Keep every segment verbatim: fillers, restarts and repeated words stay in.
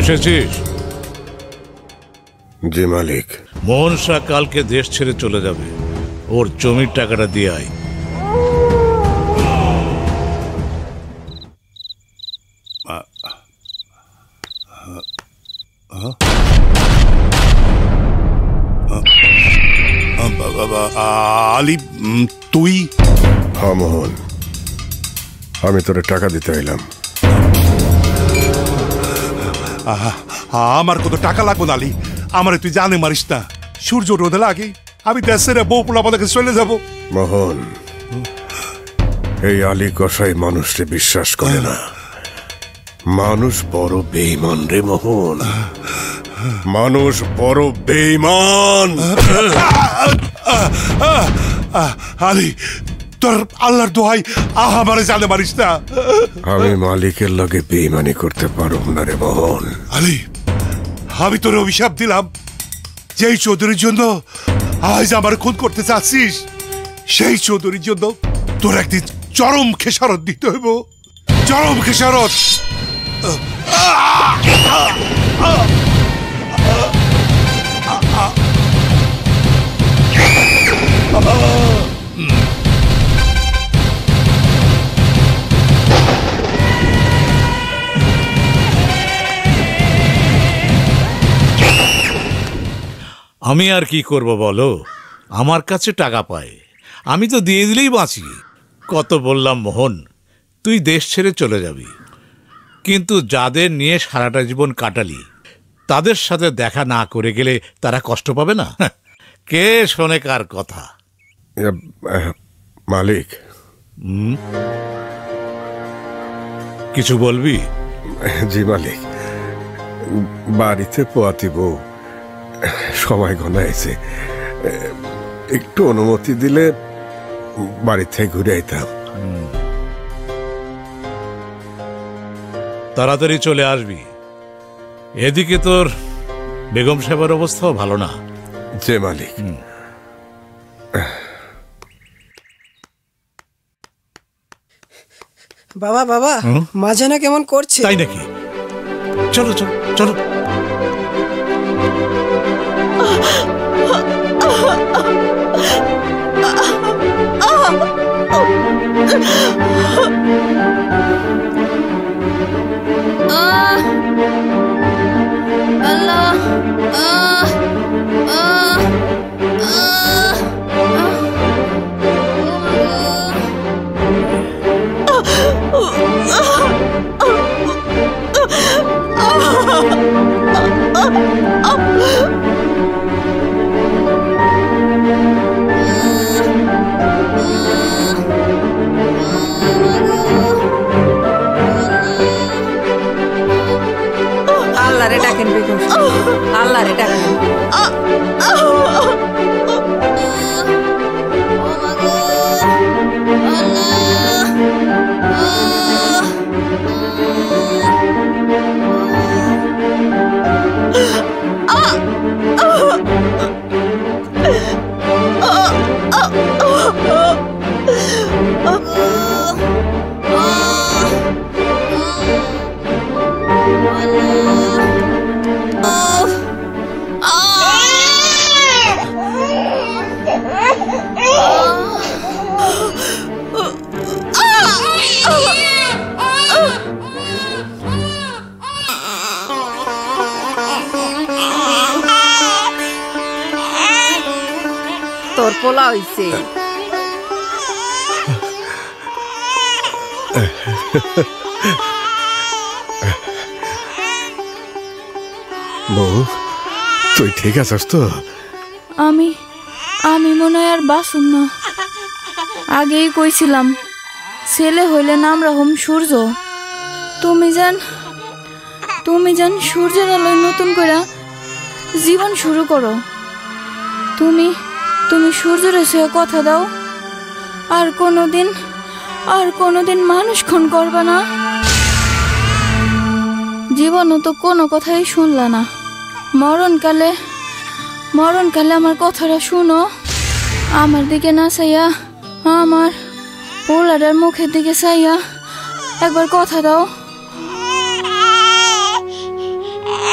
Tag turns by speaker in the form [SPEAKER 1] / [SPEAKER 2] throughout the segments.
[SPEAKER 1] এসেছিস?
[SPEAKER 2] জি মালিক।
[SPEAKER 1] মোহন শাহ কালকে দেশ ছেড়ে চলে যাবে, ওর জমির টাকাটা দিয়ে আয়।
[SPEAKER 3] আলী তুই?
[SPEAKER 2] হ্যাঁ মোহন, আমি তোরে টাকা দিতে এলাম।
[SPEAKER 3] আমার কত টাকা লাগবো না আলী, আমার তুই জানে মারিস না। সূর্য রোদে লাগে, আমি দেশের বউ পোলা আমাদেরকে চলে যাব।
[SPEAKER 2] মোহন, এই আলী কসাই মানুষকে বিশ্বাস করে না। মানুষ বড় বেঈমান রে মোহন, মানুষ বড় বেঈমান।
[SPEAKER 3] আলী তোর আল্লাহর দোহাই, আহা আমারে জানে মারিস না।
[SPEAKER 2] আমি মালিকের লগে বেঈমানি করতে পারব না রে মোহন।
[SPEAKER 3] আলী আমি তোর অভিশাপ দিলাম, যেই চৌধুরীর জন্য আজ আমার খুন করতে চাচ্ছিস, সেই চৌধুরীর জন্য তোর একদিন চরম খেসারত দিতে হইব, চরম খেসারত।
[SPEAKER 1] আমি আর কি করব বলো, আমার কাছে টাকা পায়, আমি তো দিয়ে দিলেই বাঁচি। কত বললাম মোহন, তুই দেশ ছেড়ে চলে যাবি, কিন্তু যাদের নিয়ে সারাটা জীবন কাটালি তাদের সাথে দেখা না করে গেলে তারা কষ্ট পাবে না? কে শোনে কার কথা?
[SPEAKER 2] মালিক,
[SPEAKER 1] কিছু বলবি?
[SPEAKER 2] জি মালিক, বাড়িতে পোয়াতি বউ সময় ঘনাইছে, একটু অনুমতি দিলে বাড়ি থেকে ঘুরে আইতাম।
[SPEAKER 1] তাড়াতাড়ি চলে আসবি, এদিকে তোর বেগম সাহেবের অবস্থাও ভালো না।
[SPEAKER 2] যে মালিক।
[SPEAKER 4] বাবা বাবা, মাঝে না কেমন করছে?
[SPEAKER 1] তাই নাকি? চলো চলো চলো।
[SPEAKER 4] আল্লাহ রে ডাকেন বেগম, আল্লাহ রে ডাকেন। তোর পোলা হইছে।
[SPEAKER 2] বউ, তুই ঠিক আছিস তো?
[SPEAKER 5] আমি আমি মনে হয় আর বাসুম না। আগেই কইছিলাম ছেলে হইলে নাম রাখুম সূর্য। তুমি জান তুমি জান সূর্যের আলোয় নতুন করে জীবন শুরু করো। তুমি তুমি সূর্যের এসে কথা দাও, আর কোনোদিন আর কোনোদিন মানুষ খুন করবে না। জীবনও তো কোনো কথাই শুনলা না। মরণকালে মরণকালে আমার কথাটা শুনো। আমার দিকে না চাইয়া, আমার পোলাটার মুখের দিকে চাইয়া একবার কথা দাও।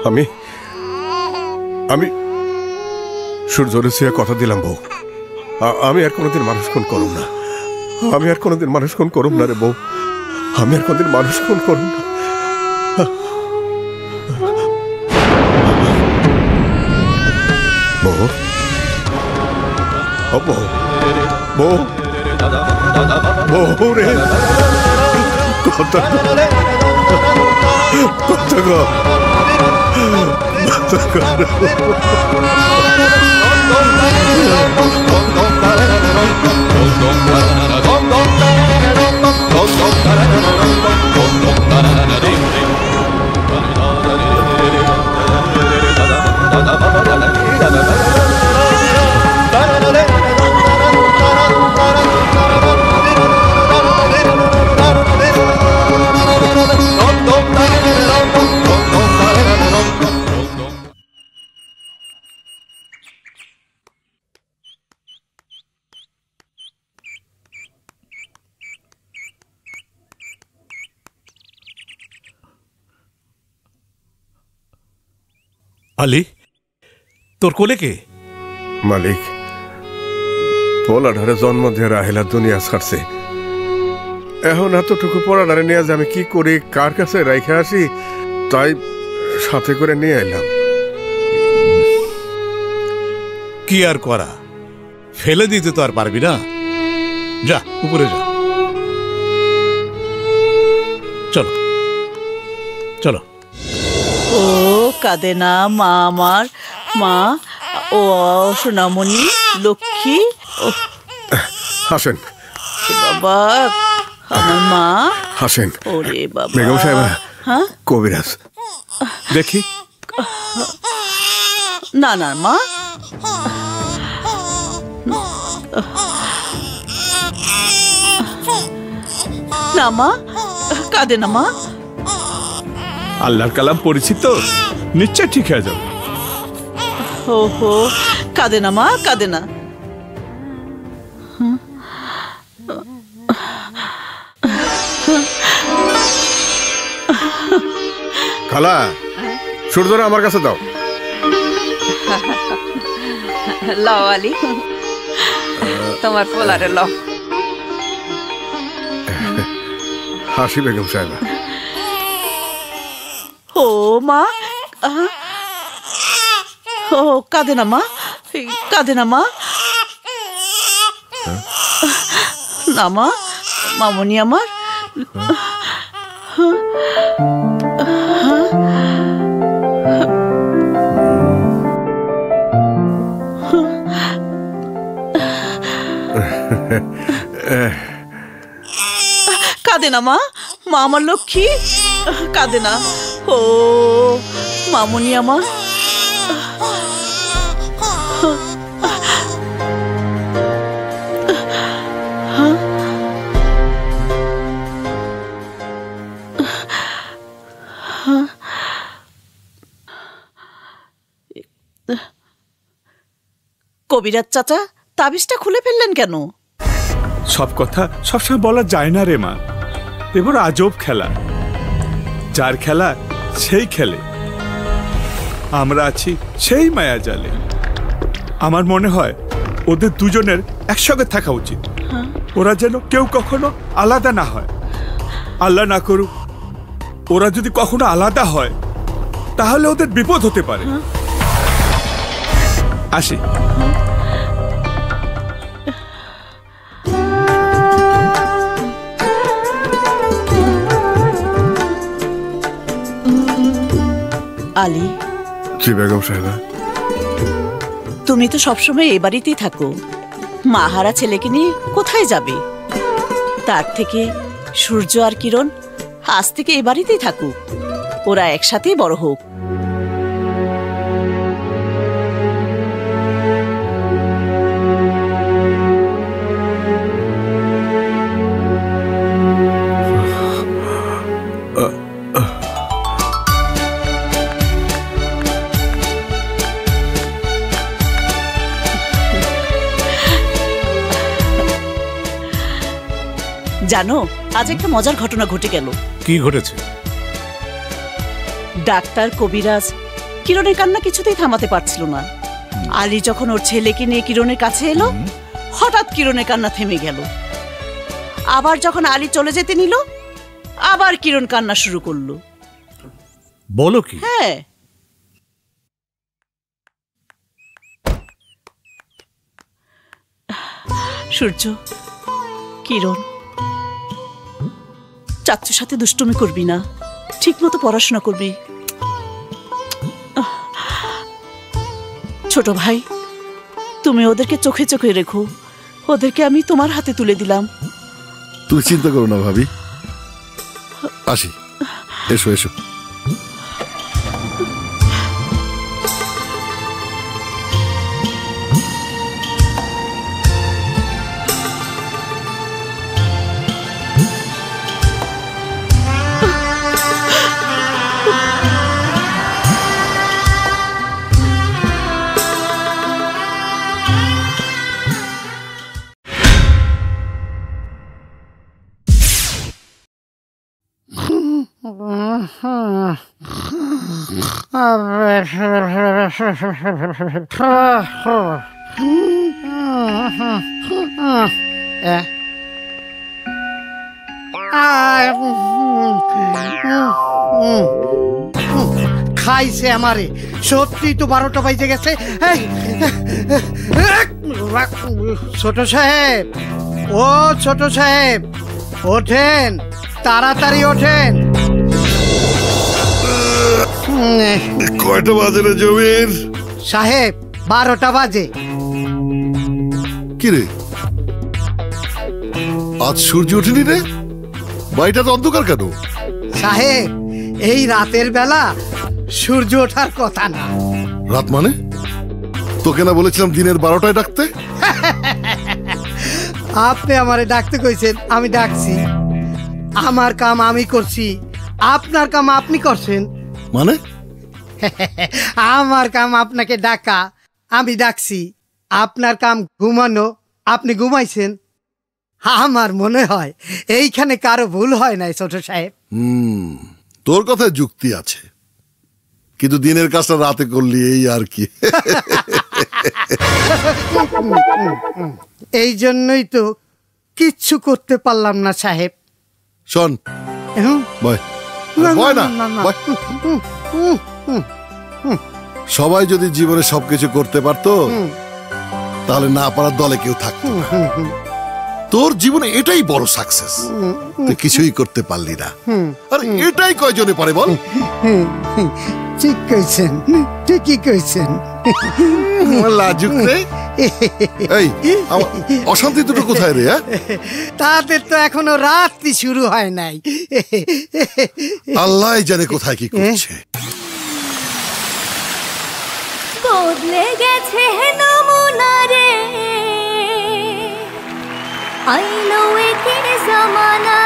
[SPEAKER 2] আমি আমি সূর্যরে সিয়া কথা দিলাম বউ, আ- আমি আর কোনোদিন মানুষ খুন করুম না। আমি আর কোনোদিন মানুষ খুন করুম না রে বউ, আমি আর কোনোদিন মানুষ খুন করুম না। বউ, ও বউ, বউ, বউ রে, কথা কথা গো, কথা গো।
[SPEAKER 1] আলী, তোর কোলে কে?
[SPEAKER 2] মালিক, পোলাডারে জন্ম দিয়ে রাহেলা দুনিয়া ছাড়ছে। এখন এতটুকু পোলাডারে নিয়ে যে আমি কি করি, কার কাছে রেখে আসি, তাই সাথে করে নিয়ে এলাম।
[SPEAKER 1] কি আর করা, ফেলে দিতে তো আর পারবি না। যা উপরে যা, চলো চলো।
[SPEAKER 6] ও কাঁদে না মা আমার, মা ও সোনামণি লক্ষ্মী। ও
[SPEAKER 2] হাসেন
[SPEAKER 6] বাবা, আমার মা।
[SPEAKER 2] হাসেন।
[SPEAKER 6] ওরে বাবা।
[SPEAKER 2] বেগম সাহেবা,
[SPEAKER 6] হ্যাঁ
[SPEAKER 2] কবিরাজ দেখি।
[SPEAKER 6] না না মা, না মা, কাঁদে না মা।
[SPEAKER 7] আল্লাহর কালাম পড়েছি তো, নিশ্চয় ঠিক হয়ে যাবে।
[SPEAKER 6] হো হো, কাঁদে না মা, কাঁদে না।
[SPEAKER 2] খালা, সূর্যরে আমার কাছে দাও।
[SPEAKER 4] লও আলী, তোমার পোলারে লও।
[SPEAKER 2] হাসি বেগম সাহেবা।
[SPEAKER 6] ও মা, ও কাঁদে না মা, কাঁদে না মা। না মা, মামনি আমার। কাঁদে না মা, মা আমার লক্ষ্মী, কাঁদে না। ও মামনি আমার। কবিরাজ চাচা, তাবিজটা খুলে ফেললেন কেন?
[SPEAKER 7] সব কথা সবসময় বলা যায় না রে মা, এবার আজব খেলা, যার খেলা সেই খেলে। আমরা আছি সেই মায়া জালে। আমার মনে হয় ওদের দুজনের একসঙ্গে থাকা উচিত, ওরা যেন কেউ কখনো আলাদা না হয়। আল্লাহ না করুক, ওরা যদি কখনো আলাদা হয় তাহলে ওদের বিপদ হতে পারে। আসি।
[SPEAKER 6] আলী,
[SPEAKER 2] জি বেগম সাহেবা।
[SPEAKER 6] তুমি তো সবসময় এ বাড়িতেই থাকো, মাহারা ছেলেকে নিয়ে কোথায় যাবে? তার থেকে সূর্য আর কিরণ আজ থেকে এ বাড়িতেই থাকুক, ওরা একসাথেই বড় হোক। জানো, আজ একটা মজার ঘটনা ঘটে গেল।
[SPEAKER 1] কি ঘটেছে?
[SPEAKER 6] ডাক্তার, কবিরাজ কিরণের কান্না কিছুতেই থামাতে পারছিল না। আলী যখন ওর ছেলেকে নিয়ে কিরণের কাছে এলো, হঠাৎ কিরণের কান্না থেমে গেল। আবার যখন আলী চলে যেতে নিল, আবার কিরণ কান্না শুরু করলো।
[SPEAKER 1] বলো কি?
[SPEAKER 6] হ্যাঁ, সূর্য, কিরণ, চাচ্চুর সাথে দুষ্টুমি করবি না, ঠিক মতো পড়াশোনা করবি। ছোট ভাই, তুমি ওদেরকে চোখে চোখে রেখো। ওদেরকে আমি তোমার হাতে তুলে দিলাম।
[SPEAKER 8] তুমি চিন্তা করো না ভাবি, আসি। এসো এসো।
[SPEAKER 9] খাইছে আমারে, সত্যি তো বারোটা বাজে গেছে। ছোট সাহেব, ও ছোট সাহেব, ওঠেন, তাড়াতাড়ি ওঠেন।
[SPEAKER 8] কয়টা বাজে রে জমির
[SPEAKER 9] সাহেব? বারোটা বাজে।
[SPEAKER 8] কিরে, আজ সূর্য ওঠেনি রে? বাড়িটা তো অন্ধকার কেন?
[SPEAKER 9] সাহেব, এই রাতের বেলা সূর্য ওঠার কথা না।
[SPEAKER 8] রাত মানে? তোকে না বলেছিলাম দিনের বারোটায় ডাকতে?
[SPEAKER 9] আপনি আমারে ডাকতে কইছেন, আমি ডাকছি। আমার কাম আমি করছি, আপনার কাম আপনি করছেন।
[SPEAKER 8] মানে?
[SPEAKER 9] আমার কাম আপনাকে ডাকা, আমি ডাকছি। আপনার কাম ঘুমানো, আপনি ঘুমাইছেন। আমার মনে হয় এইখানে কারো ভুল হয় নাই ছোট সাহেব।
[SPEAKER 8] হুম, তোর কথায় যুক্তি আছে, কিন্তু দিনের কাজটা রাতে করলি, এই আর কি।
[SPEAKER 9] এই জন্যই তো কিচ্ছু করতে পারলাম না সাহেব।
[SPEAKER 8] শোন, বয় বয় না, সবাই যদি জীবনে সবকিছু করতে পারতো, তাহলে না পারার দলে কেউ থাকতো না। তোর জীবনে এটাই বড় সাকসেস, তুই কিছুই করতে পারলি না। আর এটাই কয়জনে পারে বল?
[SPEAKER 9] ঠিক কইছেন, ঠিকই কইছেন।
[SPEAKER 8] লাজুক রে। এই অশান্তি দুটো কোথায় রে?
[SPEAKER 9] তাদের তো এখনো রাত্রি শুরু হয় নাই।
[SPEAKER 8] আল্লাহ জানে কোথায় কি করছে।
[SPEAKER 5] বদলে গেছে নমুনা রে, আইলো একে জামানা।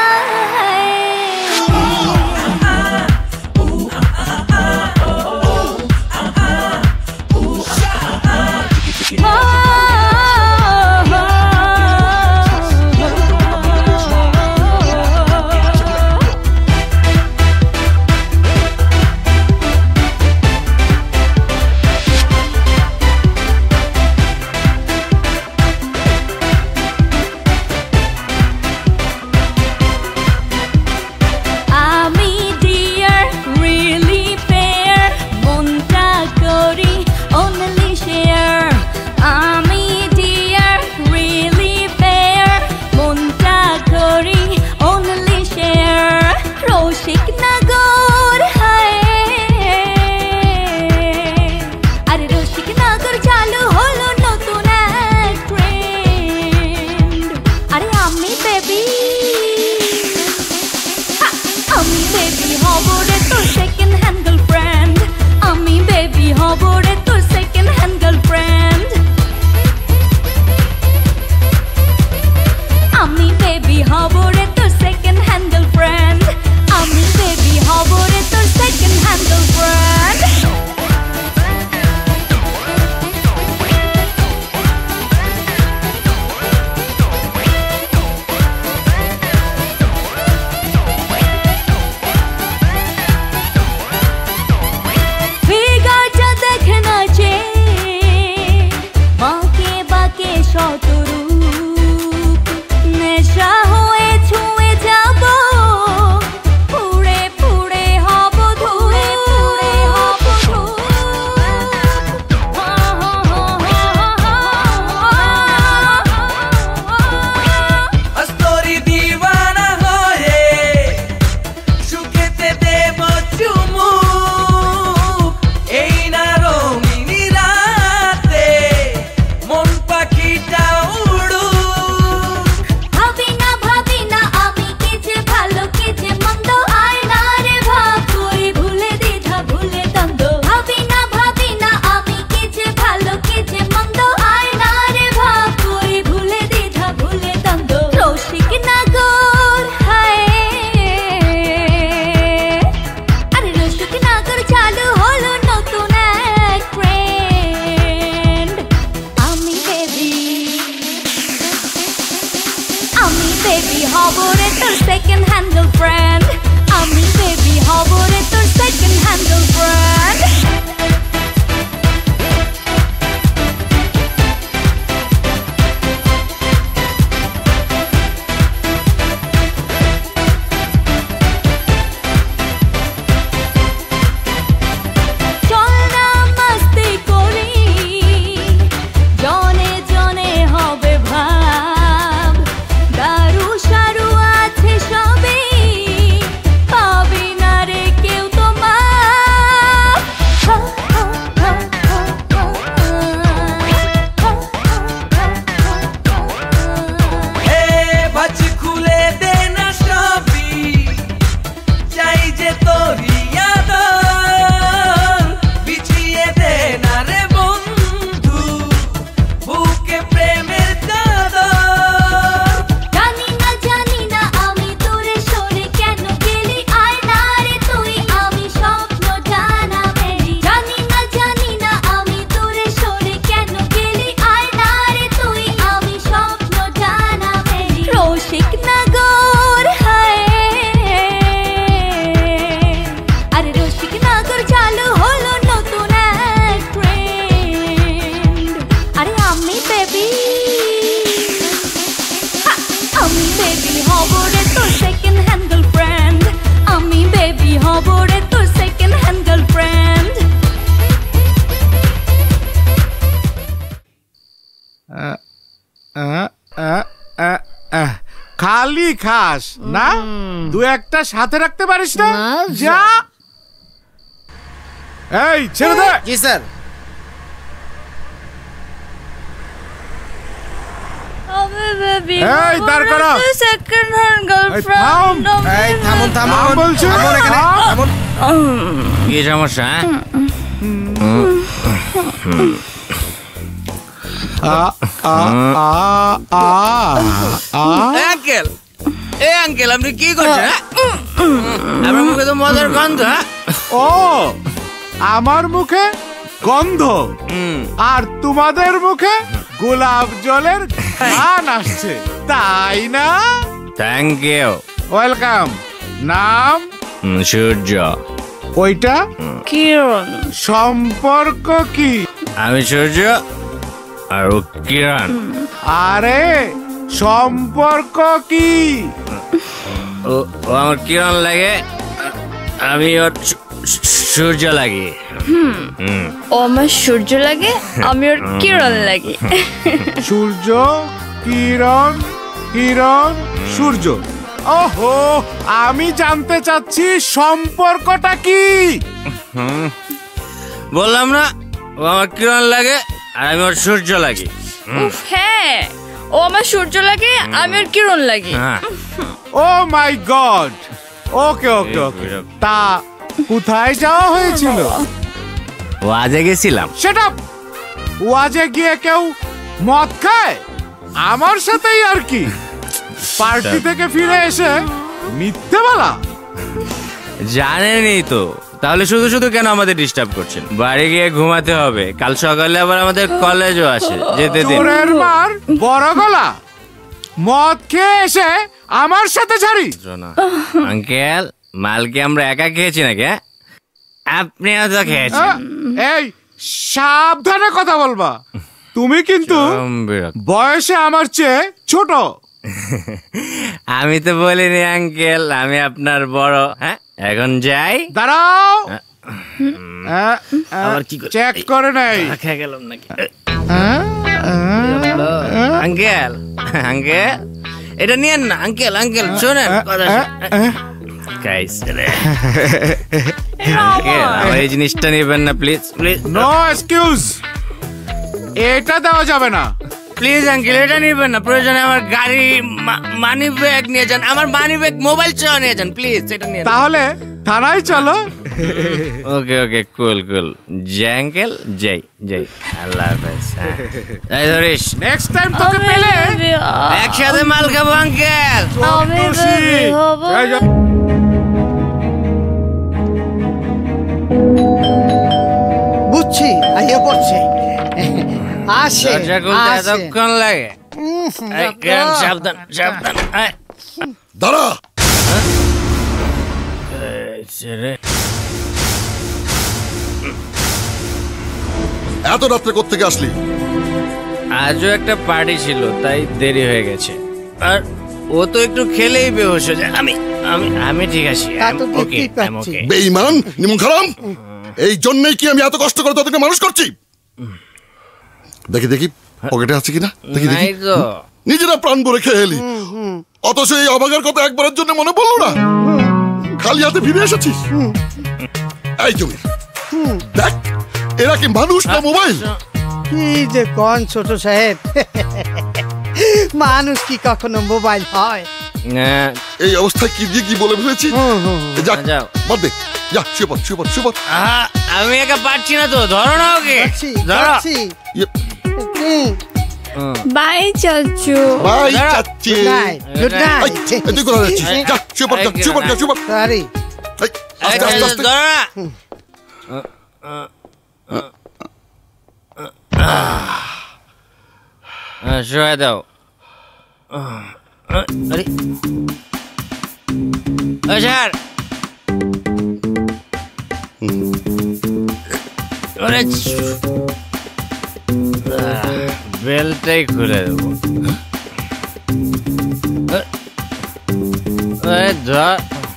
[SPEAKER 10] খাস না, দু একটা সাথে রাখতে পারিস না? যা এই ছেড়ে দে।
[SPEAKER 11] জি স্যার।
[SPEAKER 10] এই দাঁড় করো।
[SPEAKER 5] Second hand girlfriend.
[SPEAKER 11] এই থামুন থামুন
[SPEAKER 10] বলছি
[SPEAKER 11] থামুন এখানে থামুন।
[SPEAKER 12] কি সমস্যা? আঙ্কেল, এ আঙ্কেল আপনি কি করছেন? আমার মুখে তো মজার গন্ধ।
[SPEAKER 10] ও আমার মুখে গন্ধ আর তোমাদের মুখে গোলাপ জলের ঘ্রাণ আসছে, তাই না?
[SPEAKER 12] Thank you.
[SPEAKER 10] ওয়েলকাম। নাম?
[SPEAKER 12] সূর্য।
[SPEAKER 10] ওইটা
[SPEAKER 5] কিরণ।
[SPEAKER 10] সম্পর্ক কি?
[SPEAKER 12] আমি সূর্য আর ও কিরণ।
[SPEAKER 10] আরে সম্পর্ক কি?
[SPEAKER 12] ও ও আমার কিরণ লাগে, আমি ওর সূর্য লাগি।
[SPEAKER 5] ও আমার সূর্য লাগে, আমি ওর কিরণ লাগি।
[SPEAKER 10] সূর্য কিরণ, কিরণ সূর্য। ওহো, আমি জানতে চাচ্ছি সম্পর্কটা কি?
[SPEAKER 12] বললাম না, ও আমার কিরণ লাগে আর আমি ওর সূর্য লাগি।
[SPEAKER 5] উফ, হ্যাঁ, ও আমার সূর্য লাগে, আমি ওর কিরণ লাগি।
[SPEAKER 10] Oh my God. Okay okay okay. তা কোথায় যাওয়া হয়েছিল?
[SPEAKER 12] ওয়াজে গেছিলাম।
[SPEAKER 10] সেটা ওয়াজে গিয়ে কেউ মদ খায়? আমার সাথেই আর কি। পার্টি থেকে ফিরে এসে মিথ্যে বলা।
[SPEAKER 12] জানেনই তো, তাহলে শুধু শুধু কেন আমাদের ডিস্টার্ব করছেন? বাড়ি গিয়ে ঘুমাতে হবে, কাল সকালে আবার আমাদের কলেজও আছে, যেতে দিন।
[SPEAKER 10] তোরের মার বড় গলা, মদ খেয়ে এসে আমার সাথে ঝাড়ি।
[SPEAKER 12] আঙ্কেল, মাল কি আমরা একা খেয়েছি নাকি? আপনিও তো খেয়েছেন।
[SPEAKER 10] এই সাবধানে কথা বলবা, তুমি কিন্তু বয়সে আমার চেয়ে ছোট।
[SPEAKER 12] আমি তো বলিনি আঙ্কেল আমি আপনার বড়। হ্যাঁ, এখন যাই।
[SPEAKER 10] দাঁড়াও,
[SPEAKER 12] আবার কি
[SPEAKER 10] চেক করে নাই।
[SPEAKER 12] খেয়ে গেলাম নাকি? আঙ্কেল, আঙ্কেল এটা নিয়েন না। আঙ্কেল, আঙ্কেল শোনেন কথা। এই জিনিসটা নেবেন না প্লিজ, প্লিজ।
[SPEAKER 10] নো এক্সকিউজ, এটা দেওয়া যাবে না।
[SPEAKER 12] প্লিজ আঙ্কেল, এটা নেবেন না। প্রয়োজনে আমার গাড়ি, মানি ব্যাগ নিয়ে যান, আমার মানি ব্যাগ, মোবাইল সহ নিয়ে যান প্লিজ। এটা নিয়ে
[SPEAKER 10] তাহলে থানায় চলো।
[SPEAKER 12] ওকে ওকে, কুল কুল। জয় আঙ্কেল, জয় জয়। আল্লাহ হাফেজ। এই ধরিস,
[SPEAKER 10] নেক্সট টাইম তোকে পেলে
[SPEAKER 12] একসাথে মাল খাবো আঙ্কেল।
[SPEAKER 9] বুঝছি, আইয়া পড়ছে। আসে
[SPEAKER 12] এতক্ষণ লাগে? সাবধান সাবধান।
[SPEAKER 8] দাঁড়া। এত রাত্রে কোত্থেকে আসলি?
[SPEAKER 12] আজও একটা পার্টি ছিল, তাই দেরি হয়ে গেছে। আর ও তো একটু খেলেই বেহুশ হয়ে যায়। আমি আমি আমি ঠিক আছি।
[SPEAKER 8] বেঈমান, নিমুখারাম, এই জন্যই কি আমি এত কষ্ট করে তোদেরকে মানুষ করছি? দেখি দেখি পকেটে আছে কিনা, দেখি দেখি। নিজেরা প্রাণ ভরে খেয়ে এলি, অথচ এই অভাগের কথা একবারের জন্য মনে পড়লো না। খালি হাতে ফিরে এসেছিস। এই জমি দেখ, এরা কি মানুষ না মোবাইল?
[SPEAKER 9] কি যে কোন ছোট সাহেব, মানুষ কি কখনো মোবাইল হয়?
[SPEAKER 8] এই অবস্থায় কি দিয়ে কি বলে ফেলেছি। যাও বাদ দে, যা শুয়ে পড়, শুয়ে পড়, শুয়ে পড়।
[SPEAKER 12] আমি একা পারছি না তো, ধরো না ওকে। ধরো।
[SPEAKER 5] বাই চাচু।
[SPEAKER 8] বাই চাচু।
[SPEAKER 9] Good night.
[SPEAKER 8] তুই কোথায় যাচ্ছিস? যা শুয়ে পড়, যা শুয়ে পড়, যা শুয়ে পড়।
[SPEAKER 9] সরি।
[SPEAKER 8] আস্তে আস্তে আস্তে।
[SPEAKER 12] ধরো না। শুয়ে দাও। আরে স্যার, বেলটাই খুলে দেবো। ধর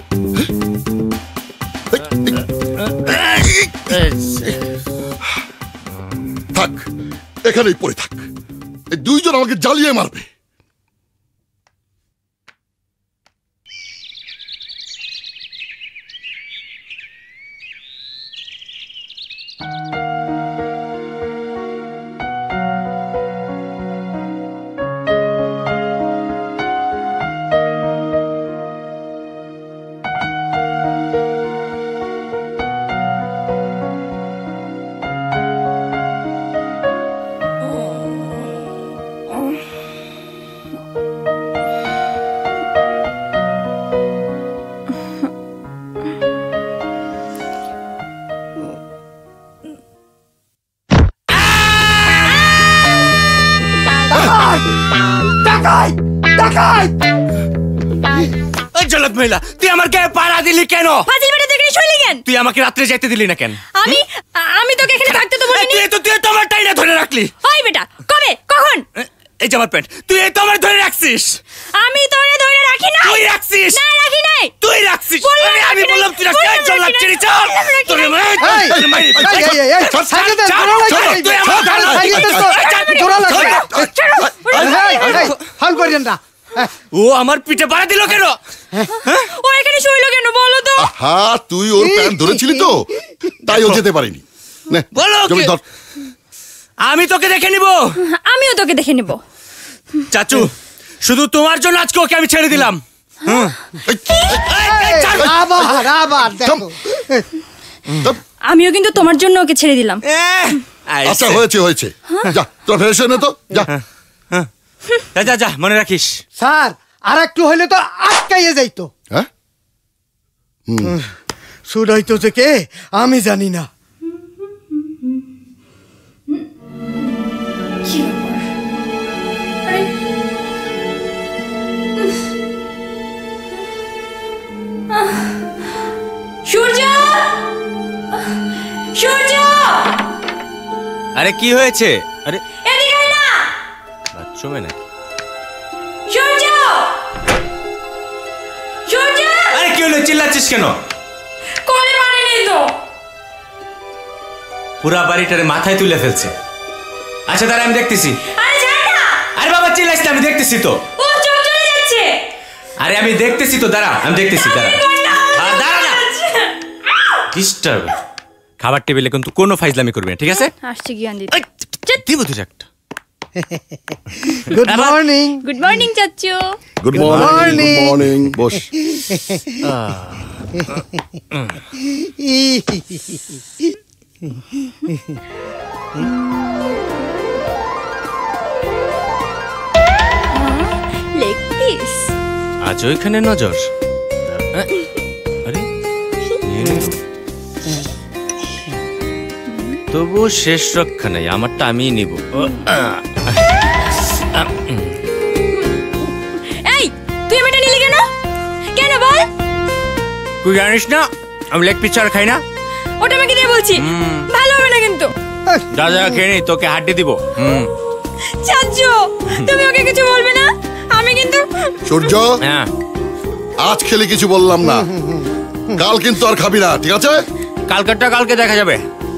[SPEAKER 8] থাক, এখানেই পড়ে থাক। এই দুইজন আমাকে জ্বালিয়ে মারবে।
[SPEAKER 3] ডাকাত!
[SPEAKER 12] ওই জলদ মহিলা, তুই আমার গায়ে পাড়া দিলি কেন?
[SPEAKER 5] ফাজিল বেটা তুই এখানে শুইলি কেন?
[SPEAKER 12] তুই আমাকে রাত্রে যেতে দিলি না কেন?
[SPEAKER 5] আমি আমি তোকে এখানে থাকতে তো বলিনি।
[SPEAKER 12] তুই তো তুই তো আমার টাইনা ধরে রাখলি।
[SPEAKER 5] ওই বেটা, কবে কখন?
[SPEAKER 12] এই যে আমার প্যান্ট, তুই এই তো আমার ধরে রাখছিস।
[SPEAKER 5] আমি তোরে ধরে রাখি নাই।
[SPEAKER 12] তুই রাখছিস।
[SPEAKER 5] না রাখি নাই।
[SPEAKER 12] তুই রাখছিস। আরে আমি বললাম তুই রাখছিস। এই জল লাগছিস চল। তোর মাই তোর মাই
[SPEAKER 9] এই এই এই সাইকেল দে জোড়া লাগছে।
[SPEAKER 12] তুই আমার
[SPEAKER 9] সাইকেল দে জোড়া লাগছে। এই হাল করিয়েন না।
[SPEAKER 12] ও আমার পিঠে পাড়া দিল কেন?
[SPEAKER 5] ও এখানে শুইলো কেন বলো তো?
[SPEAKER 8] হ্যাঁ তুই ওর প্যান্ট ধরেছিলি তো, তাই ও যেতে পারেনি। নে
[SPEAKER 12] বলো
[SPEAKER 8] জমি ধর।
[SPEAKER 12] আমি তোকে দেখে নিব।
[SPEAKER 5] আমিও তোকে দেখে নিব।
[SPEAKER 12] চাচু, শুধু তোমার জন্য আজকে ওকে আমি ছেড়ে দিলাম।
[SPEAKER 9] আবার আবার দেখো।
[SPEAKER 5] আমিও কিন্তু তোমার জন্য ওকে ছেড়ে দিলাম।
[SPEAKER 8] আচ্ছা হয়েছে হয়েছে, যা তোর ফ্রেশ হয়ে নে তো, যা
[SPEAKER 12] যা যা যা, মনে রাখিস।
[SPEAKER 9] স্যার আর একটু হইলে তো আটকাইয়ে যাইতো।
[SPEAKER 8] হ্যাঁ
[SPEAKER 9] শুধাইতো যে কে আমি জানি না।
[SPEAKER 5] সূর্য, সূর্য,
[SPEAKER 12] আরে কি হয়েছে? আরে
[SPEAKER 5] এদিকে আয় না।
[SPEAKER 12] বাথরুমে নাকি?
[SPEAKER 5] সূর্য, সূর্য,
[SPEAKER 12] আরে কি হলো, চিল্লাচ্ছিস কেন?
[SPEAKER 5] কোলে পানি নেই তো।
[SPEAKER 12] পুরা বাড়িটারে মাথায় তুলে ফেলছে। আচ্ছা দাঁড়া, আমি দেখতেছি।
[SPEAKER 5] আরে যা না।
[SPEAKER 12] আরে বাবা চিল্লাইস না, আমি দেখতেছি তো।
[SPEAKER 5] ও চলে চলে যাচ্ছে।
[SPEAKER 12] আরে আমি দেখতেছি তো, দাঁড়া, আমি দেখতেছি, দাঁড়া। আর দাঁড়া না, ডিস্টার্ব। খাবার টেবিলে কিন্তু কোনো ফাইজলামি করবি না, ঠিক আছে?
[SPEAKER 5] আসছে জ্ঞান দিতে।
[SPEAKER 12] দিব তুই একটা।
[SPEAKER 9] Good morning.
[SPEAKER 5] গুড মর্নিং চাচু।
[SPEAKER 8] Good morning. Good morning. Boss.
[SPEAKER 5] Leg piece.
[SPEAKER 12] আজ ওইখানে নজর। আরে তবু শেষ রক্ষা নাই, আমারটা আমিই নিব।
[SPEAKER 5] এই তুই এটা নিলি কেন? কেন বল?
[SPEAKER 12] তুই জানিস না আমি লেগ পিস আর খাই না?
[SPEAKER 5] ওটা আমাকে দিয়ে বলছি, ভালো হবে না কিন্তু।
[SPEAKER 12] যা যা খেয়ে নি, তোকে হাড্ডি দিব। হুম
[SPEAKER 5] চাচু তুমি ওকে কিছু বলবে না? আমি কিন্তু
[SPEAKER 8] সূর্য,
[SPEAKER 12] হ্যাঁ
[SPEAKER 8] আজ খেলে কিছু বললাম না, কাল কিন্তু আর খাবি না, ঠিক আছে?
[SPEAKER 12] কালকেরটা কালকে দেখা যাবে।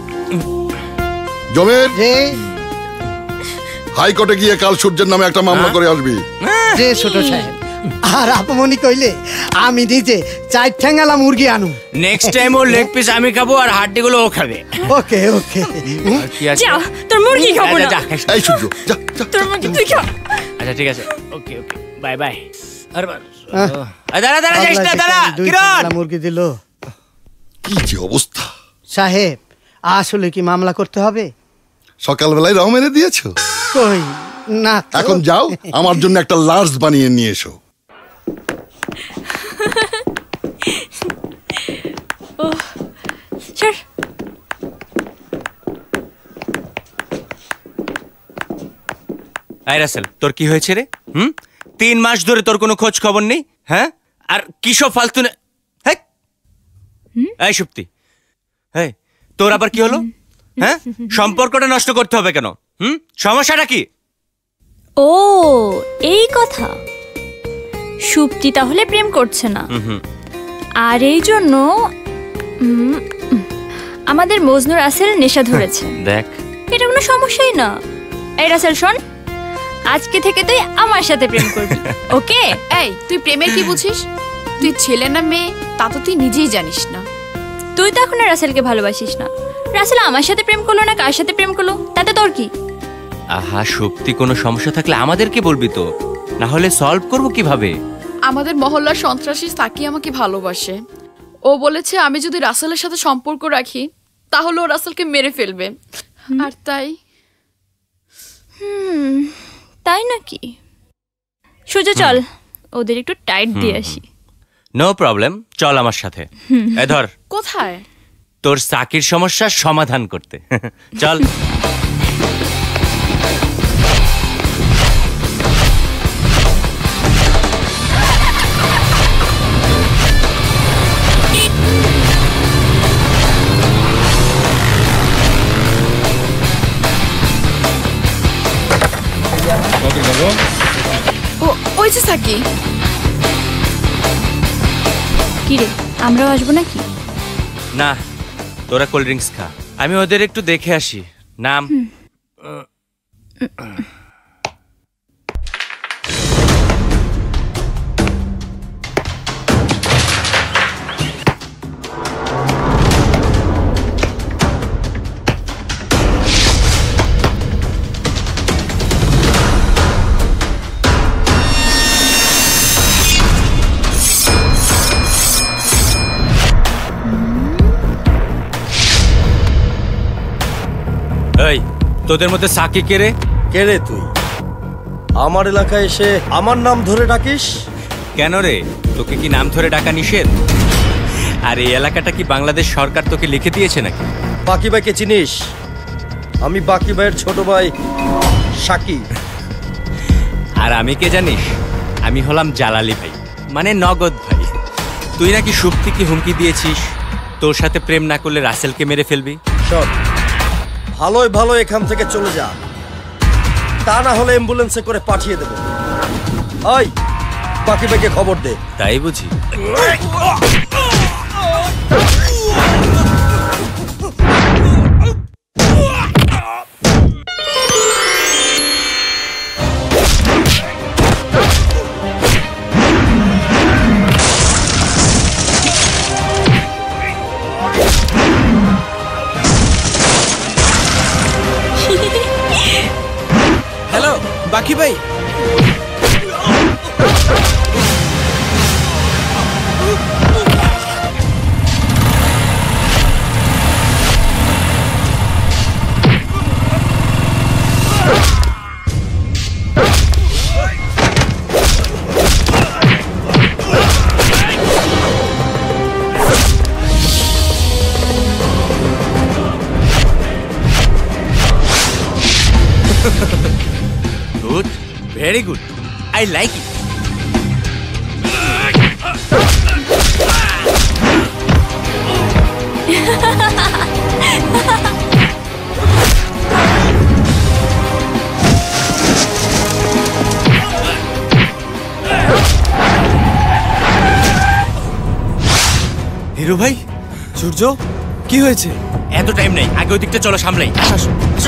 [SPEAKER 8] জমির হাইকোর্টে গিয়ে কাল সূর্যের নামে একটা মামলা করে আসবি।
[SPEAKER 9] যে ছোট সাহেব আর আপমনি কইলে আমি নিজে চার ঠ্যাঙ্গালা মুরগি আনু।
[SPEAKER 12] নেক্সট টাইম ও লেগ পিস আমি খাবো আর হাড্ডি গুলো ও খাবে।
[SPEAKER 9] ওকে ওকে।
[SPEAKER 5] যা তোর মুরগি খাবো না।
[SPEAKER 8] এই সূর্য যা
[SPEAKER 5] তোর মুরগি তুই খা।
[SPEAKER 12] আচ্ছা ঠিক আছে, ওকে ওকে, বাই বাই। আরে দাঁড়া দাঁড়া যাইস না, দাঁড়া। কিরণ
[SPEAKER 9] মুরগি দিল।
[SPEAKER 8] কি যে অবস্থা
[SPEAKER 9] সাহেব, আসলে কি মামলা করতে হবে?
[SPEAKER 8] সকালবেলায় রও মেরে দিয়েছো?
[SPEAKER 9] কই না।
[SPEAKER 8] এখন যাও, আমার জন্য একটা লার্জ বানিয়ে নিয়ে এসো।
[SPEAKER 5] ও স্যার,
[SPEAKER 12] আই রাসেল, তোর কি হয়েছে রে? হুম তিন মাস ধরে তোর কোনো খোঁজ খবর নেই? হ্যাঁ আর কি সব ফালতু না। হ্যাঁ এই সুপ্তি, হ্যাঁ তোর আবার কি হলো? হ্যাঁ সম্পর্কটা নষ্ট করতে হবে কেন? হুম সমস্যাটা কি?
[SPEAKER 5] ও এই কথা। সুপ্তি তাহলে প্রেম করছে না, আর এই জন্য আমাদের মজনু রাসেল নেশা ধরেছে।
[SPEAKER 12] দেখ
[SPEAKER 5] এটা কোনো সমস্যাই না। এই রাসেল শোন, আজকে থেকে তুই আমার সাথে প্রেম করবি, ওকে?
[SPEAKER 13] এই তুই প্রেমের কি বুঝিস? তুই ছেলে না মেয়ে তা তো তুই নিজেই জানিস না।
[SPEAKER 5] তুই তো এখন রাসেলকে ভালোবাসিস না। রাসেল আমার সাথে প্রেম করলো না কার সাথে প্রেম করলো তাতে তোর কি?
[SPEAKER 12] আহা সত্যি কোনো সমস্যা থাকলে আমাদেরকে বলবি তো, না হলে সলভ করব কিভাবে?
[SPEAKER 13] আমাদের মহল্লার সন্ত্রাসী সাকি আমাকে ভালোবাসে। ও বলেছে আমি যদি রাসেলের সাথে সম্পর্ক রাখি তাহলে ও রাসেলকে মেরে ফেলবে, আর তাই।
[SPEAKER 5] হুম তাই নাকি? সূর্য চল ওদের একটু টাইট দিয়ে আসি।
[SPEAKER 12] নো প্রবলেম, চল আমার সাথে। এ ধর।
[SPEAKER 13] কোথায়?
[SPEAKER 12] তোর সাকির সমস্যার সমাধান করতে চল।
[SPEAKER 13] সাকি।
[SPEAKER 5] কি রে, আমরাও আসবো নাকি?
[SPEAKER 12] না, তোরা কোল্ড ড্রিঙ্কস খা, আমি ওদের একটু দেখে আসি। নাম? এই, তোদের মধ্যে সাকি কে রে?
[SPEAKER 11] কে রে তুই? আমার এলাকায় এসে আমার নাম ধরে ডাকিস?
[SPEAKER 12] কেন রে, তোকে কি নাম ধরে ডাকা নিষেধ? আর এই এলাকাটা কি বাংলাদেশ সরকার তোকে লিখে দিয়েছে নাকি?
[SPEAKER 11] বাকি ভাইকে চিনিস? আমি বাকি ভাইয়ের ছোট ভাই সাকি।
[SPEAKER 12] আর আমি কে জানিস? আমি হলাম জালালি ভাই, মানে নগদ ভাই। তুই নাকি সুপ্তিকে হুমকি দিয়েছিস তোর সাথে প্রেম না করলে রাসেলকে মেরে ফেলবি।
[SPEAKER 11] শোন, ভালোই ভালো এখান থেকে চলে যা, তা না হলে অ্যাম্বুলেন্সে করে পাঠিয়ে দেব। ওই বাকি ভাইকে খবর দে।
[SPEAKER 12] তাই বুঝি?
[SPEAKER 11] হ্যালো বাকি ভাই।
[SPEAKER 12] Good, very good. I like it. Hero ভাই,
[SPEAKER 11] সূর্য কি হয়েছে?
[SPEAKER 12] এত টাইম নেই, আগে ওই দিকটা চলো, সামলাই। আসো আসো।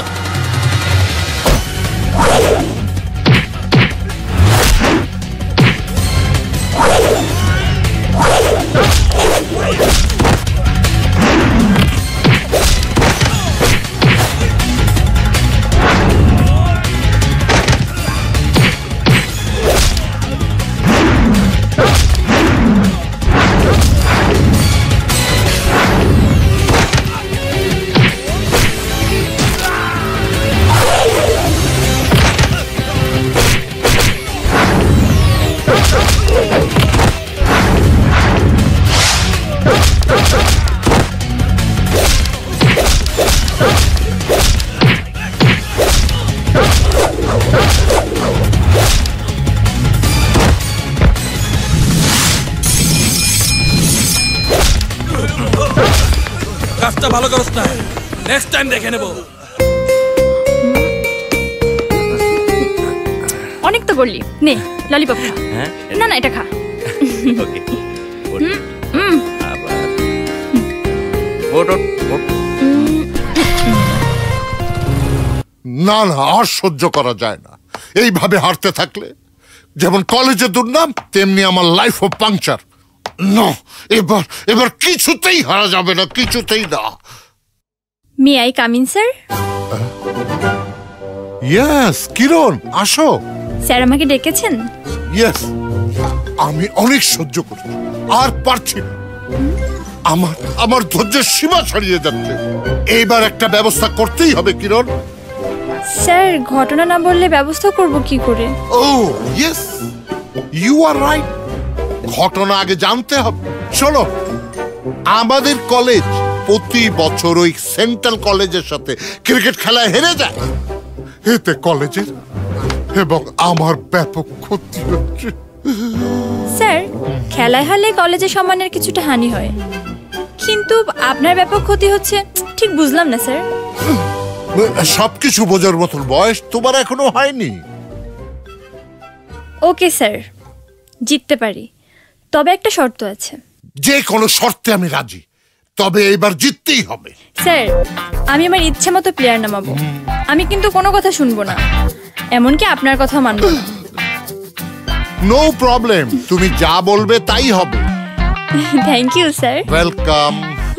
[SPEAKER 11] কাজটা ভালো করছ না, নেক্সট টাইম দেখে নেব।
[SPEAKER 5] অনেক তো বললি, নে ললিপপ খা।
[SPEAKER 12] হ্যাঁ,
[SPEAKER 5] না না এটা খা।
[SPEAKER 12] ওকে।
[SPEAKER 5] হুম,
[SPEAKER 12] আবার ওট ওট ওট।
[SPEAKER 8] না না, আর সহ্য করা যায় না এইভাবে হারতে থাকলে। যেমন কলেজে দুর্নাম, তেমনি আমার লাইফও পাংচার। না, এবার এবার কিছুতেই হারা যাবে না, কিছুতেই না।
[SPEAKER 5] May I come in sir?
[SPEAKER 8] Yes Kiran, আসো।
[SPEAKER 5] স্যার আমাকে ডেকেছেন?
[SPEAKER 8] ইয়েস, আমি অনেক সহ্য করছি, আর পারছি না। আমার আমার ধৈর্যের সীমা ছাড়িয়ে যাচ্ছে। এইবার একটা ব্যবস্থা করতেই হবে কিরণ।
[SPEAKER 5] স্যার ঘটনা না বললে ব্যবস্থা করব কি করে?
[SPEAKER 8] Oh yes, you are right, ঘটনা আগে জানতে হবে। শোনো, আমাদের কলেজ প্রতি বছর ওই সেন্ট্রাল কলেজের সাথে ক্রিকেট খেলায় হেরে যায়। এতে কলেজের এবং আমার ব্যাপক ক্ষতি হচ্ছে।
[SPEAKER 5] স্যার খেলায় হারলে কলেজে সম্মানের কিছুটা হানি হয়, কিন্তু আপনার ব্যাপক ক্ষতি হচ্ছে ঠিক বুঝলাম না স্যার।
[SPEAKER 8] সবকিছু বোঝার মতন বয়স তোমার এখনো হয়নি।
[SPEAKER 5] ওকে স্যার,
[SPEAKER 14] জিততে পারি, তবে একটা শর্ত আছে।
[SPEAKER 15] যে কোনো শর্তে আমি রাজি, তবে এবার জিততেই হবে।
[SPEAKER 14] স্যার, আমি আমার ইচ্ছে মতো প্লেয়ার নামাবো, আমি কিন্তু কোনো কথা শুনবো না, এমনকি আপনার কথা মানবো না।
[SPEAKER 15] নো প্রবলেম, তুমি যা বলবে তাই হবে।
[SPEAKER 14] Thank you sir.
[SPEAKER 15] Welcome.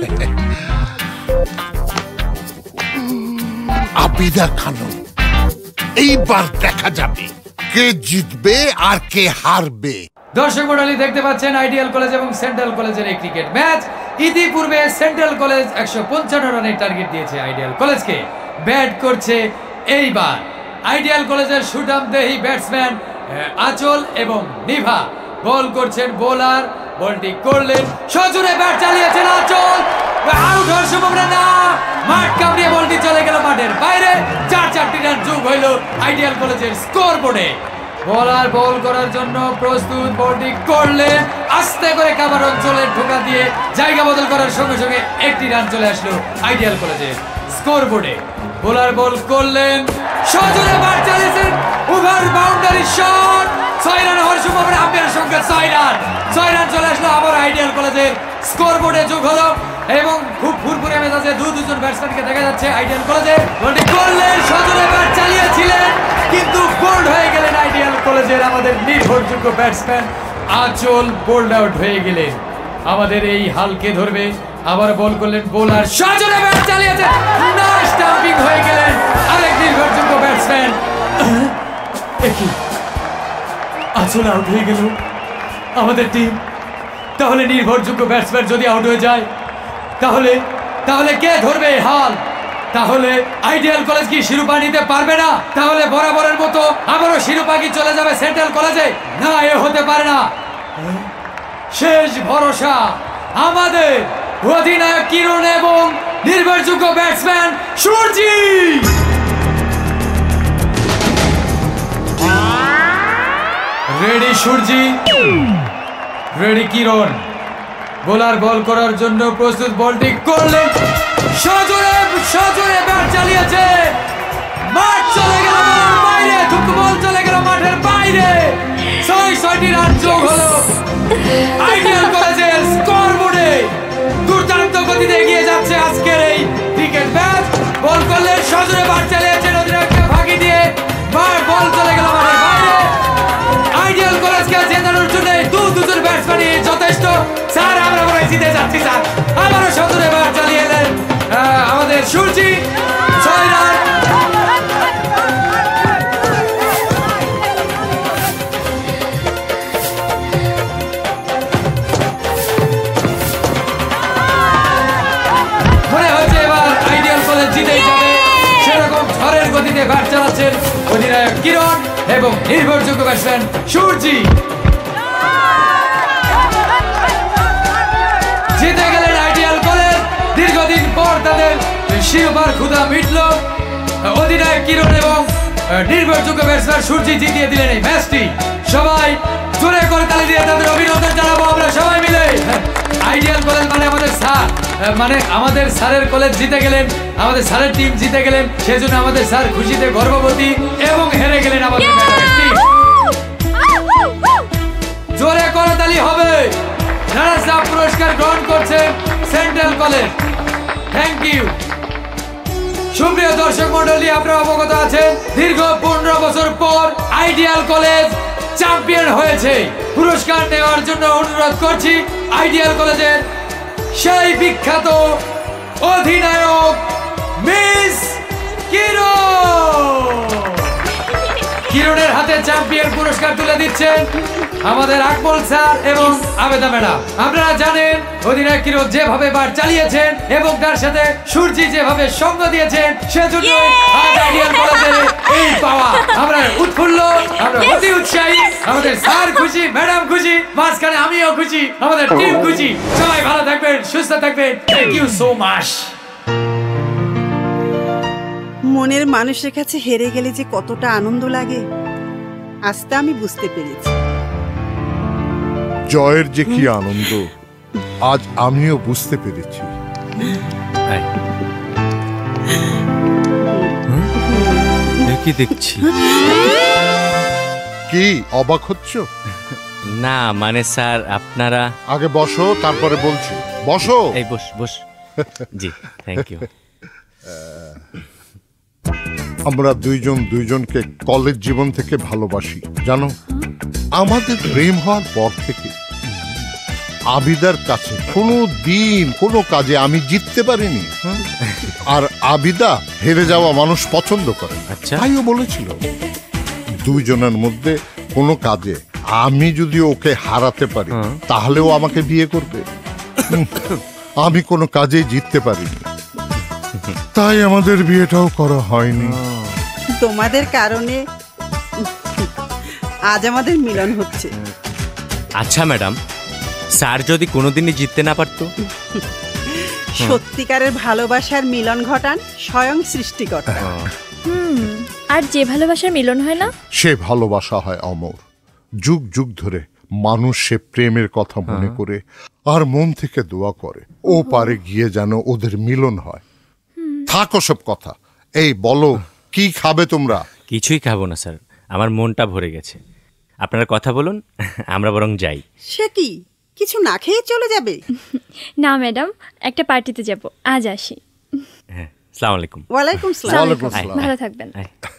[SPEAKER 15] Abida Khanam, এইবার দেখা যাবে কে জিতবে আর কে হারবে।
[SPEAKER 16] দর্শক মণ্ডলী, দেখতে পাচ্ছেন আইডিয়াল কলেজ এবং সেন্ট্রাল কলেজের এই ক্রিকেট ম্যাচ। ইতিপূর্বে সেন্ট্রাল কলেজ একশো পঞ্চান্ন রানের টার্গেট দিয়েছে আইডিয়াল কলেজকে। ব্যাট করছে এইবার আইডিয়াল কলেজের সুঠাম দেহি ব্যাটসম্যান আচল এবং নিভা। বল করছেন বোলার, বলটি করলেন সজোরে, ব্যাট চালিয়েছেন আচল, আউট হওয়ার সম্ভাবনা না, মাঠ কামড়িয়ে বলটি চলে গেল মাঠের বাইরে। চার চারটি রান যোগ হইল আইডিয়াল কলেজের স্কোর বোর্ডে। বোলার বল করার জন্য প্রস্তুত, বলটি করলেন আস্তে করে কাভার অঞ্চলে ঢোকা দিয়ে জায়গা বদল করার সঙ্গে সঙ্গে একটি রান চলে আসলো আইডিয়াল কলেজের স্কোর বোর্ডে। বোলার বল করলেন সজোরে, ব্যাট চালিয়েছেন, ওভার বাউন্ডারি শট, ছয় রান হওয়ার সম্ভাবনা, আম্পায়ারের সংখ্যা ছয় রান। ছয় রান চলে আসলো আবার আইডিয়াল কলেজের স্কোর বোর্ডে যোগ হলো এবং খুব ফুরফুরে মেজাজে দু দুজন ব্যাটসম্যানকে দেখা যাচ্ছে আইডিয়াল কলেজে। বলটি করলেন সজোরে, ব্যাট চালিয়েছিলেন কিন্তু বোল্ড হয়ে গেলেন আইডিয়াল কলেজের আমাদের নির্ভরযোগ্য ব্যাটসম্যান আচল, বোল্ড আউট হয়ে গেলেন। আমাদের এই হালকে ধরবে, আবার বল করলেন বোলার সজোরে, ব্যাট চালিয়েছেন, না, স্টাম্পিং হয়ে গেলেন আরেক নির্ভরযোগ্য ব্যাটসম্যান। একই আচল আউট হয়ে গেল আমাদের টিম। তাহলে নির্ভরযোগ্য ব্যাটসম্যান যদি আউট হয়ে যায় তাহলে তাহলে কে ধরবে হাল? তাহলে আইডিয়াল কলেজ কি শিরোপা নিতে পারবে না? তাহলে বরাবরের মতো আবারও শিরোপা কি চলে যাবে সেন্ট্রাল কলেজে? না, এ হতে পারে না। শেষ ভরসা আমাদের অধিনায়ক কিরণ এবং নির্ভরযোগ্য ব্যাটসম্যান সূর্যি। রেডি সূর্যি, রেডি কিরণ। বোলার বল করার জন্য প্রস্তুত, বলটি করলেন সজোরে, সজোরে ব্যাট চালিয়েছে, মাঠ চলে গেল বাইরে, থুকু বল চলে গেল মাঠের বাইরে। ছয় ছয়টি রান যোগ হলো আইডিয়াল কলেজের স্কোর বোর্ডে। দুর্দান্ত গতিতে এগিয়ে যাচ্ছে আজকের এই ক্রিকেট ম্যাচ। বল করলেন সজোরে, ব্যাট চালিয়েছেন, অধিনায়ককে ফাঁকি দিয়ে বল চলে গেল মাঠের বাইরে। আইডিয়াল কলেজকে জেতানোর জন্য দু দুজন ব্যাটসম্যানই যথেষ্ট। স্যার, আমরা মনে হয় জিতে যাচ্ছি স্যার। আবারও সজোরে ব্যাট চালিয়ে এলেন আমাদের সূর্যি, ছয় রান। মনে হচ্ছে এবার আইডিয়াল কলেজ জিতেই যাবে, সেরকম ঝড়ের গতিতে ব্যাট চালাচ্ছেন অধিনায়ক কিরণ এবং নির্ভরযোগ্য ব্যাটসম্যান সূর্যি। জিতে গেলেন আইডিয়াল কলেজ। দীর্ঘদিন পর তাদের শিরোপার ক্ষুধা মিটল। অধিনায়ক কিরণ এবং নির্ভরযোগ্য ব্যাটসম্যান সূর্যি জিতিয়ে দিলেন এই ম্যাচটি। সবাই জোরে করে তালি দিয়ে তাদের অভিনন্দন জানাবো আমরা সবাই মিলে। আইডিয়াল কলেজ মানে আমাদের স্যার, মানে আমাদের স্যারের কলেজ জিতে গেলেন, আমাদের স্যারের টিম জিতে গেলেন, সেজন্য আমাদের স্যার খুশিতে গর্ভবতী এবং হেরে গেলেন আমাদের টিম। জোরে করতালি হবে। রানার্স আপ পুরস্কার গ্রহণ করছে সেন্ট্রাল কলেজ। Thank you. সুপ্রিয় দর্শক মন্ডলী, আপনারা অবগত আছেন দীর্ঘ পনেরো বছর পর আইডিয়াল কলেজ চ্যাম্পিয়ন হয়েছে। পুরস্কার নেওয়ার জন্য অনুরোধ করছি আইডিয়াল কলেজের সেই বিখ্যাত অধিনায়ক মিস কিরণ। কিরণের হাতে চ্যাম্পিয়ন পুরস্কার তুলে দিচ্ছেন আমাদের আকমল স্যার এবং আবেদা ম্যাডাম। আপনারা জানেন অধিনায়ক কিরণ যেভাবে বার চালিয়েছেন এবং তার সাথে সূর্যি যেভাবে সঙ্গ দিয়েছেন, সেজন্য আজ আইডিয়াল কলেজের এই পাওয়া। আমরা উৎফুল্ল, আমরা অতি উৎসাহী, আমাদের স্যার খুশি, ম্যাডাম খুশি, মাঝখানে আমিও খুশি, আমাদের টিম খুশি। সবাই ভালো থাকবেন, সুস্থ থাকবেন। Thank you so much.
[SPEAKER 17] মনের মানুষের কাছে হেরে গেলে যে কতটা আনন্দ লাগে আজ তা আমি বুঝতে পেরেছি।
[SPEAKER 15] জয়ের যে কি আনন্দ আজ আমিও বুঝতে পেরেছি।
[SPEAKER 12] কি দেখছি?
[SPEAKER 15] কি অবাক হচ্ছ?
[SPEAKER 12] না মানে স্যার আপনারা
[SPEAKER 15] আগে বসো, তারপরে বলছি। বসো।
[SPEAKER 12] এই বস বস। জি থ্যাংক ইউ।
[SPEAKER 15] আমরা দুইজন দুইজনকে কলেজ জীবন থেকে ভালোবাসি জানো। আমাদের প্রেম হওয়ার পর থেকে আবিদার কাছে কোনো দিন কোনো কাজে আমি জিততে পারিনি, আর আবিদা হেরে যাওয়া মানুষ পছন্দ করে।
[SPEAKER 12] আচ্ছা,
[SPEAKER 15] তাইও বলেছিল দুইজনের মধ্যে কোনো কাজে আমি যদি ওকে হারাতে পারি তাহলেও আমাকে বিয়ে করবে। আমি কোনো কাজে জিততে পারিনি, তাই আমাদের বিয়েটাও করা হয়নি।
[SPEAKER 17] তোমাদের কারণে আজ আমাদের মিলন হচ্ছে।
[SPEAKER 12] আচ্ছা ম্যাডাম, স্যার যদি কোনোদিনই জিততে না পারতো?
[SPEAKER 17] সত্যিকারের ভালোবাসার মিলন ঘটান স্বয়ং সৃষ্টিকর্তা।
[SPEAKER 14] হুম, আর যে ভালোবাসার মিলন হয় না
[SPEAKER 15] সে ভালোবাসা হয় অমর। যুগ যুগ ধরে মানুষ সে প্রেমের কথা মনে করে আর মন থেকে দোয়া করে ও পারে গিয়ে যেন ওদের মিলন হয়। থাকো সব কথা, এই বলো কি খাবে তোমরা?
[SPEAKER 12] কিছুই খাবো না স্যার, আমার মনটা ভরে গেছে। আপনারা কথা বলুন, আমরা বরং যাই।
[SPEAKER 17] সে কি কিছু না খেয়ে চলে যাবে?
[SPEAKER 14] না ম্যাডাম, একটা পার্টিতে যাব, আজ আসি।
[SPEAKER 12] হ্যাঁ, আসসালামু আলাইকুম।
[SPEAKER 17] ওয়ালাইকুম আসসালাম।
[SPEAKER 14] ভালো থাকবেন।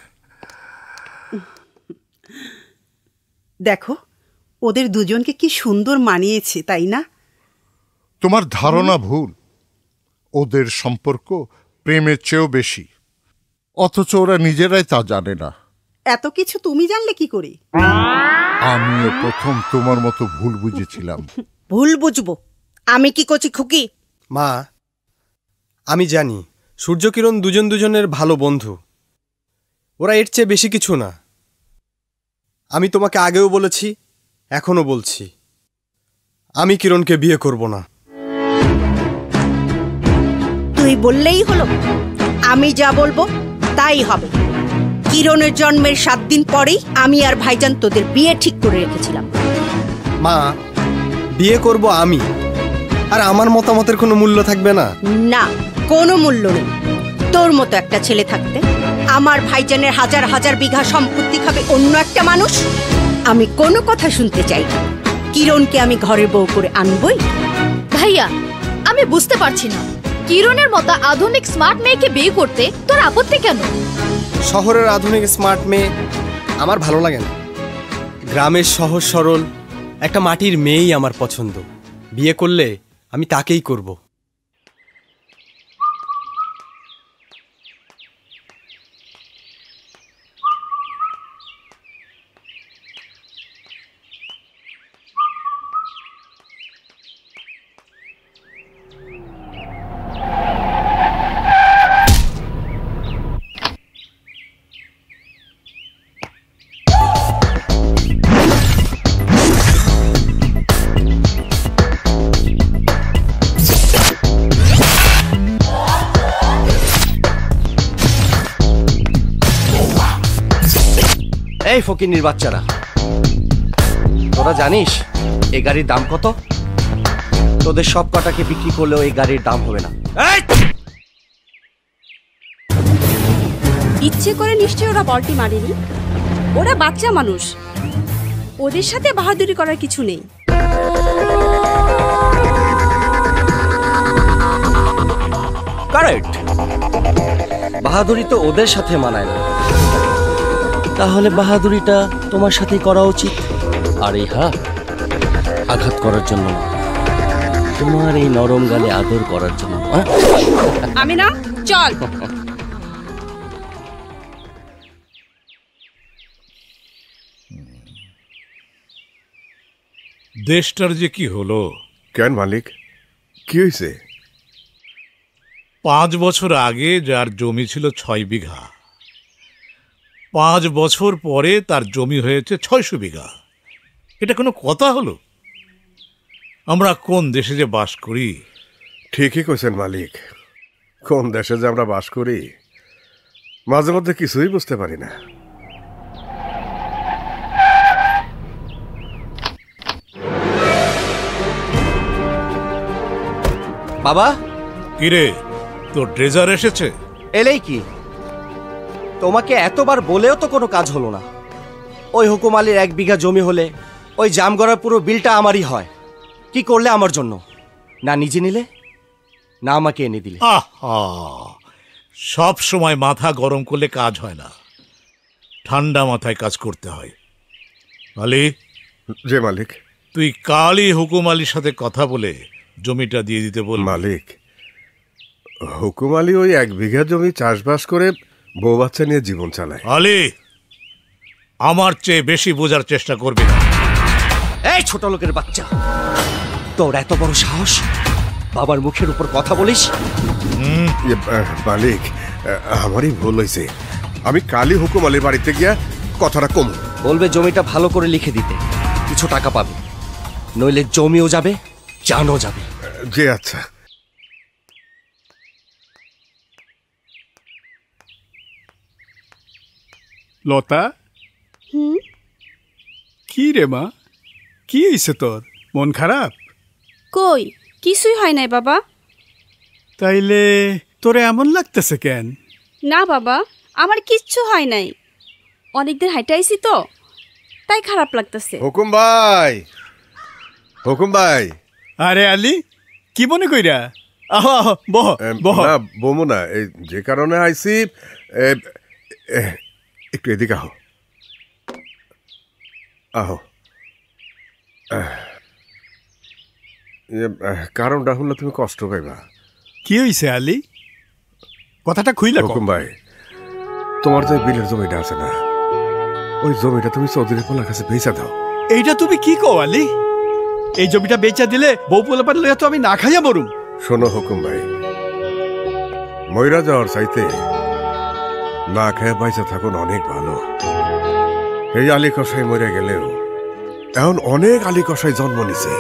[SPEAKER 17] দেখো ওদের দুজনকে কি সুন্দর মানিয়েছে, তাই না?
[SPEAKER 15] তোমার ধারণা ভুল। ওদের সম্পর্ক প্রেমের চেয়েও বেশি, অথচ ওরা নিজেরাই তা জানে না।
[SPEAKER 17] এত কিছু তুমি জানলে কি করে?
[SPEAKER 15] আমিও প্রথম তোমার মতো ভুল বুঝেছিলাম।
[SPEAKER 18] ভুল বুঝবো? আমি কি করছি খুকি?
[SPEAKER 19] মা, আমি জানি সূর্যকিরণ দুজন দুজনের ভালো বন্ধু, ওরা এর চেয়ে বেশি কিছু না। আমি তোমাকে আগেও বলেছি, এখনো বলছি, আমি কিরণকে বিয়ে করব না।
[SPEAKER 18] তুই বললেই হলো, আমি যা বলবো তাই হবে। কিরণের জন্মের সাত দিন পরেই আমি আর ভাইজান তোদের বিয়ে ঠিক করে রেখেছিলাম।
[SPEAKER 19] মা, বিয়ে করব আমি, আর আমার মতামতের কোনো মূল্য থাকবে না?
[SPEAKER 18] না, কোনো মূল্য নেই। তোর মতো একটা ছেলে থাকতে আমার ভাইজানের হাজার হাজার বিঘা সম্পত্তি খাবে অন্য একটা মানুষ? আমি কোনো কথা শুনতে চাই না। কিরণকে আমি ঘরের বউ করে আনবই।
[SPEAKER 13] ভাইয়া, আমি বুঝতে পারছি না, কিরণের মতো আধুনিক স্মার্ট মেয়েকে বিয়ে করতে তোর আপত্তি কেন?
[SPEAKER 19] শহরের আধুনিক স্মার্ট মেয়ে আমার ভালো লাগে না। গ্রামের সহজ সরল একটা মাটির মেয়েই আমার পছন্দ। বিয়ে করলে আমি তাকেই করব।
[SPEAKER 11] এই ফকিন্নির বাচ্চারা, তোরা জানিস এই গাড়ির দাম কত? তোদের সব কটাকে বিক্রি করলেও এই গাড়ির দাম হবে না।
[SPEAKER 20] ইচ্ছে করে নিশ্চয়ই ওরা বলটি মারেনি। ওরা বাচ্চা মানুষ, ওদের সাথে বাহাদুরি করার কিছু নেই।
[SPEAKER 11] কারেক্ট, বাহাদুরি তো ওদের সাথে মানায় না। তাহলে বাহাদুরিটা তোমার সাথেই করা উচিত। আর এই হাত আঘাত করার জন্য, তোমার এই নরম গালে আদর করার জন্য।
[SPEAKER 20] আমি না, চল।
[SPEAKER 1] দেশটার যে কি হলো।
[SPEAKER 2] কেন মালিক, কি হয়েছে?
[SPEAKER 1] পাঁচ বছর আগে যার জমি ছিল ছয় বিঘা, পাঁচ বছর পরে তার জমি হয়েছে ছয়শো বিঘা। এটা কোনো কথা হলো? আমরা কোন দেশে যে বাস করি?
[SPEAKER 2] ঠিকই কইছেন মালিক, কোন দেশে যে আমরা বাস করি মাঝে মধ্যে কিছুই বুঝতে পারি না।
[SPEAKER 11] বাবা,
[SPEAKER 1] কিরে, তোর ড্রেজার এসেছে?
[SPEAKER 11] এলেই কি? তোমাকে এতবার বলেও তো কোনো কাজ হলো না। ওই হুকুম আলীর এক বিঘা জমি হলে ওই জাম করার পুরো বিলটা আমারই হয়। কি করলে আমার জন্য? না নিজে নিলে, না আমাকে এনে দিলে।
[SPEAKER 1] আহা, সব সময় মাথা গরম করলে কাজ হয় না, ঠান্ডা মাথায় কাজ করতে হয়। আলী।
[SPEAKER 2] যে মালিক।
[SPEAKER 1] তুই কালই হুকুম আলীর সাথে কথা বলে জমিটা দিয়ে দিতে বল।
[SPEAKER 2] মালিক, হুকুম আলী ওই এক বিঘা জমি চাষবাস করে বউ বাচ্চা নিয়ে জীবন চালায়।
[SPEAKER 1] আলী, আমার চেয়ে বেশি বোঝার চেষ্টা করবি না।
[SPEAKER 11] এই ছোট লোকের বাচ্চা, তোর এত বড় সাহস বাবার মুখের উপর কথা বলিস?
[SPEAKER 2] মালিক, আমারই ভুল হয়েছে। আমি কালই হুকুম আলীর বাড়িতে গিয়া কথাটা কম
[SPEAKER 11] বলবে। জমিটা ভালো করে লিখে দিতে, কিছু টাকা পাবে, নইলে জমিও যাবে, জানও যাবে।
[SPEAKER 2] জি আচ্ছা।
[SPEAKER 7] লতা,
[SPEAKER 20] হুম
[SPEAKER 7] কি রে মা, কি হয়েছে তোর? মন খারাপ?
[SPEAKER 20] কই কিছুই হয় নাই বাবা।
[SPEAKER 7] তাইলে তোরে এমন লাগতেছে কেন?
[SPEAKER 20] না বাবা, আমার কিচ্ছু হয় নাই, অনেকদিন হাইটে আইছি তো, তাই খারাপ লাগতেছে।
[SPEAKER 2] হুকুম ভাই, হুকুম ভাই।
[SPEAKER 7] আরে আলী, কি মনে কইরা? আহো আহো, বহ বহ।
[SPEAKER 2] না বমু না, এই যে কারণে আইছি, একটু এদিকে আহো আহো। কারণটা হলো তুমি কষ্ট পাইবা।
[SPEAKER 7] কি হইছে আলী? কথাটা খুইলা
[SPEAKER 2] হুকুম ভাই, তোমার যে বিলের জমিটা আছে না, ওই জমিটা তুমি চৌধুরী পোলার কাছে বেচা দাও।
[SPEAKER 7] এইটা তুমি কি কও আলী? এই জমিটা বেচা দিলে বউ পোলা পার লইয়া তো আমি না খাইয়া মরুম।
[SPEAKER 2] শোনো হুকুম ভাই, ময়রা যাওয়ার চাইতে না খাইয়া বাইচা থাকুন অনেক ভালো। এই আলী কসাই মরে গেলেও এখন অনেক আলী কসাই জন্ম নিছে।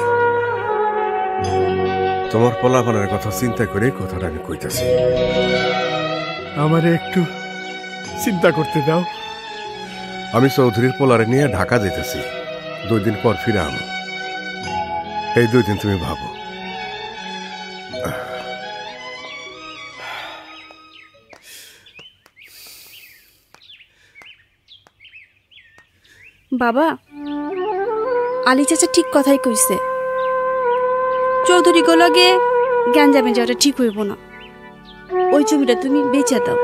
[SPEAKER 2] তোমার পোলাপানের কথা চিন্তা করে কথাটা আমি কইতাছি।
[SPEAKER 7] আমারে একটু চিন্তা করতে দাও।
[SPEAKER 2] আমি চৌধুরীর পোলারে নিয়ে ঢাকা যেতেছি, দুই দিন পর ফিরাম। এই দুই দিন তুমি ভাবো।
[SPEAKER 20] বাবা, আলী চাচা ঠিক কথাই কইছে, চৌধুরী গোলগে জ্ঞান যাবেন যাওয়াটা ঠিক হইব না। ওই জমিটা তুমি বেচে দাও।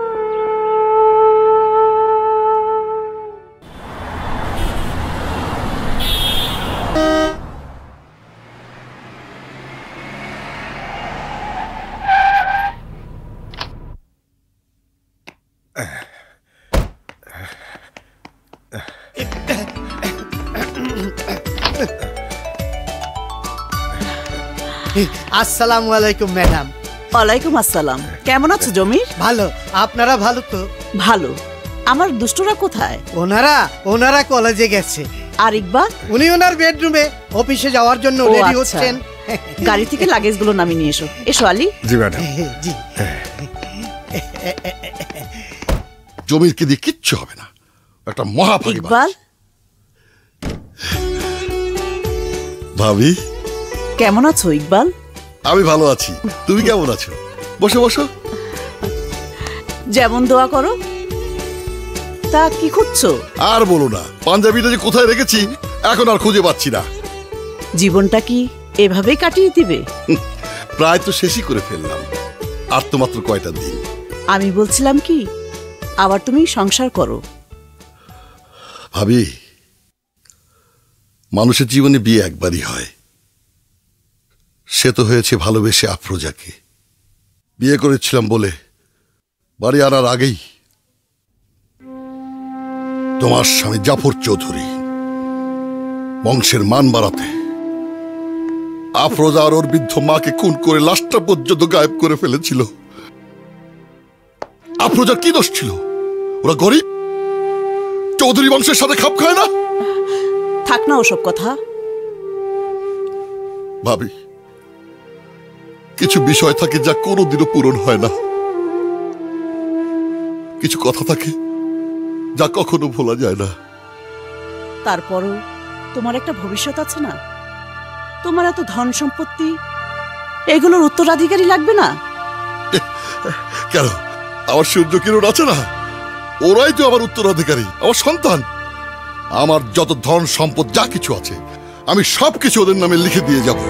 [SPEAKER 9] আসসালামু আলাইকুম ম্যাডাম।
[SPEAKER 6] ওয়ালাইকুম আসসালাম। কেমন আছো জমির?
[SPEAKER 9] ভালো, আপনারা ভালো তো?
[SPEAKER 6] ভালো। আমার দুষ্টরা কোথায়?
[SPEAKER 9] ওনারা ওনারা কলেজে গেছে।
[SPEAKER 6] আর ইকবাল?
[SPEAKER 9] উনি ওনার বেডরুমে অফিসে যাওয়ার জন্য রেডি হচ্ছেন।
[SPEAKER 6] গাড়ি থেকে লাগেজগুলো নামিয়ে নিয়ে এসো। এসো আলী।
[SPEAKER 2] জি ম্যাডাম।
[SPEAKER 9] জি।
[SPEAKER 8] জমির কি দিয়ে কিচ্ছু হবে না, একটা মহাভাগী।
[SPEAKER 6] ইকবাল,
[SPEAKER 8] ভাবি
[SPEAKER 6] কেমন আছো? ইকবাল,
[SPEAKER 8] আমি ভালো আছি, তুমি কেমন আছো? বসো বসো।
[SPEAKER 6] যেমন দোয়া করো। তা কি খুঁজছো?
[SPEAKER 8] আর বলো না, পাঞ্জাবিটা যে কোথায় রেখেছি এখন আর খুঁজে পাচ্ছি না।
[SPEAKER 6] জীবনটা কি এভাবেই কাটিয়ে দিবে?
[SPEAKER 8] প্রায় তো শেষই করে ফেললাম, আর তো মাত্র কয়টা দিন।
[SPEAKER 6] আমি বলছিলাম কি, আবার তুমি সংসার করো।
[SPEAKER 8] ভাবি, মানুষের জীবনে বিয়ে একবারই হয়। সে তো হয়েছে ভালোবেসে আফরোজাকে। বিয়ে করেছিলাম বলে বাড়ি আনার আগেই তোমার স্বামী জাফর চৌধুরী বংশের মান বাড়াতে আফরোজা আর ওর বৃদ্ধ মাকে খুন করে লাশটা পর্যন্ত গায়েব করে ফেলেছিল। আফরোজার কি দোষ ছিল? ওরা গরিব, চৌধুরী বংশের সাথে খাপ খায় না।
[SPEAKER 6] থাক না ওসব কথা।
[SPEAKER 8] ভাবি, কিছু বিষয় থাকে যা কোনোদিনও পূরণ হয় না, কিছু কথা থাকে যা কখনো ভোলা যায় না।
[SPEAKER 6] তারপরও তোমার একটা ভবিষ্যৎ আছে না? তোমার এত ধন সম্পত্তি, এগুলোর উত্তরাধিকারী লাগবে না?
[SPEAKER 8] কেন, আমার সূর্য কিরণ আছে না, ওরাই তো আমার উত্তরাধিকারী, আমার সন্তান। আমার যত ধন সম্পদ যা কিছু আছে আমি সব কিছু ওদের নামে লিখে দিয়ে যাব।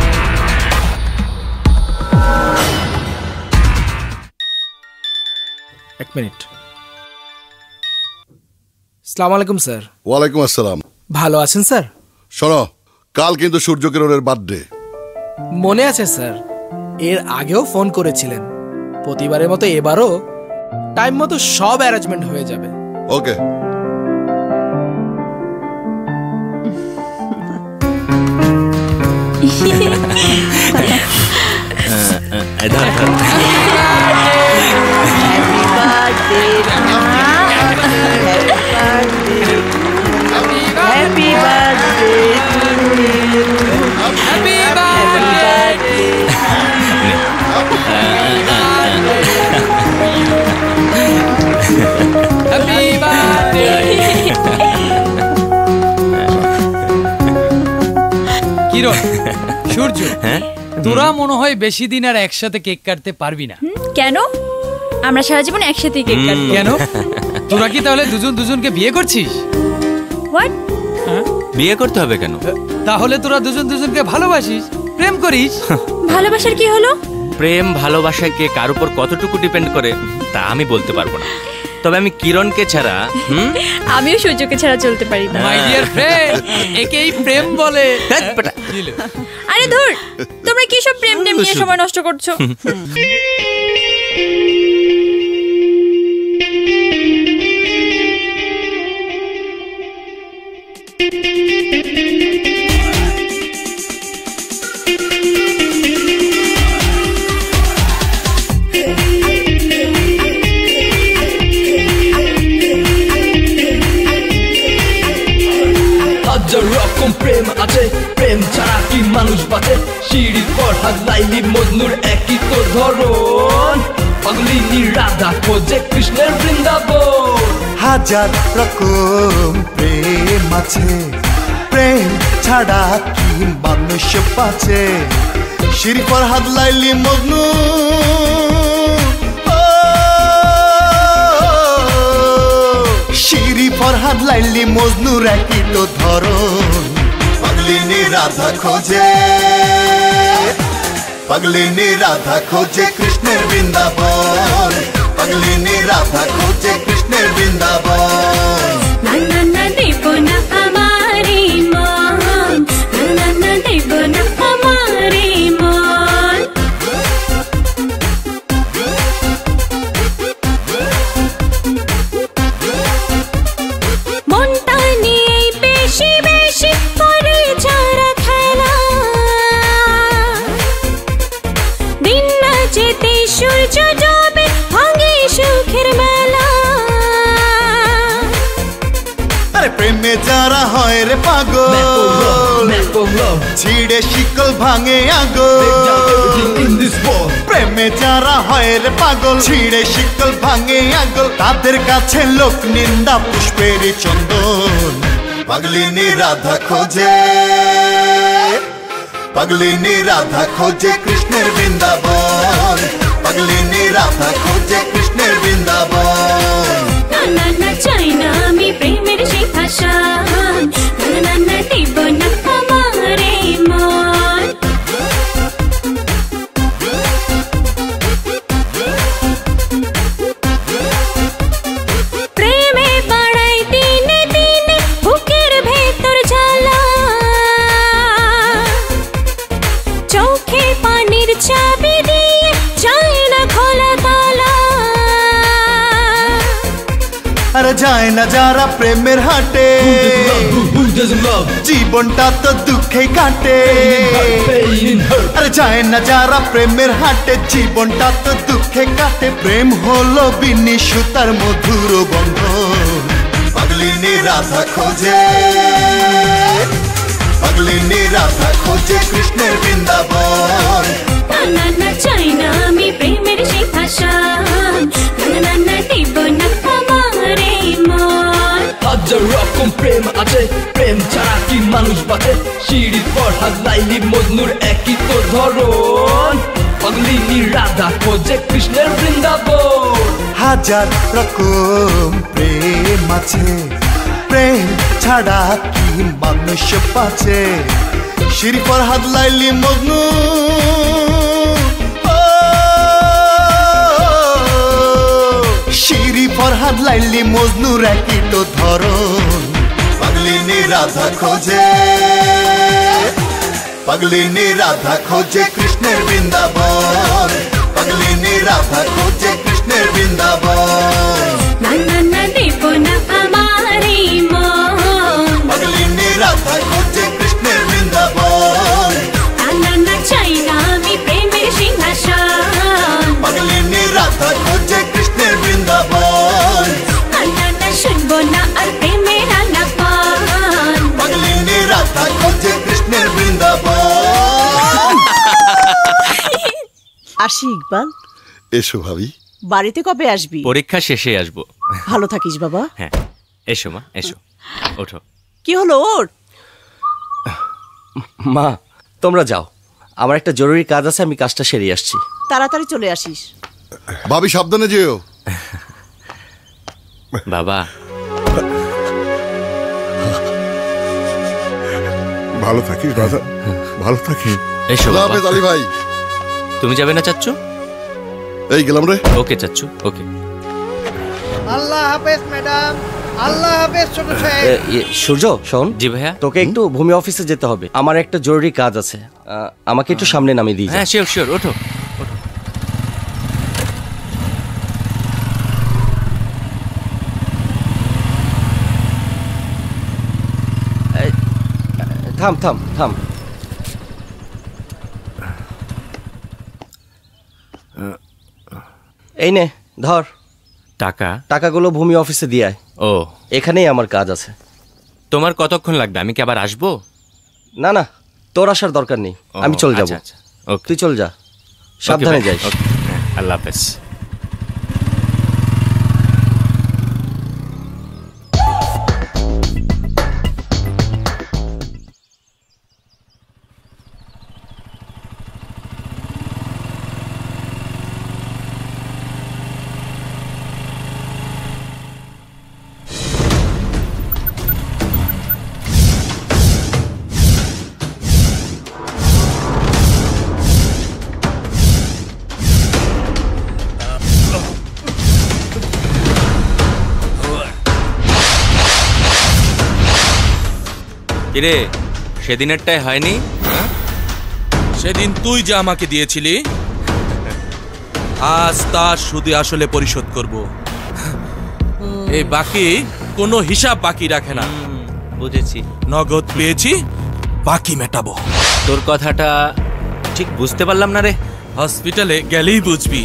[SPEAKER 21] এক মিনিট। আসসালামু আলাইকুম স্যার।
[SPEAKER 8] ওয়ালাইকুম আসসালাম।
[SPEAKER 21] ভালো আছেন স্যার?
[SPEAKER 8] শোনো, কাল কিন্তু সূর্য কিরণের বার্থডে।
[SPEAKER 21] মনে আছে স্যার, এর আগেও ফোন করেছিলেন। প্রতিবারের মতো এবারও টাইম মতো সব অ্যারেঞ্জমেন্ট হয়ে যাবে।
[SPEAKER 8] ওকে।
[SPEAKER 6] Happy birthday to you. Happy birthday.
[SPEAKER 16] Happy birthday. কিরণ, সূর্য, তোরা মনে হয় বেশি দিন আর একসাথে কেক কাটতে পারবি না।
[SPEAKER 14] কেন? আমরা সারা জীবন একসাথে কেক কাটবো।
[SPEAKER 16] কেন? তোরা কি তাহলে দুজন দুজনকে বিয়ে করছিস?
[SPEAKER 14] হোয়াট?
[SPEAKER 12] বিয়ে করতে হবে কেন?
[SPEAKER 16] তাহলে তোরা দুজন দুজনকে ভালোবাসিস, প্রেম করিস।
[SPEAKER 14] ভালোবাসার কি হলো?
[SPEAKER 12] প্রেম ভালোবাসা কে কার উপর কতটুকু ডিপেন্ড করে তা আমি বলতে পারবো না, তবে আমি কিরণকে ছাড়া হুম
[SPEAKER 14] আমিও সূর্যকে ছাড়া চলতে পারি না।
[SPEAKER 16] মাই ডিয়ার ফ্রেন্ড, একেই প্রেম বলে।
[SPEAKER 14] আরে ধুর, তোমরা কি সব প্রেম টেম নিয়ে সময় নষ্ট করছো?
[SPEAKER 22] রকম প্রেম আছে, প্রেম ছাড়া কি মানুষ বাঁচে? সিঁড়ির পর হাত লাইলি মজনুর একই তো ধরন, পাগলিনী রাধা খোঁজে কৃষ্ণের বৃন্দাবন।
[SPEAKER 23] হাজার রকম প্রেম আছে, প্রেম ছাড়া কি মানুষ বাঁচে? সিঁড়ি পর হাত লাইলি মজনু সিঁড়ি পর হাত লাইলি মজনুর একই তো ধরন, পাগলিনী রাধা খোঁজে পাগলিনী রাধা খোঁজে কৃষ্ণের বৃন্দাবন, পাগলিনী রাধা খোঁজে কৃষ্ণের বৃন্দাবন।
[SPEAKER 24] না না না দেব না আমারে মন, না না না দেব না আমারে মন। মনটা নিয়ে বেশি বেশি করে যারা খেলা, দিন না যেতে সূর্য ডোবে ভাঙে সুখের মেলা।
[SPEAKER 23] আরে প্রেমে যারা হয় রে পাগল, ছিড়ে শিকল ভাঙে আগল। প্রেমে যারা হয় রে পাগল, ছিড়ে শিকল ভাঙে আগল। তাদের কাছে লোক নিন্দা পুষ্পের চন্দন, পাগলিনী রাধা খোঁজে পাগলিনী রাধা খোঁজে কৃষ্ণের বৃন্দাবন, পাগলিনী রাধা খোঁজে কৃষ্ণের বৃন্দাবন।
[SPEAKER 24] না না না চাই না আমি প্রেমের সিংহাসন, না না না দেব না আমারে মন। প্রেমে বাড়াই দিনে দিনে বুকের ভেতর জ্বালা, চোখে পানির চাবি দিয়ে যায় না খোলা তালা।
[SPEAKER 23] আরে যায় না যারা প্রেমের হাটে, জীবনটা তো দুঃখে কাটে। আরে যায় না যারা প্রেমের হাটে, জীবনটা তো দুঃখে কাটে। প্রেম হলো বিনি সুতার মধুর বন্ধন, পাগলিনী রাধা খোঁজে পাগলিনী রাধা খোঁজে কৃষ্ণের বৃন্দাবন।
[SPEAKER 24] না না না চাই না আমি প্রেমের সিংহাসন, না না না দেব না আমারে মন।
[SPEAKER 22] হাজার রকম প্রেম আছে, প্রেম ছাড়া কি মানুষ বাঁচে? সিঁড়ির পর হাত লাইলি মজনুর একই তো ধরন, পাগলিনী রাধা খোঁজে কৃষ্ণের বৃন্দাবন।
[SPEAKER 23] হাজার রকম প্রেম আছে, প্রেম ছাড়া কি মানুষ বাঁচে শিরি ফরহাদ লাইলি মজনু শিরি ফরহাদ লাইলি মজনুর একই তো ধরন পাগলিনী রাধা খোঁজে পাগলিনী রাধা খোঁজে কৃষ্ণের বৃন্দাবন পাগলিনী রাধা খোঁজে কৃষ্ণের বৃন্দাবন
[SPEAKER 24] না না না দেব না আমারে মন
[SPEAKER 23] পাগলিনী রাধা খোঁজে কৃষ্ণের বৃন্দাবন
[SPEAKER 24] না না না চাই না আমি প্রেমের সিংহাসন
[SPEAKER 23] পাগলিনী রাধা খোঁজে কৃষ্ণের বৃন্দাবন
[SPEAKER 24] না না না শুনবো না আর প্রেমের আলাপন
[SPEAKER 23] পাগলিনী রাধা খোঁজে কৃষ্ণের বৃন্দাবন
[SPEAKER 6] আসি ইকবাল।
[SPEAKER 8] এসো ভাবি।
[SPEAKER 6] বাড়িতে কবে আসবি?
[SPEAKER 12] পরীক্ষা শেষে আসবো।
[SPEAKER 6] ভালো থাকিস বাবা।
[SPEAKER 12] হ্যাঁ এসো মা এসো ওঠো।
[SPEAKER 6] কি হলো ওর?
[SPEAKER 11] মা তোমরা যাও, আমার একটা জরুরি কাজ আছে, আমি কাজটা সেরে আসছি।
[SPEAKER 6] তাড়াতাড়ি চলে আসিস।
[SPEAKER 8] ভাবি সাবধানে যেও।
[SPEAKER 12] বাবা
[SPEAKER 2] ভালো থাকিস রাজা, ভালো থাকিস।
[SPEAKER 12] এসো
[SPEAKER 8] আল্লাহ হাফেজ আলী ভাই।
[SPEAKER 12] তুমি যাবে না চাচ্চু?
[SPEAKER 8] এই গেলাম রে।
[SPEAKER 12] ওকে চাচ্চু ওকে।
[SPEAKER 9] আল্লাহ হাফেজ ম্যাডাম, আল্লাহ হাফেজ ছোট সাহেব।
[SPEAKER 11] এ, ইয়ে, সূর্য শোন।
[SPEAKER 12] জি ভাইয়া।
[SPEAKER 11] তোকে একটু ভূমি অফিসে যেতে হবে, আমার একটা জরুরি কাজ আছে। আহ, আমাকে একটু সামনে নামিয়ে দিই।
[SPEAKER 12] হ্যাঁ শিওর শিওর ওঠো।
[SPEAKER 11] থাম থাম থাম। এই নে ধর
[SPEAKER 12] টাকা।
[SPEAKER 11] টাকাগুলো ভূমি অফিসে দিয়ে আয়।
[SPEAKER 12] ও
[SPEAKER 11] এখানেই আমার কাজ আছে।
[SPEAKER 12] তোমার কতক্ষণ লাগবে? আমি কি আবার আসবো?
[SPEAKER 11] না না তোর আসার দরকার নেই, আমি চলে যাব। তুই চল যা, সাবধানে যাইস।
[SPEAKER 12] আল্লাহ হাফেজ। কিরে সেদিনেরটাই হয়নি?
[SPEAKER 3] সেদিন তুই যে আমাকে দিয়েছিলি, আজ তার সুদে আসলে পরিশোধ করব। এই বাকি কোনো হিসাব বাকি রাখে না।
[SPEAKER 12] বুঝেছি।
[SPEAKER 3] নগদ পেয়েছি, বাকি মেটাবো।
[SPEAKER 12] তোর কথাটা ঠিক বুঝতে পারলাম না রে।
[SPEAKER 3] হসপিটালে গেলেই বুঝবি।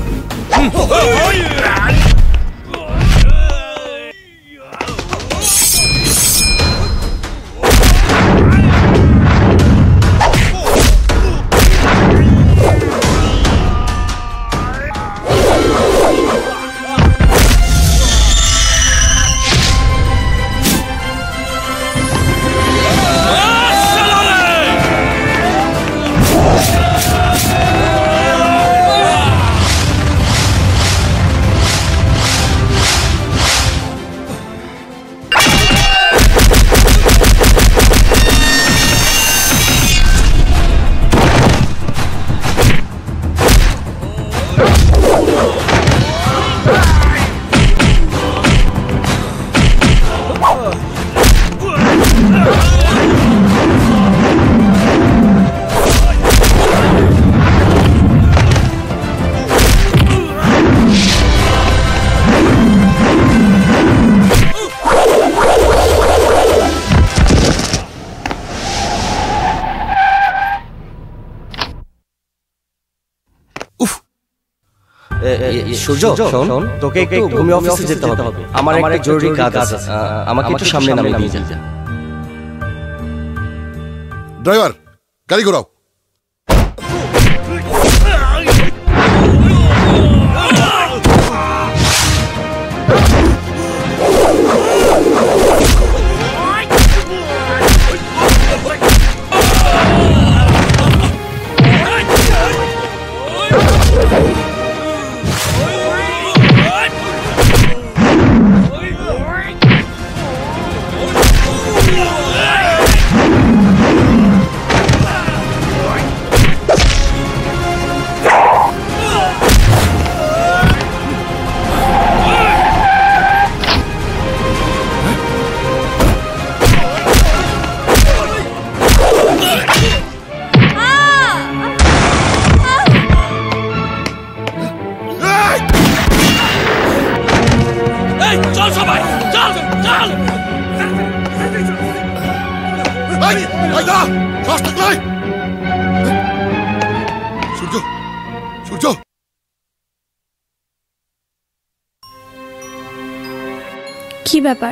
[SPEAKER 11] সূর্য শোন, তোকে একটু ভূমি অফিসে যেতে হবে, আমার একটা জরুরি কাজ আছে। আমাকে একটু সামনে নামিয়ে দিয়ে যা।
[SPEAKER 8] ড্রাইভার গাড়ি ঘোরাও। সূর্য,
[SPEAKER 14] কি ব্যাপার?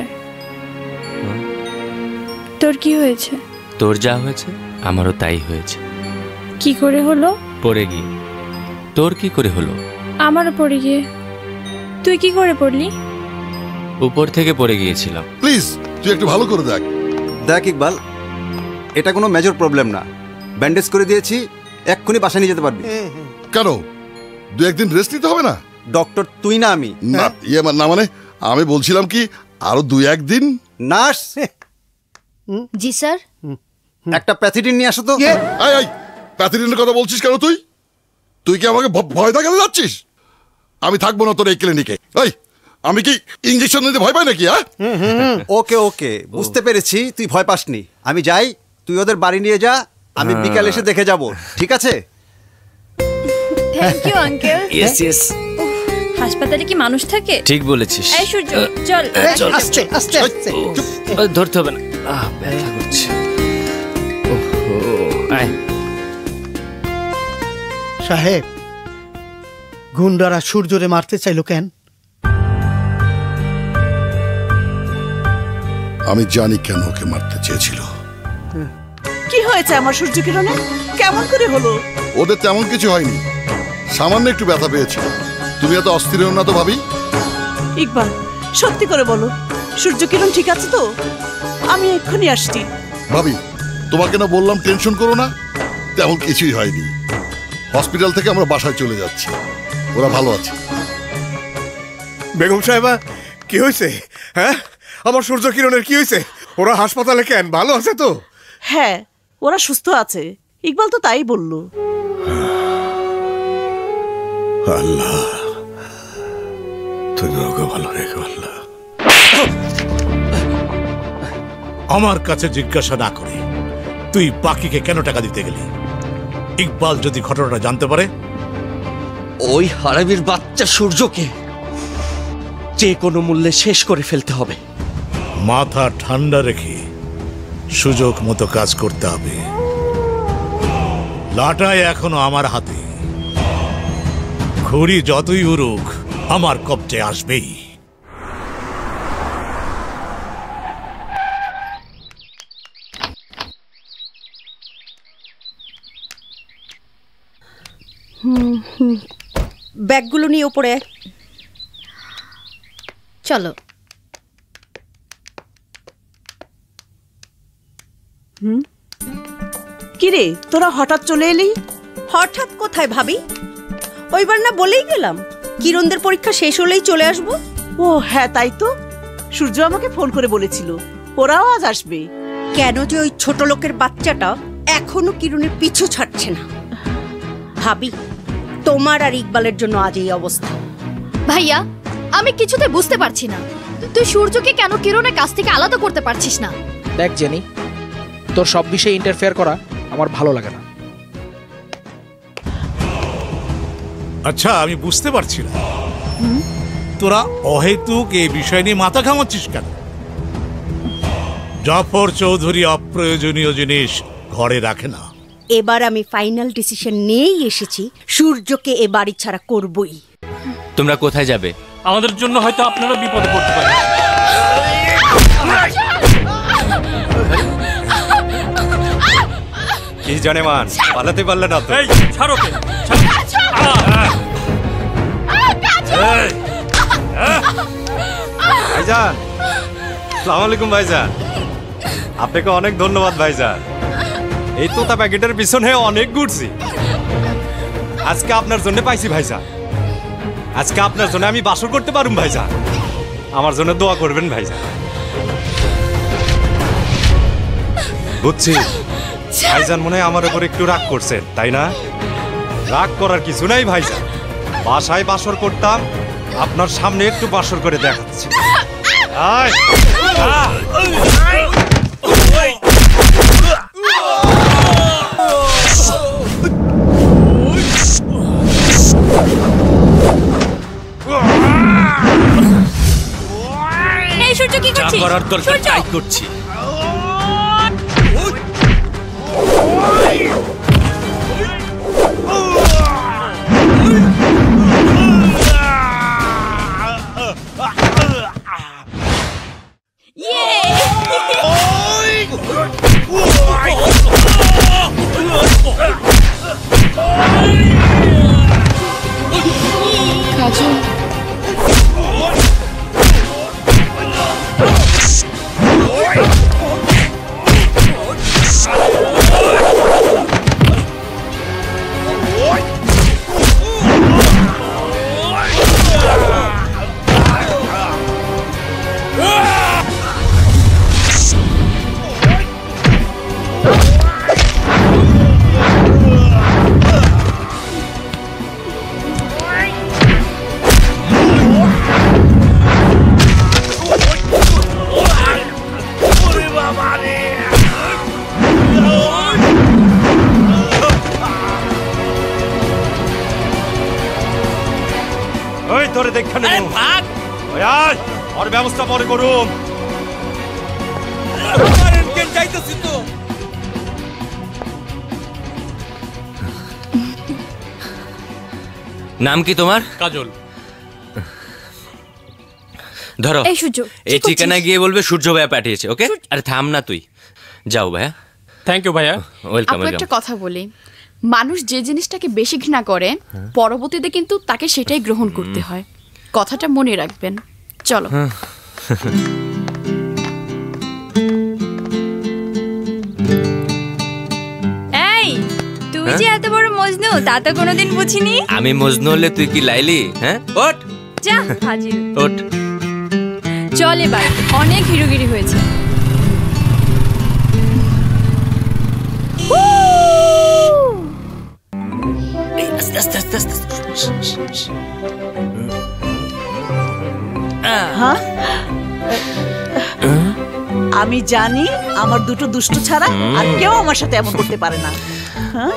[SPEAKER 14] তোর কি হয়েছে?
[SPEAKER 12] তোর যা হয়েছে আমারও তাই হয়েছে।
[SPEAKER 14] কি করে হলো?
[SPEAKER 12] পড়ে গিয়ে। তোর কি করে হলো?
[SPEAKER 14] আমারও পড়ে গিয়ে। তুই কি করে পড়লি?
[SPEAKER 12] উপর থেকে পড়ে গিয়েছিলাম।
[SPEAKER 8] প্লিজ তুই একটু ভালো করে দেখ।
[SPEAKER 4] দেখ ইকবাল, এটা কোনো মেজর প্রবলেম না, ব্যান্ডেজ করে দিয়েছি, এক্ষুনি বাসায় নিয়ে যেতে পারবি।
[SPEAKER 8] কেন, দু একদিন রেস্ট নিতে হবে না?
[SPEAKER 4] ডক্টর তুই না আমি।
[SPEAKER 8] না ইয়ে না, মানে আমি বলছিলাম কি আরো দুই একদিন।
[SPEAKER 4] নার্স।
[SPEAKER 20] জি স্যার।
[SPEAKER 4] একটা প্যাথিডিন নিয়ে আসো তো।
[SPEAKER 8] আই আই প্যাথিডিনের কথা বলছিস কেন তুই? তুই কি আমাকে ভয় দেখাতে যাচ্ছিস? আমি থাকবো না তোর এই ক্লিনিকে। এই আমি কি ইঞ্জেকশন নিতে ভয় পাই নাকি? হ্যাঁ
[SPEAKER 4] ওকে ওকে, বুঝতে পেরেছি তুই ভয় পাসনি। আমি যাই, তুই ওদের বাড়ি নিয়ে যা, আমি বিকাল এসে দেখে যাব, ঠিক আছে?
[SPEAKER 14] Thank you uncle.
[SPEAKER 12] Yes yes.
[SPEAKER 14] হাসপাতালে কি মানুষ থাকে?
[SPEAKER 12] ঠিক বলেছিস।
[SPEAKER 14] এই সূর্য চল।
[SPEAKER 12] চল
[SPEAKER 9] আস্তে আস্তে আস্তে।
[SPEAKER 12] ধরতে হবে না, আহ ব্যথা করছে। ওহো আয়।
[SPEAKER 9] সাহেব, গুন্ডারা সূর্যরে মারতে চাইলো কেন?
[SPEAKER 8] আমি জানি কেন ওকে মারতে চেয়েছিল।
[SPEAKER 6] কি হয়েছে আমার সূর্য কিরণে? কেমন করে হলো?
[SPEAKER 8] ওদের তেমন কিছু হয়নি, সামান্য একটু ব্যথা পেয়েছিল। তুমি এত অস্থির হও না তো ভাবি।
[SPEAKER 6] ইকবাল, সত্যি করে বলো, সূর্য কিরণ ঠিক আছে তো? আমি এক্ষুনি আসছি।
[SPEAKER 8] ভাবি তোমাকে না বললাম টেনশন করো না, তেমন কিছুই হয়নি। হসপিটাল থেকে আমরা বাসায় চলে যাচ্ছি, ওরা ভালো আছে।
[SPEAKER 2] বেগম সাহেবা, কি হয়েছে? হ্যাঁ, আমার সূর্য কিরণের কি হয়েছে? ওরা হাসপাতালে কেন, ভালো আছে তো?
[SPEAKER 6] হ্যাঁ, ওরা সুস্থ আছে, ইকবাল তো তাই বলল।
[SPEAKER 2] আল্লাহ তুমি ওকে ভালো রেখো আল্লাহ।
[SPEAKER 1] আমার কাছে জিজ্ঞাসা না করে তুই বাকিকে কেন টাকা দিতে গেলি? ইকবাল যদি ঘটনাটা জানতে পারে?
[SPEAKER 11] ওই হারামির বাচ্চা সূর্যকে যে কোনো মূল্যে শেষ করে ফেলতে হবে।
[SPEAKER 1] মাথা ঠান্ডা রেখে সুযোগ মতো কাজ করতে হবে। লাটাই এখনো আমার হাতে, ঘড়ি যতই উড়ুক আমার কবজে আসবেই।
[SPEAKER 18] ব্যাগগুলো নিয়ে উপরে
[SPEAKER 20] চলো।
[SPEAKER 6] হুম, কিরে তোরা হঠাৎ চলে এলি?
[SPEAKER 18] হঠাৎ কোথায় ভাবি, ওইবার না বলেই গেলাম কিরণদের পরীক্ষা শেষ হলেই চলে আসবো।
[SPEAKER 6] ও হ্যাঁ, তাই তো, সূর্য আমাকে ফোন করে বলেছিল ওরাও আজ আসবে।
[SPEAKER 18] কেন যে ওই ছোট লোকের বাচ্চাটা এখনো কিরণের পিছু ছাড়ছে না। ভাবি তোমার আর ইকবালের জন্য আজ এই অবস্থা।
[SPEAKER 14] ভাইয়া, আমি কিছুতে বুঝতে পারছি না, তুই সূর্যকে কেন কিরণের কাছ থেকে আলাদা করতে পারছিস না?
[SPEAKER 21] দেখ জেনি, তোর সব বিষয়ে ইন্টারফেয়ার করা আমার ভালো লাগে না।
[SPEAKER 1] আচ্ছা, আমি বুঝতে পারছি না তোরা অহেতুক এই বিষয় নিয়ে মাথা ঘামাচ্ছিস কেন? জাফর চৌধুরী অপ্রয়োজনীয় জিনিস ঘরে রাখে না।
[SPEAKER 18] এবার আমি ফাইনাল ডিসিশন নিয়েই এসেছি, সূর্যকে এ বাড়ি ছাড়া করবই।
[SPEAKER 12] তোমরা কোথায় যাবে?
[SPEAKER 5] আমাদের জন্য হয়তো আপনারা বিপদে পড়তে পারেন।
[SPEAKER 4] কি জানে মান, পালাতে পারলে না তো?
[SPEAKER 5] এই ছাড়ো কে,
[SPEAKER 4] ভাইজান, আসসালামু আলাইকুম ভাইজান। আপনাকে অনেক ধন্যবাদ ভাইজান, এই তোতা প্যাকেটের পিছনে অনেক ঘুরছি, আজকে আপনার জন্য পাইছি ভাইজান। আজকে আপনার জন্য আমি বাসর করতে পারুম ভাইজান, আমার জন্য দোয়া করবেন ভাইজান। বুঝছি ভাইজান মনে হয় আমার উপর একটু রাগ করছেন, তাই না? রাগ করার কিছু নাই ভাইজান, বাসায় বাসর করতাম, আপনার সামনে একটু বাসর করে দেখাচ্ছি। আয়
[SPEAKER 14] এই সূর্য কি
[SPEAKER 12] যা
[SPEAKER 14] করছিস?
[SPEAKER 12] করার দরকার তাই করছি।
[SPEAKER 14] সূর্য সূর্য
[SPEAKER 4] ওই তোরে দেখা নেব ভাগ ওই আয় আর ব্যবস্থা পরে করুম
[SPEAKER 3] মারেন কেন যাইতেছি তো
[SPEAKER 12] নাম কি তোমার?
[SPEAKER 5] কাজল।
[SPEAKER 12] ধরো
[SPEAKER 14] এই সূর্য
[SPEAKER 12] এই ঠিকানা গিয়ে বলবে সূর্য ভাইয়া পাঠিয়েছে। ওকে? আরে থাম না তুই, যাও ভাইয়া।
[SPEAKER 5] থ্যাংক ইউ ভাইয়া।
[SPEAKER 12] ওয়েলকাম
[SPEAKER 10] আপু একটা কথা বলি, মানুষ যে জিনিসটাকে বেশি ঘৃণা করে পরবর্তীতে কিন্তু তাকে সেটাই গ্রহণ করতে হয়। কথাটা মনে রাখবেন। চলো।
[SPEAKER 14] এই তুই যে এত বড় মজনু তা তো কোনোদিন বুঝিনি।
[SPEAKER 12] আমি মজনু হলে তুই কি লাইলি? হ্যাঁ ওঠ
[SPEAKER 14] যা ফাজিল।
[SPEAKER 12] ওঠ।
[SPEAKER 14] চল এবার, অনেক হিরোগিরি হয়েছে।
[SPEAKER 12] আস্তে আস্তে আস্তে আস্তে।
[SPEAKER 6] হ্যাঁ? আমি জানি আমার দুটো দুষ্টু ছাড়া আর কেউ আমার সাথে এমন করতে পারে না। হ্যাঁ?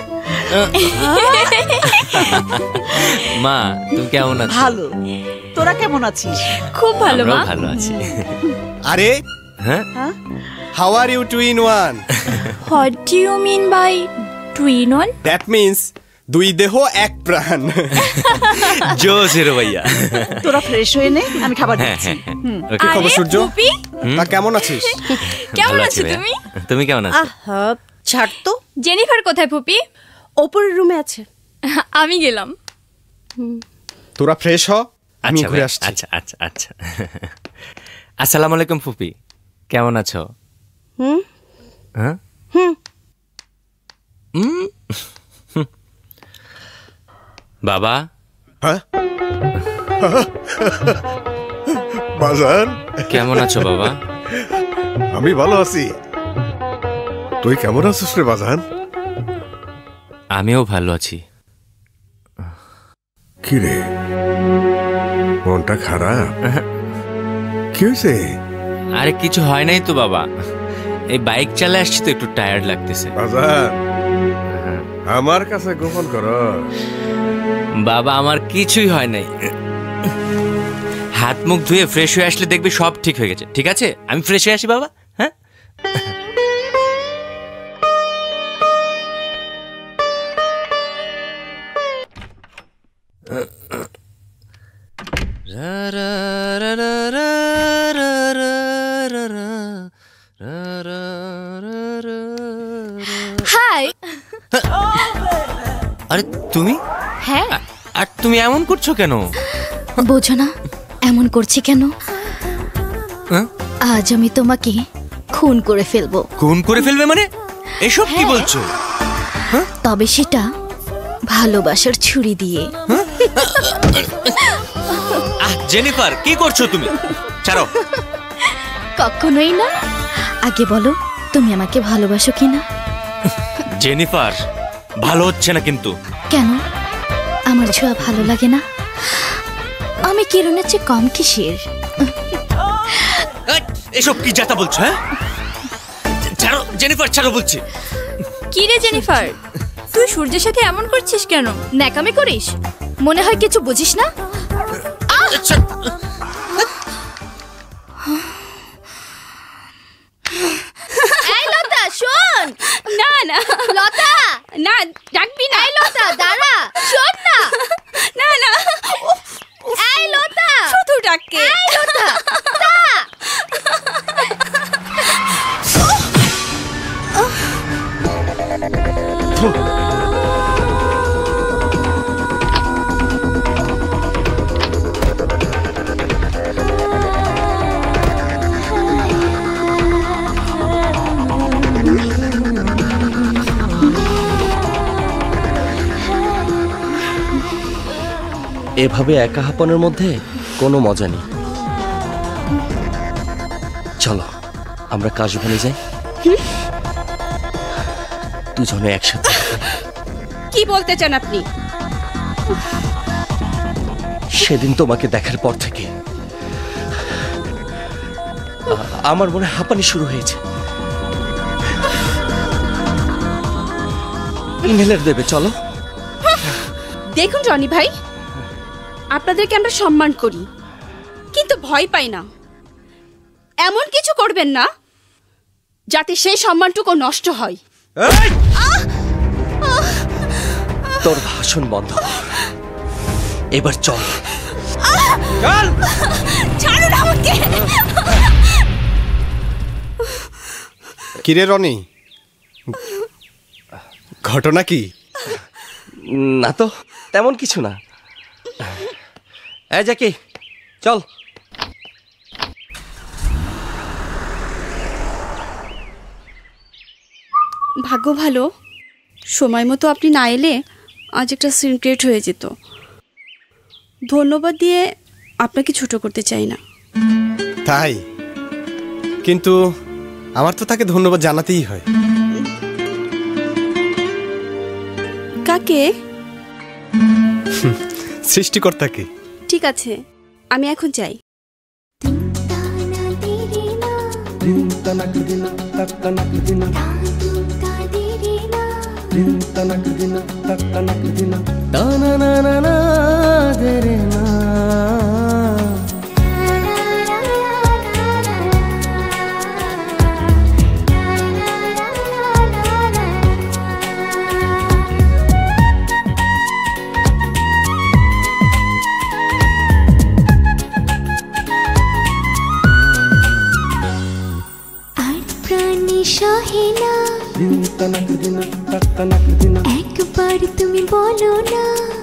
[SPEAKER 12] মা তুমি কেমন আছো?
[SPEAKER 6] ভালো। তোরা কেমন আছিস?
[SPEAKER 14] খুব ভালো মা।
[SPEAKER 12] ভালো আছি।
[SPEAKER 19] আরে
[SPEAKER 12] হ্যাঁ,
[SPEAKER 19] how are you two in one?
[SPEAKER 14] What do you mean by two in one?
[SPEAKER 19] That means দুই দেহ এক প্রাণ।
[SPEAKER 12] জোস হিরো ভাইয়া।
[SPEAKER 6] তোরা ফ্রেশ হয়ে নে, আমি খাবার দিচ্ছি।
[SPEAKER 19] কি খবর সূর্য? তা কেমন আছিস?
[SPEAKER 14] কেমন
[SPEAKER 12] ভালো
[SPEAKER 14] আছো
[SPEAKER 12] আছি ভাইয়া।
[SPEAKER 14] তুমি?
[SPEAKER 12] তুমি কেমন আছো?
[SPEAKER 18] আহা ছাড় তো।
[SPEAKER 14] জেনিফার কোথায় ফুপি?
[SPEAKER 18] ওপরের রুমে আছে।
[SPEAKER 14] আমি গেলাম।
[SPEAKER 19] তোরা ফ্রেশ হ, আমি
[SPEAKER 12] আচ্ছা
[SPEAKER 19] ঘুরে
[SPEAKER 12] ভাইয়া,
[SPEAKER 19] আসছি।
[SPEAKER 12] আচ্ছা আচ্ছা আচ্ছা। আসসালামু আলাইকুম ফুপি, কেমন আছো?
[SPEAKER 18] হুম
[SPEAKER 12] হ্যাঁ
[SPEAKER 18] হুম
[SPEAKER 12] হুম। বাবা।
[SPEAKER 2] হ্যাঁ বাজান,
[SPEAKER 12] কেমন আছো বাবা?
[SPEAKER 2] আমি ভালো আছি। তুই কেমন আছিস রে বাজান?
[SPEAKER 12] আমিও ভালো আছি।
[SPEAKER 2] কি রে, মনটা খারাপ? কি হয়েছে?
[SPEAKER 12] আরে কিছু হয় নাই তো বাবা, এই বাইক চালে আসছি তো একটু টায়ার্ড লাগতেছে।
[SPEAKER 2] বাজান আমার কাছে গোপন কর।
[SPEAKER 12] বাবা আমার কিছুই হয় নাই, হাত মুখ ধুয়ে ফ্রেশ হয়ে আসলে দেখবি সব ঠিক হয়ে গেছে। ঠিক আছে, আমি ফ্রেশ হয়ে আসি বাবা। হ্যাঁ
[SPEAKER 14] হাই।
[SPEAKER 12] আরে তুমি?
[SPEAKER 14] হ্যাঁ।
[SPEAKER 12] আর তুমি এমন করছো কেন?
[SPEAKER 13] বোঝো না এমন করছি কেন? আজ আমি তোমাকে খুন করে ফেলবো।
[SPEAKER 12] খুন করে ফেলবে মানে? এসব কি বলছো?
[SPEAKER 13] তবে সেটা ভালোবাসার ছুরি দিয়ে।
[SPEAKER 12] আহ জেনিফার, কি করছো তুমি? ছাড়ো।
[SPEAKER 13] কখনোই না। আগে বলো তুমি আমাকে ভালোবাসো কিনা?
[SPEAKER 12] জেনিফার ভালো হচ্ছে না কিন্তু।
[SPEAKER 13] কেন আমার ছোঁয়া ভালো লাগে না? আমি কিরণের চেয়ে কম কিসের?
[SPEAKER 12] এসব কি যাতা বলছো? হ্যাঁ ছাড়ো জেনিফার, ছাড়ো বলছি।
[SPEAKER 14] কি রে জেনিফার, তুই সূর্যের সাথে এমন করছিস কেন? ন্যাকামি করিস?
[SPEAKER 13] মনে হয় কিছু বুঝিস না।
[SPEAKER 14] এই লতা শোন। না না লতা, না ডাকবি না। এই লতা দাঁড়া, শোন না। না না এই লতা শুধু ডাকে। এই লতা তা।
[SPEAKER 11] এভাবে একা হাঁপানোর মধ্যে কোনো মজা নেই। চলো আমরা কাশবনে যাই, দুজনে একসাথে।
[SPEAKER 20] কি বলতে চান আপনি?
[SPEAKER 11] সেদিন তোমাকে দেখার পর থেকে আমার মনে হাঁপানি শুরু হয়েছে। ইনহেলার দেবে? চলো।
[SPEAKER 20] দেখুন রনি ভাই, আপনাদেরকে আমরা সম্মান করি, কিন্তু ভয় পাই না। এমন কিছু করবেন না যাতে সেই সম্মানটুকু নষ্ট হয়।
[SPEAKER 11] তোর ভাষণ বন্ধ, এবার চল।
[SPEAKER 20] ছাড়ুন আমাকে।
[SPEAKER 19] কিরে রনি, ঘটনা কি?
[SPEAKER 11] না তো, তেমন কিছু না। এই জ্যাকি, চল।
[SPEAKER 20] ভাগ্য ভালো, সময় মতো আপনি না এলে আজ একটা সিন ক্রিয়েট হয়ে যেত। ধন্যবাদ দিয়ে আপনাকে ছোট করতে চাই না।
[SPEAKER 19] তাই? কিন্তু আমার তো তাকে ধন্যবাদ জানাতেই হয়।
[SPEAKER 20] কাকে?
[SPEAKER 19] সৃষ্টিকর্তাকে।
[SPEAKER 20] ঠিক আছে, আমি এখন যাই।
[SPEAKER 24] একবার তুমি বলো না,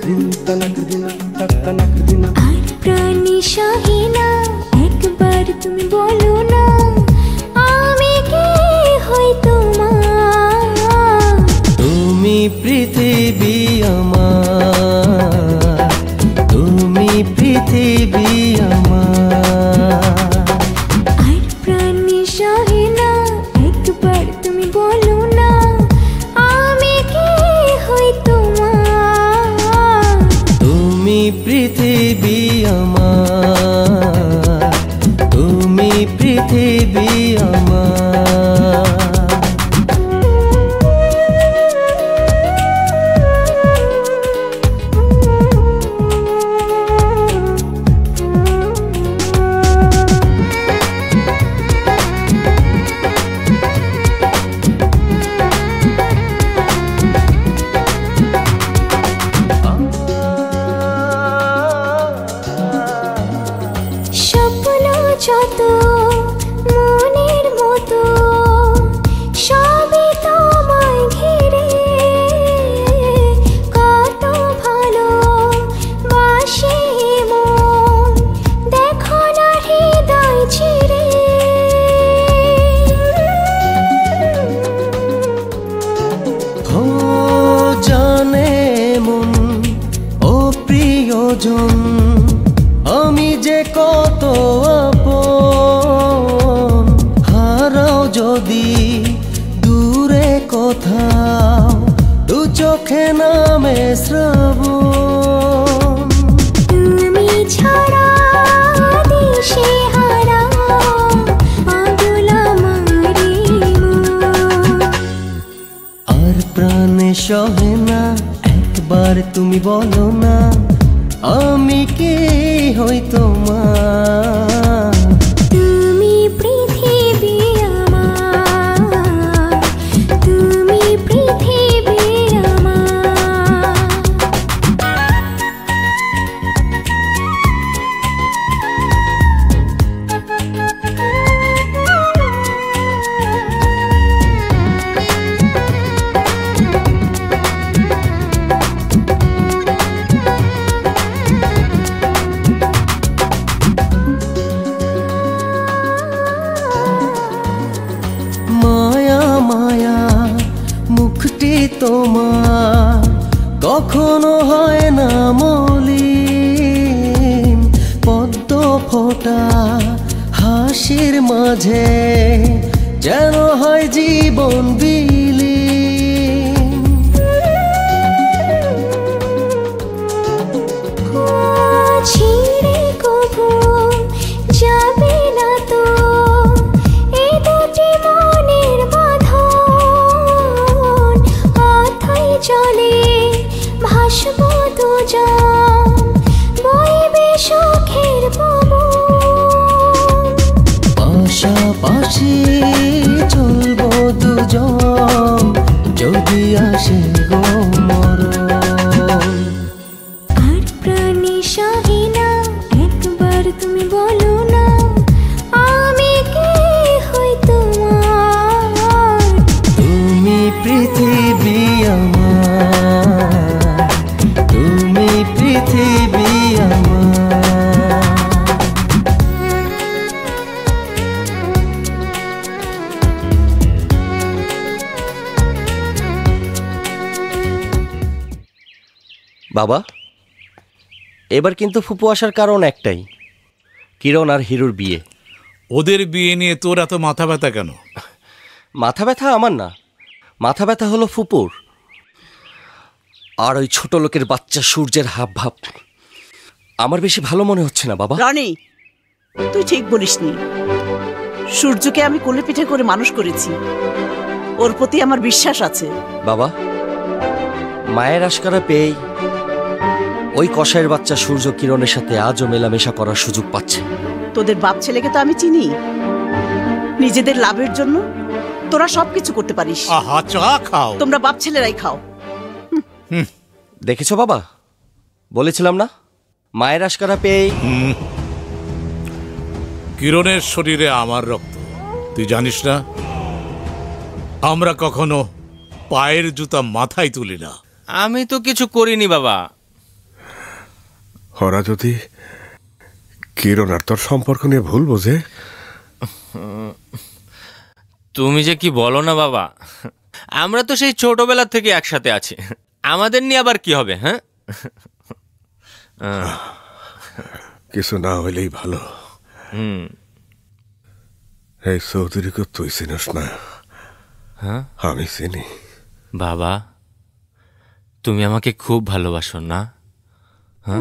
[SPEAKER 24] আর প্রাণী সহে না। একবার তুমি বলো না, আমি কে হই তোমার।
[SPEAKER 22] তুমি পৃথিবী আমার, তুমি পৃথিবী আমার।
[SPEAKER 24] আর প্রাণী সহে না, একবার তুমি বলো না, আমি কে হই তোমার।
[SPEAKER 22] তুমি পৃথিবী আমার, তুমি পৃথিবী আমার।
[SPEAKER 24] যত মনের মতো সবই তোমায় ঘিরে, কত ভালো বাসে মন, দেখো না হৃদয় ছিড়ে।
[SPEAKER 22] ও জানে মন, ও প্রিয়জন, আমি যে কত আপন। হারাও যদি দূরে কোথাও, দু চোখে নামে শ্রাবণ।
[SPEAKER 24] তুমি ছাড়া দিশে হারা পাগল আমারি মন।
[SPEAKER 22] আর প্রাণে সহে না, একবার তুমি বলো না, আমি কে হই তোমার।
[SPEAKER 24] তুমি পৃথিবী আমার, তুমি পৃথিবী আমার।
[SPEAKER 22] তোমার কখনো হয় না মলিন।
[SPEAKER 11] মাঝে যেন হয় জীবন বিলীন।
[SPEAKER 24] ছিঁড়ে কবু যাবে না তো এই দুটি মনের বাঁধন, অথাই চলে ভাসব দুজন, বইবে সুখের পবন।
[SPEAKER 11] পাশাপাশি চলবো দুজন যদি আসে গো মরণ।
[SPEAKER 24] আর প্রাণী সহিনা একবার তুমি বলো না, আমি কি হই তোমার?
[SPEAKER 11] তুমি পৃথিবী আমার, তুমি পৃথিবী আমার। বাবা, এবার কিন্তু ফুপু আসার কারণ একটাই, কিরণ আর হিরুর বিয়ে।
[SPEAKER 1] ওদের বিয়ে নিয়ে তোর এত মাথা ব্যথা কেন?
[SPEAKER 11] মাথা ব্যথা আমার না, মাথা ব্যথা হলো ফুপুর। আর ওই ছোট লোকের বাচ্চা সূর্যের হাব ভাব আমার বেশি ভালো মনে হচ্ছে না বাবা।
[SPEAKER 6] রনি, তুই ঠিক বলিসনি। সূর্যকে আমি কোলে পিঠে করে মানুষ করেছি, ওর প্রতি আমার বিশ্বাস আছে।
[SPEAKER 11] বাবা, মায়ের আশকারা পেয়ে ওই কষায়ের বাচ্চা সূর্য কিরণের সাথে আজও মেলামেশা করার সুযোগ পাচ্ছে।
[SPEAKER 6] তোদের বাপ ছেলেকে তো আমি চিনি, নিজেদের লাভের জন্য তোরা সবকিছু করতে পারিস।
[SPEAKER 1] আহা, চা খাও।
[SPEAKER 6] তোমরা বাপ ছেলেরাই খাও।
[SPEAKER 11] দেখেছো বাবা, বলেছিলাম না মায়ের আশকারা পেয়ে।
[SPEAKER 1] কিরণের শরীরে আমার রক্ত, তুই জানিস না? আমরা কখনো পায়ের জুতা মাথায় তুলি না।
[SPEAKER 12] আমি তো কিছু করিনি বাবা।
[SPEAKER 2] ওরা যদি কিরণ আর তোর সম্পর্ক নিয়ে ভুল বোঝে।
[SPEAKER 12] তুমি যে কি বলো না বাবা, আমরা তো সেই ছোটবেলা থেকে একসাথে আছি, আমাদের নিয়ে আবার কি হবে? হ্যাঁ,
[SPEAKER 2] কিছু না হইলেই ভালো।
[SPEAKER 12] হুম,
[SPEAKER 2] এই চৌধুরীকে তুই চিনিস না?
[SPEAKER 12] হ্যাঁ,
[SPEAKER 2] আমি চিনি।
[SPEAKER 12] বাবা, তুমি আমাকে খুব ভালোবাসো না? হ্যাঁ,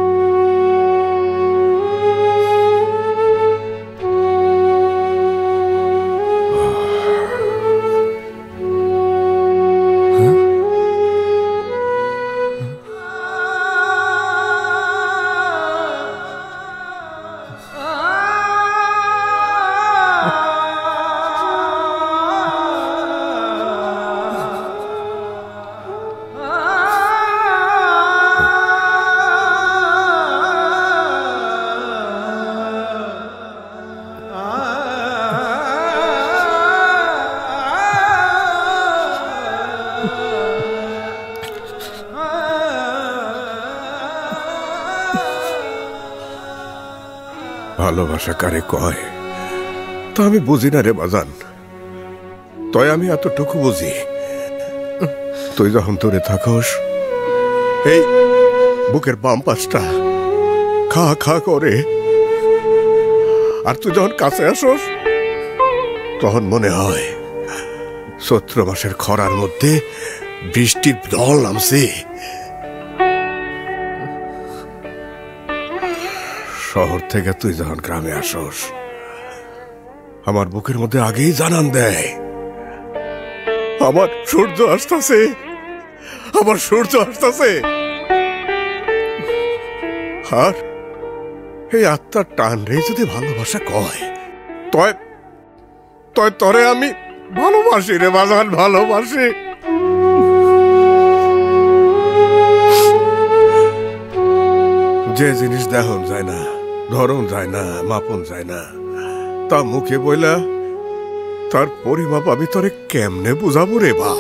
[SPEAKER 2] ভালোবাসা কারে কয় তা আমি বুঝি না রে বাজান। তয় আমি এতটুকু বুঝি, তুই যখন দূরে থাকস এই বুকের বাম পাশটা খা খা করে, আর তুই যখন কাছে আসস তখন মনে হয় চৈত্র মাসের খরার মধ্যে বৃষ্টির দল নামছে। শহর থেকে তুই যখন গ্রামে আসস আমার বুকের মধ্যে আগেই জানান দেয় আমার সূর্য আসতেছে, আমার সূর্য আসতেছে। আর এই আত্মার টান রে যদি ভালোবাসা কয়, তয় তয় তরে আমি ভালোবাসি রে বাজান, ভালোবাসি। যে জিনিস দেখুন যায় না, ধরন যায় না, মাপন যায় না, তা মুখে বইলা তার পরিমাপ আমি তোরে কেমনে বুঝাবো রে বাপ?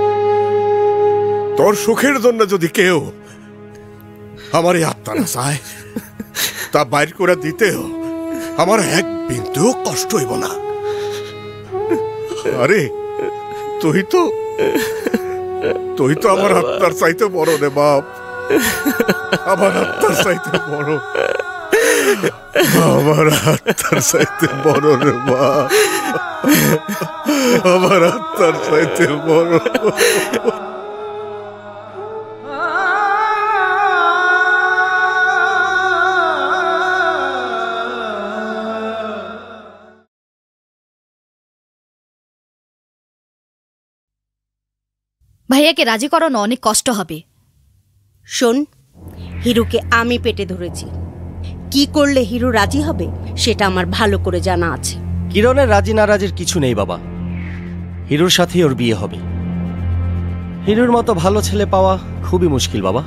[SPEAKER 2] তোর সুখের জন্য যদি কেউ আমার এই আত্মারা চায় তা বাইর করে দিতেও আমার এক বিন্দু কষ্ট হইব না। আরে তুই তো তুই তো আমার আত্মার চাইতে বড় রে বাপ, আমার আত্মার চাইতে বড়। আমার আত্মার চাইতে বড় রে মা, আমার আত্মার চাইতে বড়।
[SPEAKER 13] ভাইয়াকে রাজি করানো অনেক কষ্ট হবে।
[SPEAKER 18] শোন, হিরুকে আমি পেটে ধরেছি, কি করলে হিরু রাজি হবে সেটা আমার ভালো করে জানা আছে।
[SPEAKER 11] কিরণের রাজি নারাজির কিছু নেই বাবা, হিরুর সাথেই ওর বিয়ে হবে। হিরুর মতো ভালো ছেলে পাওয়া খুবই মুশকিল বাবা।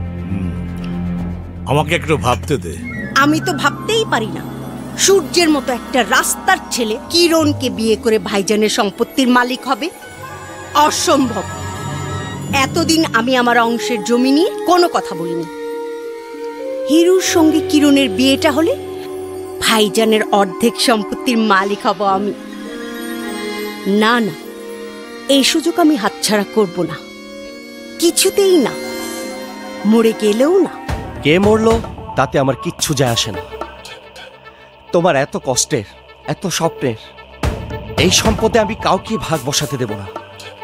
[SPEAKER 1] আমাকে একটু ভাবতে দে।
[SPEAKER 18] আমি তো ভাবতেই পারি না সূর্যের মতো একটা রাস্তার ছেলে কিরণকে বিয়ে করে ভাইজানের সম্পত্তির মালিক হবে। অসম্ভব। এতদিন আমি আমার অংশের জমি নিয়ে কোনো কথা বলিনি। হিরুর সঙ্গে কিরণের বিয়েটা হলে ভাইজানের অর্ধেক সম্পত্তির মালিক হব আমি। না না, এই সুযোগ আমি হাতছাড়া করব না, কিছুতেই না, মরে গেলেও না।
[SPEAKER 11] কে মরলো তাতে আমার কিচ্ছু যায় আসে না। তোমার এত কষ্টের, এত স্বপ্নের এই সম্পদে আমি কাউকে ভাগ বসাতে দেব না।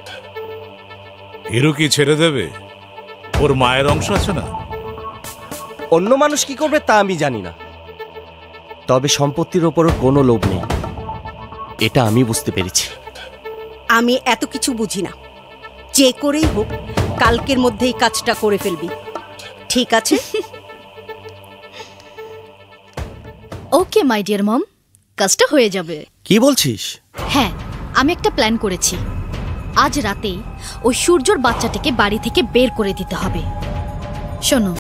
[SPEAKER 1] হিরু কি ছেড়ে দেবে? ওর মায়ের অংশ আছে না?
[SPEAKER 11] অন্য মানুষ কি করবে তা আমি জানি না, তবে সম্পত্তির ওপরও কোনো লোভ নেই, এটা আমি বুঝতে পেরেছি।
[SPEAKER 18] আমি এত কিছু বুঝি না, যে করেই হোক কালকের মধ্যেই কাজটা করে ফেলবি, ঠিক আছে?
[SPEAKER 13] ওকে মাই ডিয়ার মম, কাজটা হয়ে যাবে।
[SPEAKER 11] কি বলছিস?
[SPEAKER 13] হ্যাঁ, আমি একটা প্ল্যান করেছি। আজ রাতেই ওই সূর্যর বাচ্চাটাকে বাড়ি থেকে বের করে দিতে হবে। শোনো,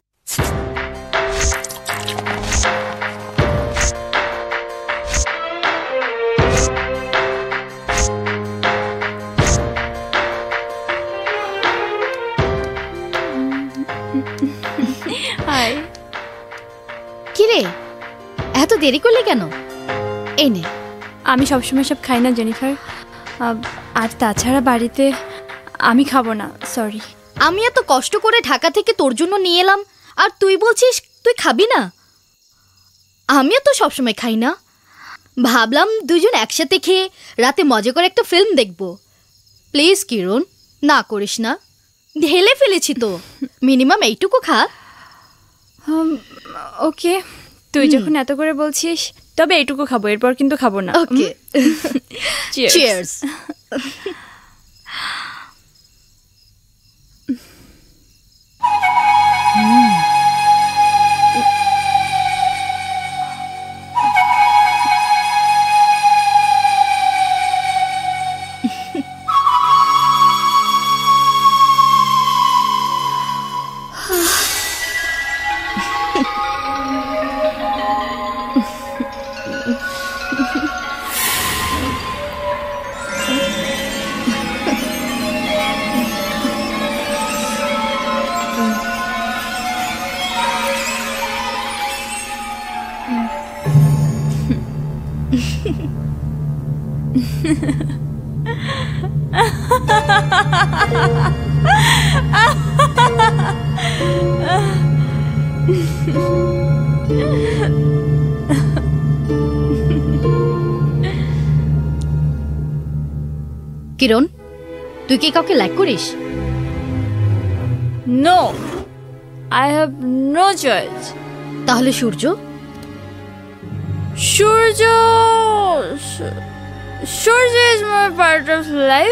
[SPEAKER 13] কিরে এত দেরি করলে কেন? এই নে।
[SPEAKER 10] আমি সবসময় সব খাই না জেনিফার, আর তাছাড়া বাড়িতে আমি খাবো না, সরি।
[SPEAKER 13] আমি এত কষ্ট করে ঢাকা থেকে তোর জন্য নিয়ে এলাম আর তুই বলছিস তুই খাবি না? আমিও তো সবসময় খাই না, ভাবলাম দুজন একসাথে খেয়ে রাতে মজা করে একটা ফিল্ম দেখব। প্লিজ কিরণ, না করিস না, ঢেলে ফেলেছি তো, মিনিমাম এইটুকু খা।
[SPEAKER 10] ওকে, তুই যখন এত করে বলছিস তবে এইটুকু খাবো, এরপর কিন্তু খাবো না।
[SPEAKER 13] ওকে, চিয়ার্স। কিরণ, তুই কি কাউকে লাইক করিস?
[SPEAKER 10] No, I have no choice.
[SPEAKER 13] তাহলে Surya?
[SPEAKER 10] Surya Surya is my part of life.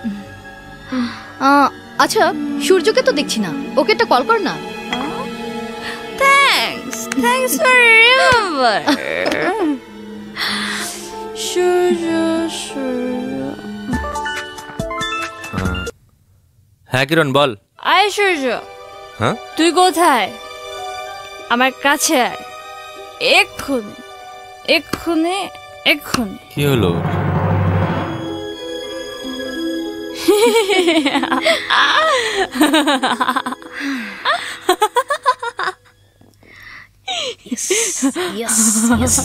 [SPEAKER 13] আচ্ছা, সূর্যকে তো দেখছি না, ওকে একটা কল কর না।
[SPEAKER 10] Thanks thanks for remember. Surya Surya.
[SPEAKER 12] হ্যাঁ কিরণ বল।
[SPEAKER 10] আয় সূর্য।
[SPEAKER 12] হ্যাঁ,
[SPEAKER 10] তুই কোথায়? আমার কাছে আয়, এক্ষুনি এক্ষুনি এক্ষুনি।
[SPEAKER 12] কি হলো?
[SPEAKER 13] Yes, yes, yes.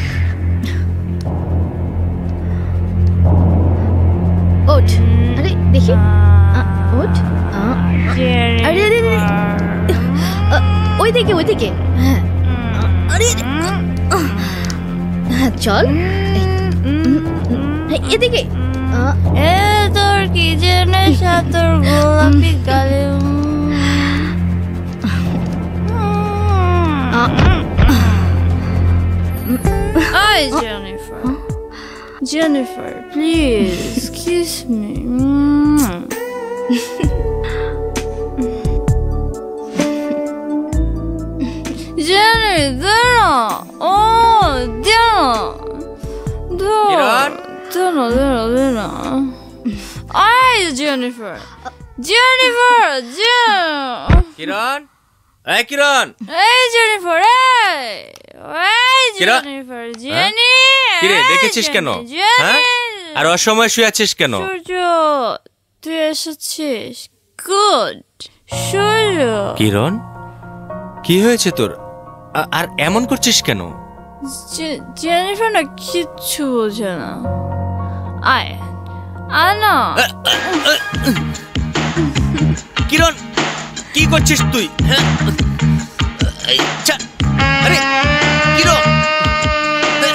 [SPEAKER 13] ওঠ, আরে দেখি, ওঠ, আরে আরে ওই দিকে ওই দিকে। হ্যাঁ, হ্যাঁ চল এদিকে
[SPEAKER 14] এ তোর কি যেন সাতর গোলাপি গালে Hi, Jennifer. Jennifer, please kiss me. Jenny, Dana. Oh, Dana. Dana. Dana, Dana, Dana. Hi, Jennifer. Jennifer, Jen.
[SPEAKER 12] কিরণ এই কিরণ
[SPEAKER 14] Hey, Jennifer. Hey. Hey,
[SPEAKER 12] কিরণ
[SPEAKER 14] Jennifer. Jenny.
[SPEAKER 12] কিরে দেখেছিস কেন হ্যাঁ আর অসময় শুয়ে আছিস কেন
[SPEAKER 14] সূর্য তুই এসেছিস গুড সূর্য
[SPEAKER 12] কিরণ কি হয়েছে তোর আ- আর এমন করছিস কেন
[SPEAKER 14] জে- জেনিফার না কিচ্ছু বোঝে না আয় আয় না
[SPEAKER 12] কিরণ কি করছিস তুই হ্যাঁ এই, ছা- আরে কিরণ এই,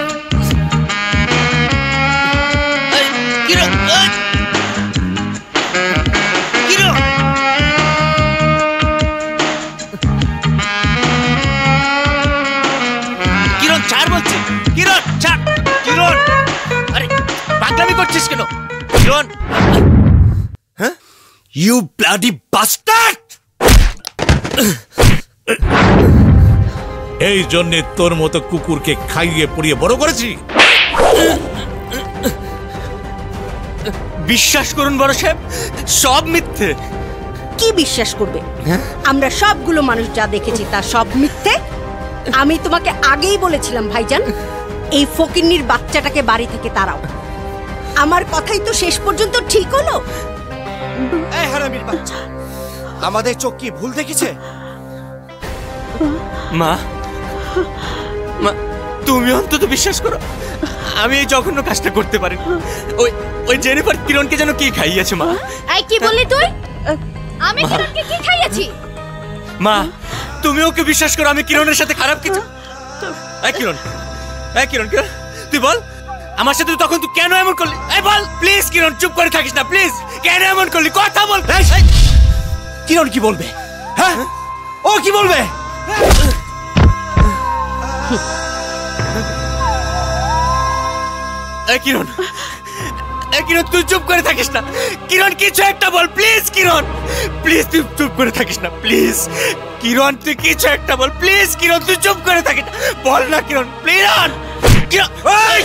[SPEAKER 12] এই, কিরণ এই, কিরণ কিরণ ছাড় বলছি কিরণ ছাড় কিরণ আরে পাগলামি করছিস কেন কিরণ হ্যাঁ ইউ ব্লাডি বাস্টার্ড
[SPEAKER 1] এই জন্যে তোর মতো কুকুরকে খাইয়ে পড়িয়ে বড় করেছি।
[SPEAKER 12] বিশ্বাস করুন বড় সাহেব সব মিথ্যে
[SPEAKER 18] কি বিশ্বাস করবে আমরা সবগুলো মানুষ যা দেখেছি তা সব মিথ্যে আমি তোমাকে আগেই বলেছিলাম ভাইজান এই ফকিন্নির বাচ্চাটাকে বাড়ি থেকে তাড়াও আমার কথাই তো শেষ পর্যন্ত ঠিক হলো
[SPEAKER 7] এই হারামির বাচ্চা আমাদের চোখ কি ভুল দেখেছে
[SPEAKER 12] মা মা তুমি অন্তত বিশ্বাস করো আমি এই জঘন্য কাজটা করতে পারি ওই ওই জেনিফার কিরণকে যেন কি খাইয়েছে মা
[SPEAKER 13] এই কি বললি তুই আমি কিরণকে কি খাইয়েছি
[SPEAKER 12] মা তুমি ওকে বিশ্বাস করো আমি কিরণের সাথে খারাপ কিছু এই কিরণ এই কিরণ কিরণ তুই বল আমার সাথে তখন তুই কেন এমন করলি এই বল প্লিজ কিরণ চুপ করে থাকিস না প্লিজ কেন এমন করলি কথা বল
[SPEAKER 7] কিরণ কি বলবে হ্যাঁ ও কি বলবে
[SPEAKER 12] এই কিরণ এই কিরণ তুই চুপ করে থাকিস না কিরণ কিছু একটা বল প্লিজ কিরণ প্লিজ তুই চুপ করে থাকিস না প্লিজ কিরণ তুই কিছু একটা বল প্লিজ কিরণ তুই চুপ করে থাকিস না বল না কিরণ প্লিজ কিরণ এই!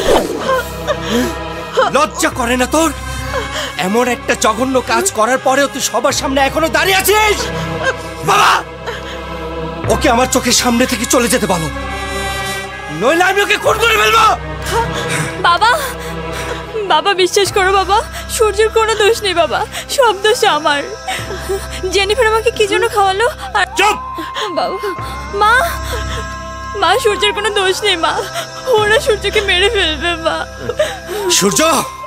[SPEAKER 7] লজ্জা করে না তোর এমন একটা জঘন্য কাজ করার পরেও তুই সবার সামনে এখনো দাঁড়িয়ে আছিস বাবা ওকে আমার চোখের সামনে থেকে চলে যেতে বলো নইলে আমি ওকে খুন করে ফেলবো
[SPEAKER 14] বাবা বাবা বিশ্বাস করো বাবা সূর্যের কোনো দোষ নেই বাবা সব দোষ আমার জেনিফার আমাকে কি জন্য খাওয়ালো আর
[SPEAKER 1] চুপ
[SPEAKER 14] বাবা মা মা সূর্যের কোনো দোষ নেই মা ওরা সূর্যকে মেরে ফেলবে মা
[SPEAKER 7] সূর্য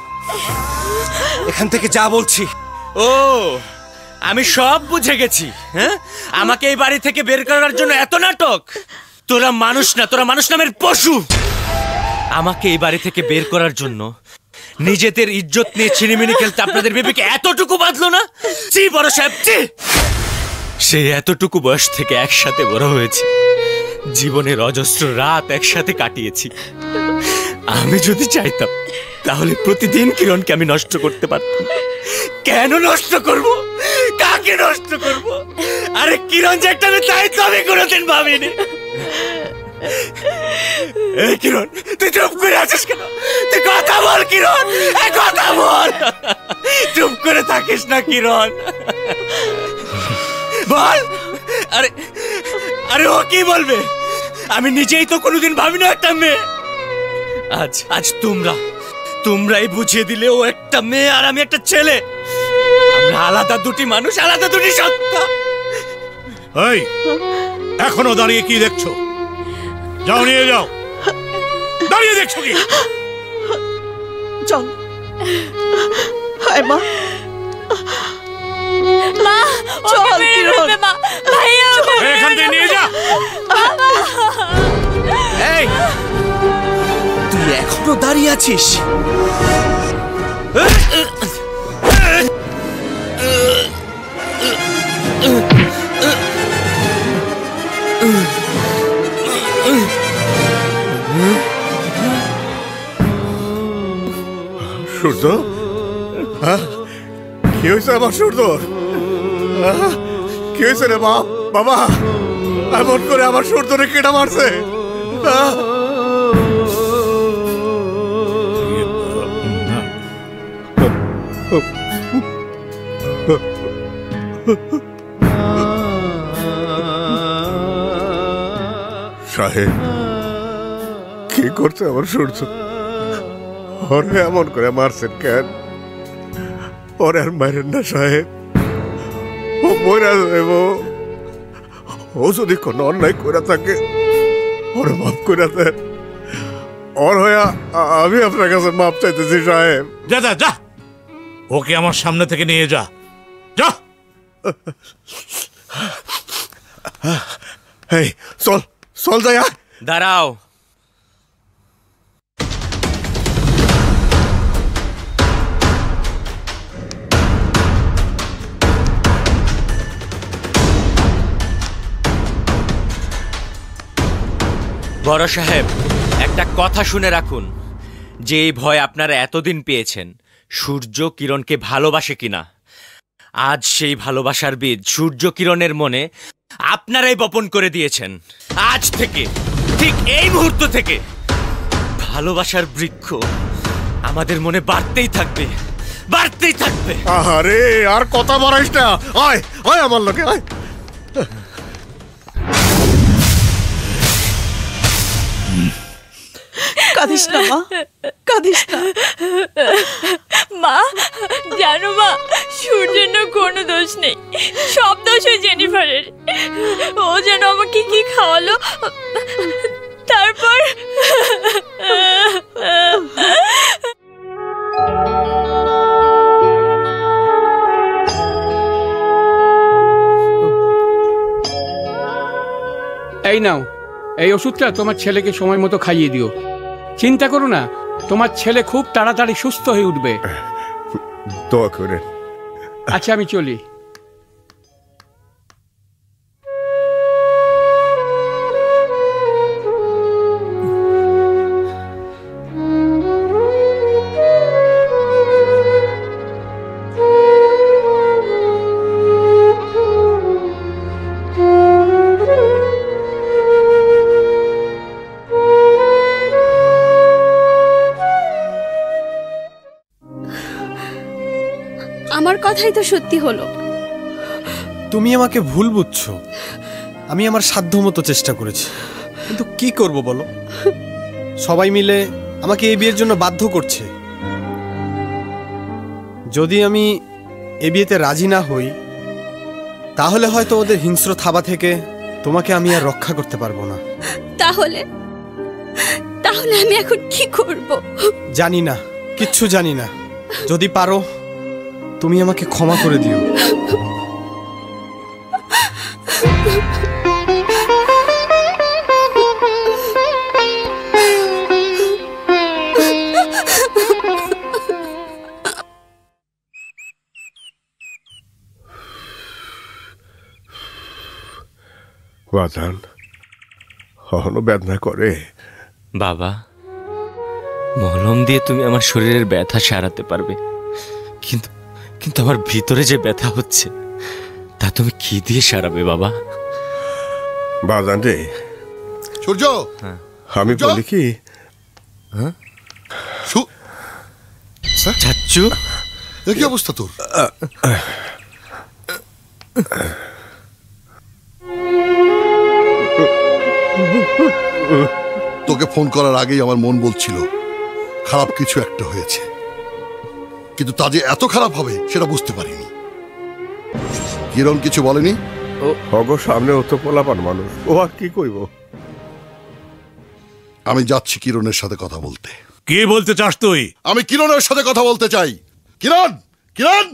[SPEAKER 7] এখান থেকে যা বলছি
[SPEAKER 12] ও আমি সব বুঝে গেছি হ্যাঁ আমাকে এই বাড়ি থেকে বের করার জন্য এত নাটক তোরা মানুষ না তোরা মানুষ নামের পশু আমাকে এই বাড়ি থেকে বের করার জন্য নিজেদের ইজ্জত নিয়ে ছিনিমিনি খেলতে আপনাদের বেবিকে এতটুকু বাঁধলো না জি বড় সাহেব জি সে এতটুকু বয়স থেকে একসাথে বড় হয়েছে জীবনের অজস্র রাত একসাথে কাটিয়েছি আমি যদি চাইতাম তাহলে প্রতিদিন কিরণকে আমি নষ্ট করতে পারতাম কেন নষ্ট করব কাকে নষ্ট করব আরে কিরণ যে একটা মেয়ে তাই তো আমি কোনোদিন ভাবিনি এই কিরণ তুই চুপ করে আছিস কেন তুই কথা বল কিরণ এই কথা বল চুপ করে থাকিস না কিরণ বল আরে আরে ও কি বলবে আমি নিজেই তো কোনোদিন ভাবিনি একটা মেয়ে আজ আজ তোমরা তোমরাই বুঝিয়ে দিলে ও একটা মেয়ে আর আমি একটা ছেলে আমরা আলাদা দুটি মানুষ আলাদা দুটি সত্তা
[SPEAKER 1] এই এখনো দাঁড়িয়ে কি দেখছো যাও নিয়ে যাও দাঁড়িয়ে দেখছো কি
[SPEAKER 6] চল হায় মা
[SPEAKER 14] মা
[SPEAKER 6] চল
[SPEAKER 14] ওকে মেরে
[SPEAKER 6] কিরণ
[SPEAKER 14] ফেলবে মা ভাইয়া ওকে
[SPEAKER 1] এখান থেকে নিয়ে যা
[SPEAKER 14] বাবা
[SPEAKER 7] আছিস?
[SPEAKER 2] সূর্য, হ্যাঁ? কি হয়েছে আমার সূর্য? হ্যাঁ? কি হয়েছে রে বাপ? বাবা, এমন করে আমার সূর্যরে কেটা মারছে? হ্যাঁ? সাহেব, কি করছে আমার সূর্য? ওরে এমন করে মারছেন কেন? ওরে আর মারেন না সাহেব, ও মরা যাইব। ও যদি কোনো অন্যায় করে থাকে ওরে মাফ করে দেন। ওর হয়ে আমি আপনার কাছে মাপ চাইতেছি সাহেব।
[SPEAKER 1] যা যা যা, ওকে আমার সামনে থেকে নিয়ে যা, যা।
[SPEAKER 2] এই চল চল যাই।
[SPEAKER 12] দাঁড়াও, বড় সাহেব, একটা কথা শুনে রাখুন, যে এই ভয় আপনারা এতদিন পেয়েছেন সূর্য কিরণকে ভালোবাসে কিনা, আজ সেই ভালোবাসার বীজ সূর্য কিরণের মনে আপনারাই বপন করে দিয়েছেন। আজ থেকে, ঠিক এই মুহূর্ত থেকে ভালোবাসার বৃক্ষ আমাদের মনে বাড়তেই থাকবে, বাড়তেই থাকবে।
[SPEAKER 2] আরে আর কথা বাড়াইস না, আয় আয় আমার লোকে আয়।
[SPEAKER 6] কাঁদিস না মা, কাঁদিস না
[SPEAKER 14] মা। জানো মা, সূর্যের কোনো দোষ নেই, সব দোষ ওই জেনিফারের। ও যেন আমাকে কি খাওয়ালো, তারপর
[SPEAKER 15] এই নাও, এই ওষুধটা তোমার ছেলেকে সময় মতো খাইয়ে দিও। চিন্তা করো না, তোমার ছেলে খুব তাড়াতাড়ি সুস্থ হয়ে উঠবে।
[SPEAKER 2] দোয়া করেন।
[SPEAKER 15] আচ্ছা, আমি চলি।
[SPEAKER 20] আমার কথাই তো সত্যি হলো।
[SPEAKER 19] তুমি আমাকে ভুল বুঝছো। আমি আমার সাধ্য মতো চেষ্টা করেছি, কিন্তু কি করব বলো? সবাই মিলে আমাকে এই বিয়ের জন্য বাধ্য করছে। যদি আমি এ বিয়েতে রাজি না হই, তাহলে হয়তো ওদের হিংস্র থাবা থেকে তোমাকে আমি আর রক্ষা করতে পারবো না।
[SPEAKER 20] তাহলে তাহলে আমি এখন কি করব?
[SPEAKER 19] জানি না, কিচ্ছু জানি না। যদি পারো তুমি আমাকে ক্ষমা করে দিও।
[SPEAKER 2] বাজান, কখনো বেদনা করে?
[SPEAKER 12] বাবা, মলম দিয়ে তুমি আমার শরীরের ব্যথা সারাতে পারবে, কিন্তু কিন্তু আমার ভিতরে যে ব্যথা হচ্ছে তা তুমি কি দিয়ে সারাবে বাবা?
[SPEAKER 2] বাজান রে,
[SPEAKER 8] সূর্য,
[SPEAKER 2] আমি বলি কি,
[SPEAKER 12] চাচ্চু,
[SPEAKER 8] কি অবস্থা তোর? তোকে ফোন করার আগেই আমার মন বলছিল খারাপ কিছু একটা হয়েছে, কিন্তু তা যে এত খারাপ হবে সেটা বুঝতে পারিনি। কিরণ কিছু বলেনি?
[SPEAKER 2] ওগো সামনে ও তো পোলাপান মানুষ, ও আর কি কইব?
[SPEAKER 8] আমি যাচ্ছি কিরণের সাথে কথা বলতে।
[SPEAKER 1] কি বলতে চাস তুই?
[SPEAKER 8] আমি কিরণের সাথে কথা বলতে চাই। কিরণ, কিরণ।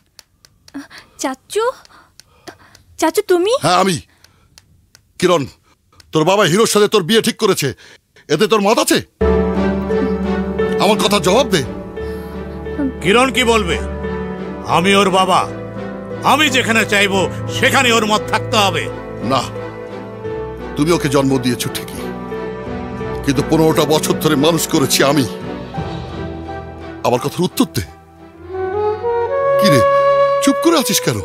[SPEAKER 14] চাচু, চাচু তুমি?
[SPEAKER 8] হ্যাঁ আমি। কিরণ, তোর বাবা হিরোর সাথে তোর বিয়ে ঠিক করেছে, এতে তোর মত আছে? আমার কথা জবাব দে।
[SPEAKER 1] কিরণ কি বলবে? আমি ওর বাবা, আমি যেখানে চাইবো সেখানে ওর মত থাকতে হবে।
[SPEAKER 8] না, তুমি ওকে জন্ম দিয়েছো ঠিকই, কিন্তু পনেরোটা বছর ধরে মানুষ করেছি আমি। আমার কথার উত্তর দে। কি রে, চুপ করে আছিস কেন?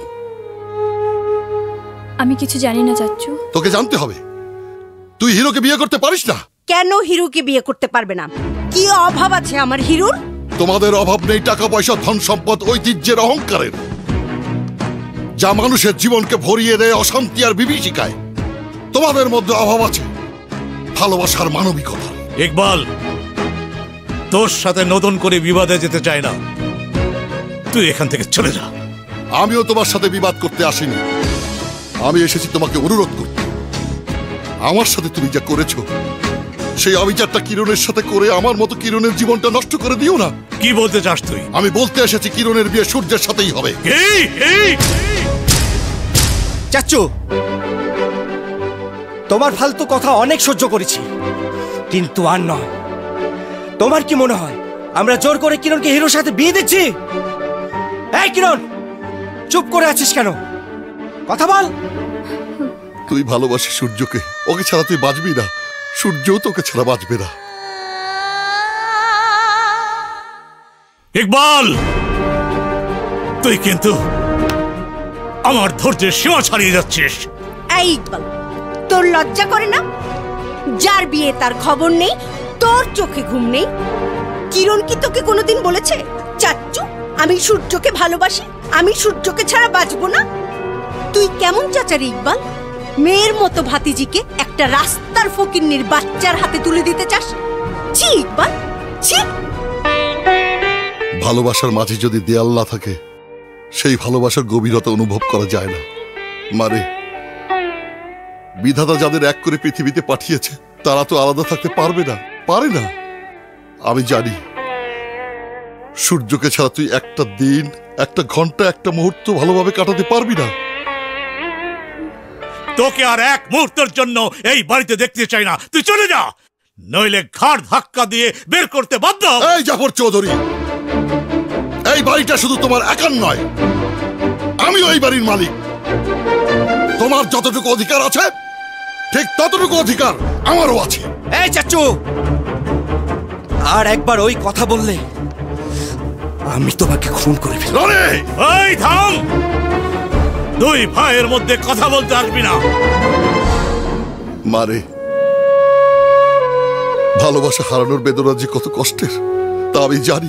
[SPEAKER 14] আমি কিছু জানি না চাচ্চু।
[SPEAKER 8] তোকে জানতে হবে। তুই হিরোকে বিয়ে করতে পারিস না।
[SPEAKER 18] কেন হিরোকে বিয়ে করতে পারবে না? কি অভাব আছে আমার হিরোর?
[SPEAKER 8] তোমাদের অভাব নেই টাকা পয়সা, ধন সম্পদ, ঐতিহ্যের, অহংকারের, যা মানুষের জীবনকে ভরিয়ে দেয় অশান্তি আর বিভীষিকায়। তোমাদের মধ্যে অভাব আছে ভালোবাসার, মানবিকতা।
[SPEAKER 1] ইকবাল, তোর সাথে নতুন করে বিবাদে যেতে চাই না, তুই এখান থেকে চলে যা।
[SPEAKER 8] আমিও তোমার সাথে বিবাদ করতে আসিনি, আমি এসেছি তোমাকে অনুরোধ করতে। আমার সাথে তুমি যা করেছো সেই অবিচারটা কিরণের সাথে করে আমার মতো কিরণের জীবনটা নষ্ট করে দিও না।
[SPEAKER 1] কি বলতে চাস তুই?
[SPEAKER 8] আমি বলতে এসেছি কিরণের বিয়ে সূর্যের সাথেই হবে।
[SPEAKER 7] চাচ্চু, তোমার ফালতু কথা অনেক সহ্য করেছি, কিন্তু আর নয়। তোমার কি মনে হয় আমরা জোর করে কিরণকে হিরোর সাথে বিয়ে দিচ্ছি? এই কিরণ, চুপ করে আছিস কেন? কথা বল।
[SPEAKER 8] তুই ভালোবাসিস সূর্যকে, ওকে ছাড়া তুই বাঁচবি না, সূর্যও তোকে ছাড়া বাঁচবে না।
[SPEAKER 1] ইকবাল, তুই কিন্তু আমার ধৈর্যের সীমা ছাড়িয়ে যাচ্ছিস।
[SPEAKER 18] এই ইকবাল, তোর লজ্জা করে না? যার বিয়ে তার খবর নেই, তোর চোখে ঘুম নেই। কিরণ কি তোকে কোনোদিন বলেছে চাচ্চু আমি সূর্যকে ভালোবাসি, আমি সূর্যকে ছাড়া বাঁচবো না? তুই কেমন চাচারি ইকবাল? মেয়ের মতো ভাতিজিকে একটা রাস্তার ফকিন্নির বাচ্চার হাতে তুলে দিতে চাস? ছি ইকবাল, ছি।
[SPEAKER 8] ভালোবাসার মাঝে যদি দেয়াল না থাকে, সেই ভালোবাসার গভীরতা অনুভব করা যায় না। মারে, বিধাতা যাদের এক করে পৃথিবীতে পাঠিয়েছে তারা তো আলাদা থাকতে পারবে না, পারে না। আমি জানি সূর্যকে ছাড়া তুই একটা দিন, একটা ঘন্টা, একটা মুহূর্ত ভালোভাবে কাটাতে পারবি না।
[SPEAKER 1] তোকে আর এক মুহূর্তের জন্য এই বাড়িতে দেখতে চাই না, তুই চলে যা, নইলে ঘাড় ধাক্কা দিয়ে বের করতে বাধ্য হব।
[SPEAKER 8] এই জাফর চৌধুরী, এই বাড়িটা শুধু তোমার একার নয়, আমিও এই বাড়ির মালিক। তোমার যতটুকু অধিকার আছে ঠিক ততটুকু অধিকার আমারও আছে।
[SPEAKER 7] এই চাচ্চু, আর একবার ওই কথা বললে আমি তোমাকে খুন করে ফেলব।
[SPEAKER 1] এই থাম, দুই ভাইয়ের মধ্যে কথা বলতে আসবি না।
[SPEAKER 8] মারে, ভালোবাসা হারানোর বেদনা যে কত কষ্টের তা আমি জানি।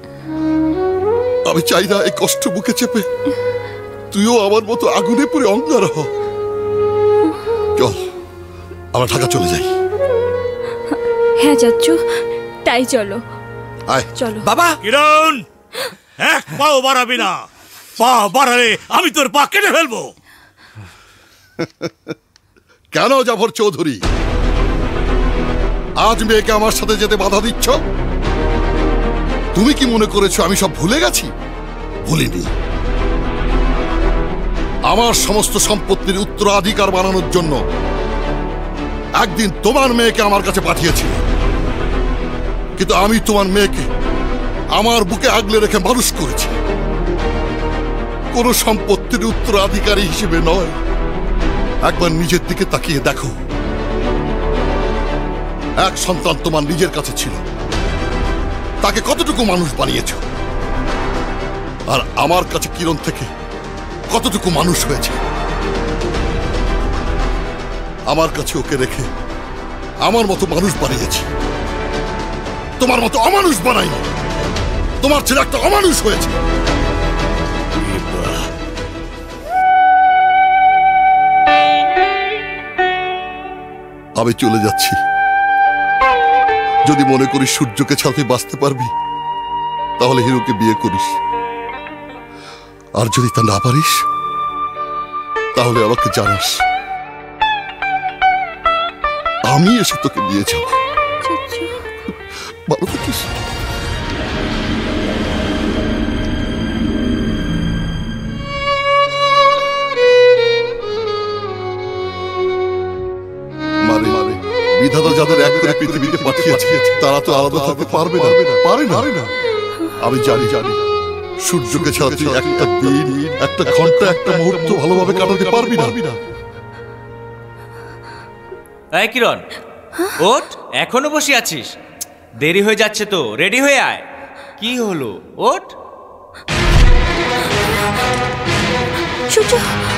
[SPEAKER 8] আমি চাই না এই কষ্ট বুকে চেপে তুইও আমার মতো আগুনে পুড়ে অঙ্গার হ। চল, আমরা ঢাকা চলে যাই।
[SPEAKER 14] হ্যাঁ চাচ্চু, তাই চলো।
[SPEAKER 8] আয়
[SPEAKER 14] চলো।
[SPEAKER 7] বাবা।
[SPEAKER 1] কিরণ, এক পাও বাড়াবি না, পা বাড়ালে আমি তোর পা কেটে ফেলবো।
[SPEAKER 8] কেন জাফর চৌধুরী, আজ মেয়েকে আমার সাথে যেতে বাধা দিচ্ছ? তুমি কি মনে করেছো আমি সব ভুলে গেছি? ভুলিনি। আমার সমস্ত সম্পত্তির উত্তরাধিকার বানানোর জন্য একদিন তোমার মেয়েকে আমার কাছে পাঠিয়েছিল, কিন্তু আমি তোমার মেয়েকে আমার বুকে আগলে রেখে মানুষ করেছি, কোন সম্পত্তির উত্তরাধিকারী হিসেবে নয়। একবার নিজের দিকে তাকিয়ে দেখো, এক সন্তান তোমার নিজের কাছে ছিল, তাকে কতটুকু মানুষ বানিয়েছ, আর আমার কাছে কিরণ থেকে কতটুকু মানুষ হয়েছে। আমার কাছে ওকে রেখে আমার মতো মানুষ বানিয়েছি, তোমার মতো অমানুষ বানাইনি। তোমার ছেলে একটা অমানুষ হয়েছে। আমি চলে যাচ্ছি। যদি মনে করিস সূর্যকে ছাড়া তুই বাঁচতে পারবি, তাহলে হিরোকে বিয়ে করিস, আর যদি তা না পারিস তাহলে আমাকে জানাস, আমি এসে তোকে নিয়ে যাব। ভালো থাকিস। বিধাতা যাদের এক করে পৃথিবীতে পাঠিয়েছে তারা তো আলাদা থাকতে পারবে না, পারে না। আমি জানি জানি সূর্যকে ছাড়া তুই একটা দিন, একটা ঘন্টা, একটা মুহূর্ত ভালোভাবে কাটাতে পারবি না।
[SPEAKER 12] এই কিরণ, ওঠ, এখনো বসে আছিস? দেরি হয়ে যাচ্ছে তো, রেডি হয়ে আয়। কি হলো, ওঠ।
[SPEAKER 24] সূর্য,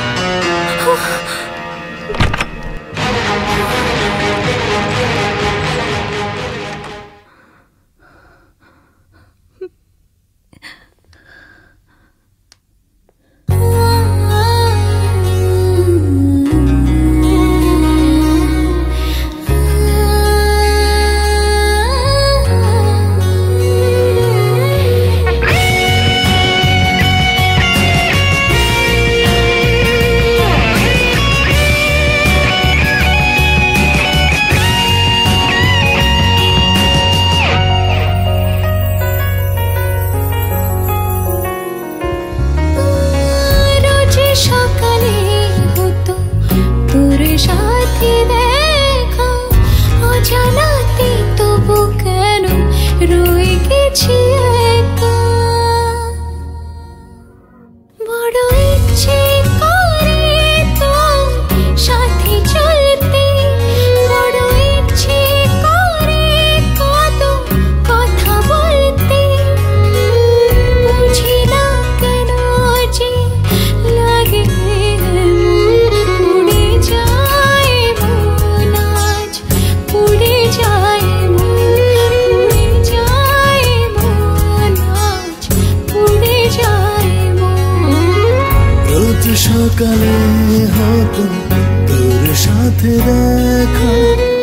[SPEAKER 9] সকালে হতো তোর সাথে দেখা,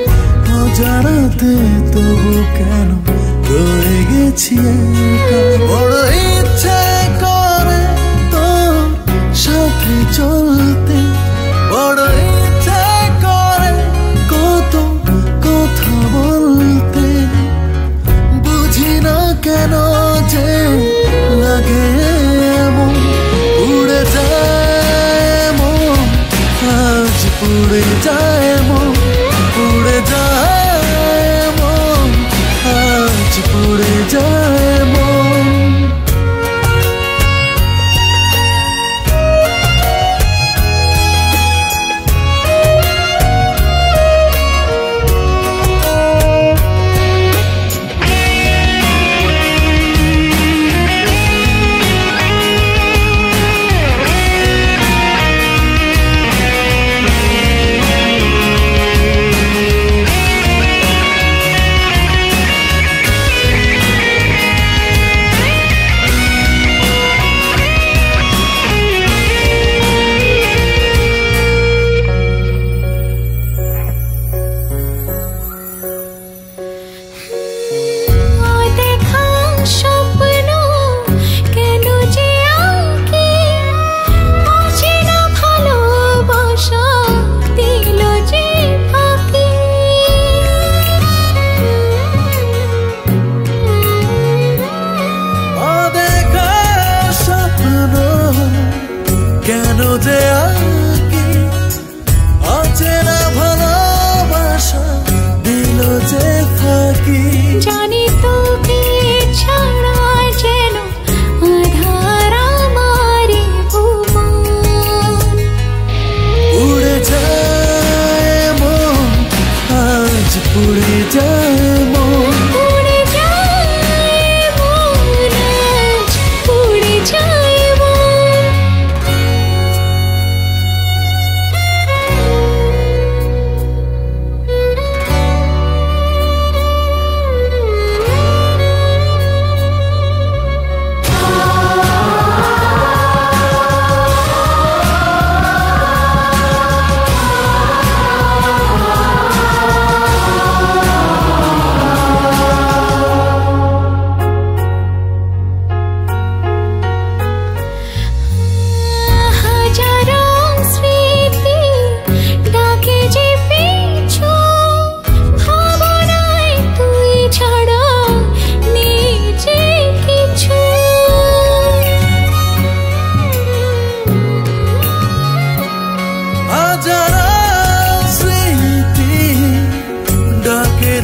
[SPEAKER 9] অজানাতে তবু কেন রয়ে গেছি একা। বড় ইচ্ছে করে তোর সাথে চলতে, বড় ইচ্ছে করে কত কথা বলতে, বুঝি না কেন যে লাগে এমন, উড়ে যায় মন, আজ পুড়ে যায় মন, পুড়ে যায় মন, আজ পুড়ে যায় মন।
[SPEAKER 24] জানি তোকে ছাড়া যেন আধার আমারে ভুবন,
[SPEAKER 9] উড়ে যায় মন, আজ পুড়ে যায় মন,
[SPEAKER 24] পুড়ে যায় মন, আজ পুড়ে যায় মন। আ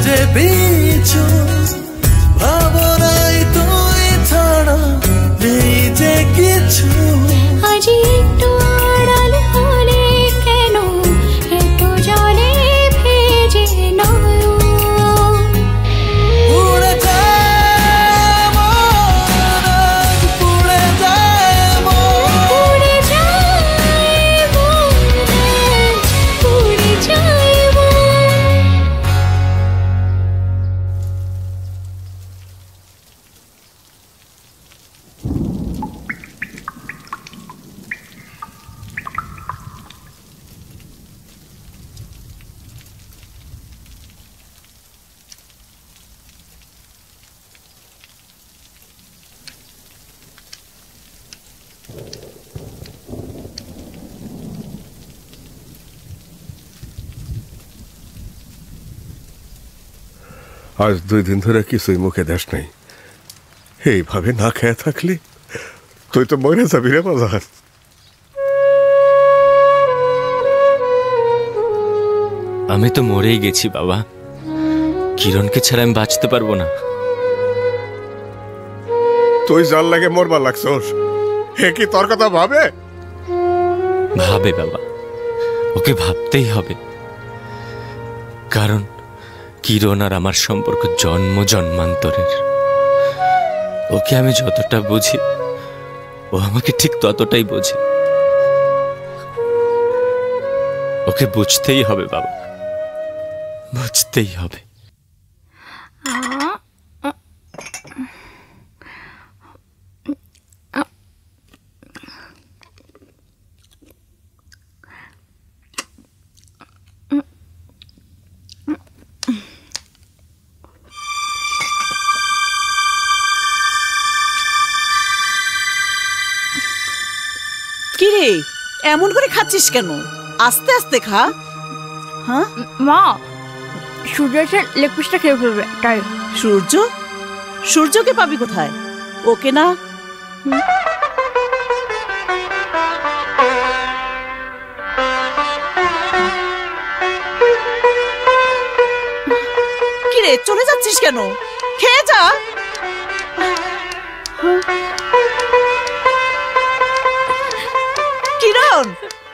[SPEAKER 9] যে পিছু ভাবনাই তুই ছাড়া নেই যে কিছু
[SPEAKER 24] আজ একটু আড়াল হলে কেন এত জলে ভেজে নয়
[SPEAKER 9] উড়ে যায় মন, উড়ে যায় মন,
[SPEAKER 24] উড়ে যায় মন, উড়ে যায় মন।
[SPEAKER 2] আজ দুই দিন ধরে কিছুই মুখে দেশ নেই। এইভাবে না খেয়ে থাকলি তুই তো মরে যাবি রে বাজার।
[SPEAKER 12] আমি তো মরেই গেছি বাবা, কিরণকে ছাড়া আমি বাঁচতে পারবো না।
[SPEAKER 2] তুই যার লাগে মরবার লাগছস, হে কি তোর কথা ভাবে?
[SPEAKER 12] ভাবে বাবা, ওকে ভাবতেই হবে, কারণ কিরণ আর আমার সম্পর্ক জন্ম জন্মান্তরের। ওকে আমি যতটা বুঝি ও আমাকে ঠিক ততটাই বোঝে। ওকে বুঝতেই হবে বাবা, বুঝতেই হবে।
[SPEAKER 6] কিরে এমন করে খাচ্ছিস কেন? আস্তে আস্তে খা। হ্যাঁ
[SPEAKER 10] মা, সূর্য এসে লেগ পিসটা খেয়ে ফেলবে তাই।
[SPEAKER 6] সূর্য? সূর্যকে পাবি কোথায়? ওকে না। কিরে চলে যাচ্ছিস কেন? খেয়ে যা। কিরণ,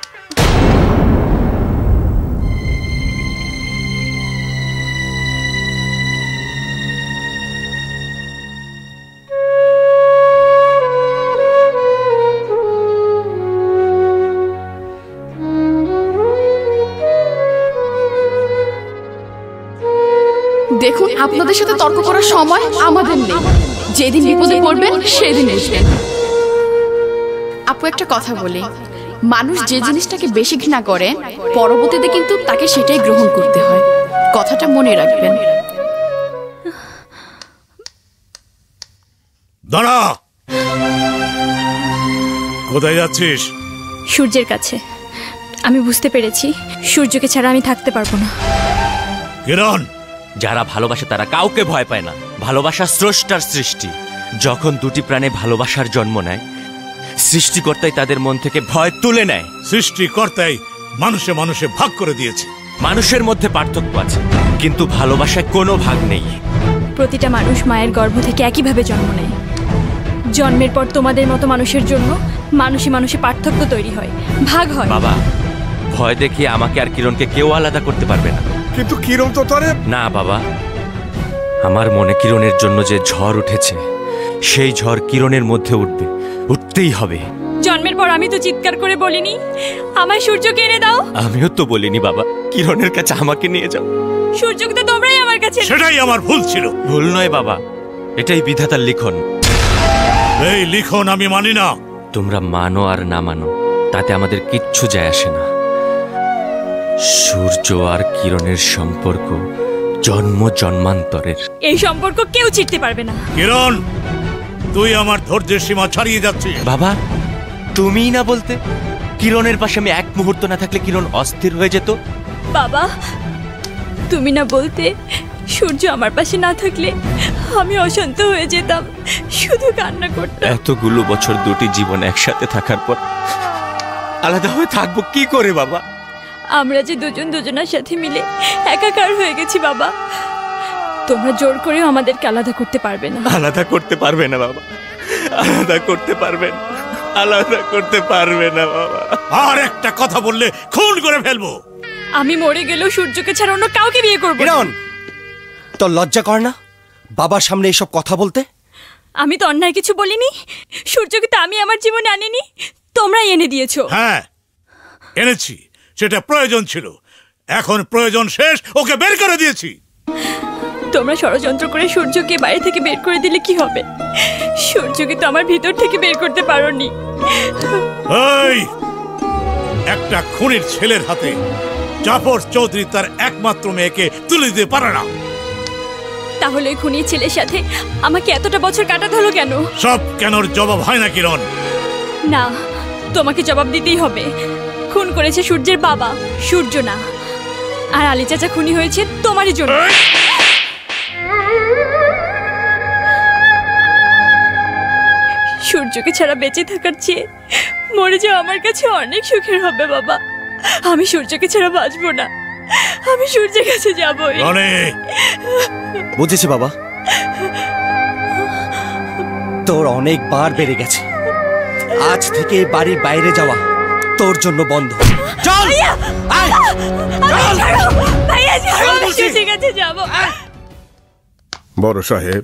[SPEAKER 10] দেখুন, আপনাদের সাথে তর্ক করার সময় আমাদের নেই। যেদিন বিপদে পড়বেন সেদিন বুঝবেন। আপু একটা কথা বলি, মানুষ যে জিনিসটাকে বেশি ঘৃণা করে পরবর্তীতে কিন্তু তাকে সেটাই গ্রহণ করতে হয়। কথাটা মনে রাখবেন।
[SPEAKER 1] দাঁড়া, কোথায় যাচ্ছিস?
[SPEAKER 14] সূর্যের কাছে। আমি বুঝতে পেরেছি সূর্যকে ছাড়া আমি থাকতে পারবো না।
[SPEAKER 1] কিরণ,
[SPEAKER 12] যারা ভালোবাসে তারা কাউকে ভয় পায় না। ভালোবাসা স্রষ্টার সৃষ্টি। যখন দুটি প্রাণে ভালোবাসার জন্ম নেয়, সৃষ্টিকর্তাই তাদের মন থেকে ভয় তুলে নেয়।
[SPEAKER 1] সৃষ্টিকর্তাই মানুষে মানুষে ভাগ করে দিয়েছে।
[SPEAKER 12] মানুষের মধ্যে পার্থক্য আছে, কিন্তু ভালোবাসায় কোনো ভাগ নেই।
[SPEAKER 14] প্রতিটা মানুষ মায়ের গর্ভ থেকে একইভাবে জন্ম নেয়। জন্মের পর তোমাদের মতো মানুষের জন্য মানুষে মানুষে পার্থক্য তৈরি হয়, ভাগ হয়।
[SPEAKER 12] বাবা, ভয় দেখিয়ে আমাকে আর কিরণকে কেউ আলাদা করতে পারবে না।
[SPEAKER 2] কিন্তু কিরণ তো তোরে।
[SPEAKER 12] না বাবা, আমার মনে কিরণের জন্য যে ঝড় উঠেছে, সেই ঝড় কিরণের মধ্যে উঠবে, উঠতেই হবে।
[SPEAKER 14] জন্মের পর আমি তো চিৎকার করে বলিনি আমায় সূর্যকে এনে দাও?
[SPEAKER 12] আমিও তো বলিনি বাবা, কিরণের কাছে আমাকে নিয়ে যাও।
[SPEAKER 14] সূর্যকে তো তোমরাই আমার কাছে।
[SPEAKER 1] সেটাই আমার ভুল ছিল।
[SPEAKER 12] ভুল নয় বাবা, এটাই বিধাতার লিখন।
[SPEAKER 1] এই লিখন আমি মানি না।
[SPEAKER 12] তোমরা মানো আর না মানো তাতে আমাদের কিচ্ছু যায় আসে না। সূর্য আর কিরণের সম্পর্ক জন্ম জন্মান্তরের।
[SPEAKER 14] এই সম্পর্ক কেউ চিনতে পারবে না।
[SPEAKER 1] কিরণ, তুই আমার ধৈর্যের সীমা ছাড়িয়ে যাচ্ছিস।
[SPEAKER 12] বাবা, তুমিই না বলতে কিরণের পাশে আমি এক মুহূর্ত না থাকলে কিরণ অস্থির হয়ে যেত।
[SPEAKER 14] বাবা, তুমি না বলতে সূর্য আমার পাশে না থাকলে আমি অশান্ত হয়ে যেতাম, শুধু কান্না করতাম।
[SPEAKER 12] এতগুলো বছর দুটি জীবন একসাথে থাকার পর আলাদা হয়ে থাকবো কি করে বাবা?
[SPEAKER 14] আমরা যে দুজন দুজনের সাথে মিলে একাকার হয়ে গেছি বাবা।
[SPEAKER 20] তোমরা জোর করেও আমাদেরকে আলাদা করতে পারবে না।
[SPEAKER 12] আলাদা করতে পারবে না বাবা, আলাদা করতে পারবে না, আলাদা করতে পারবে না বাবা।
[SPEAKER 1] আর একটা কথা বললে খুন করে ফেলবো।
[SPEAKER 20] আমি মরে গেলেও সূর্যকে ছাড়া অন্য কাউকে বিয়ে করবো না।
[SPEAKER 7] তোর লজ্জা কর না বাবার সামনে এইসব কথা বলতে?
[SPEAKER 20] আমি তো অন্যায় কিছু বলিনি। সূর্যকে তো আমি আমার জীবনে আনিনি, তোমরাই এনে দিয়েছো।
[SPEAKER 1] হ্যাঁ এনেছি, সেটা প্রয়োজন ছিল। এখন প্রয়োজন শেষ, ওকে বের করে দিয়েছি।
[SPEAKER 20] তোমরা ষড়যন্ত্র করে সূর্যকে বাইরে থেকে বের করে দিলে কি হবে? সূর্যকে তো আমার ভিতর থেকে বের করতে পারোনি।
[SPEAKER 1] এই একটা খুনির ছেলের হাতে জাফর চৌধুরী তার একমাত্র মেয়েকে তুলে দিতে পারে না।
[SPEAKER 20] তাহলে খুনির ছেলের সাথে আমাকে এতটা বছর কাটাতে হলো কেন?
[SPEAKER 1] সব কেনর জবাব হয় না কিরণ?
[SPEAKER 20] না, তোমাকে জবাব দিতেই হবে। খুন করেছে সূর্যের বাবা, সূর্য না। আর আলী চাচা খুনি হয়েছে তোমারই জন্য। সূর্যকে ছাড়া বেঁচে থাকার চেয়ে মরে যাওয়া আমার কাছে অনেক সুখের হবে বাবা। আমি সূর্যকে ছাড়া বাঁচবো না, আমি সূর্যের কাছে যাবই।
[SPEAKER 7] বুঝেছি বাবা, তোর অনেক বার বেড়ে গেছে। আজ থেকে বাড়ির বাইরে যাওয়া তোর জন্য বন্ধ। চল
[SPEAKER 20] সূর্যের কাছে যাবো।
[SPEAKER 2] বড় সাহেব,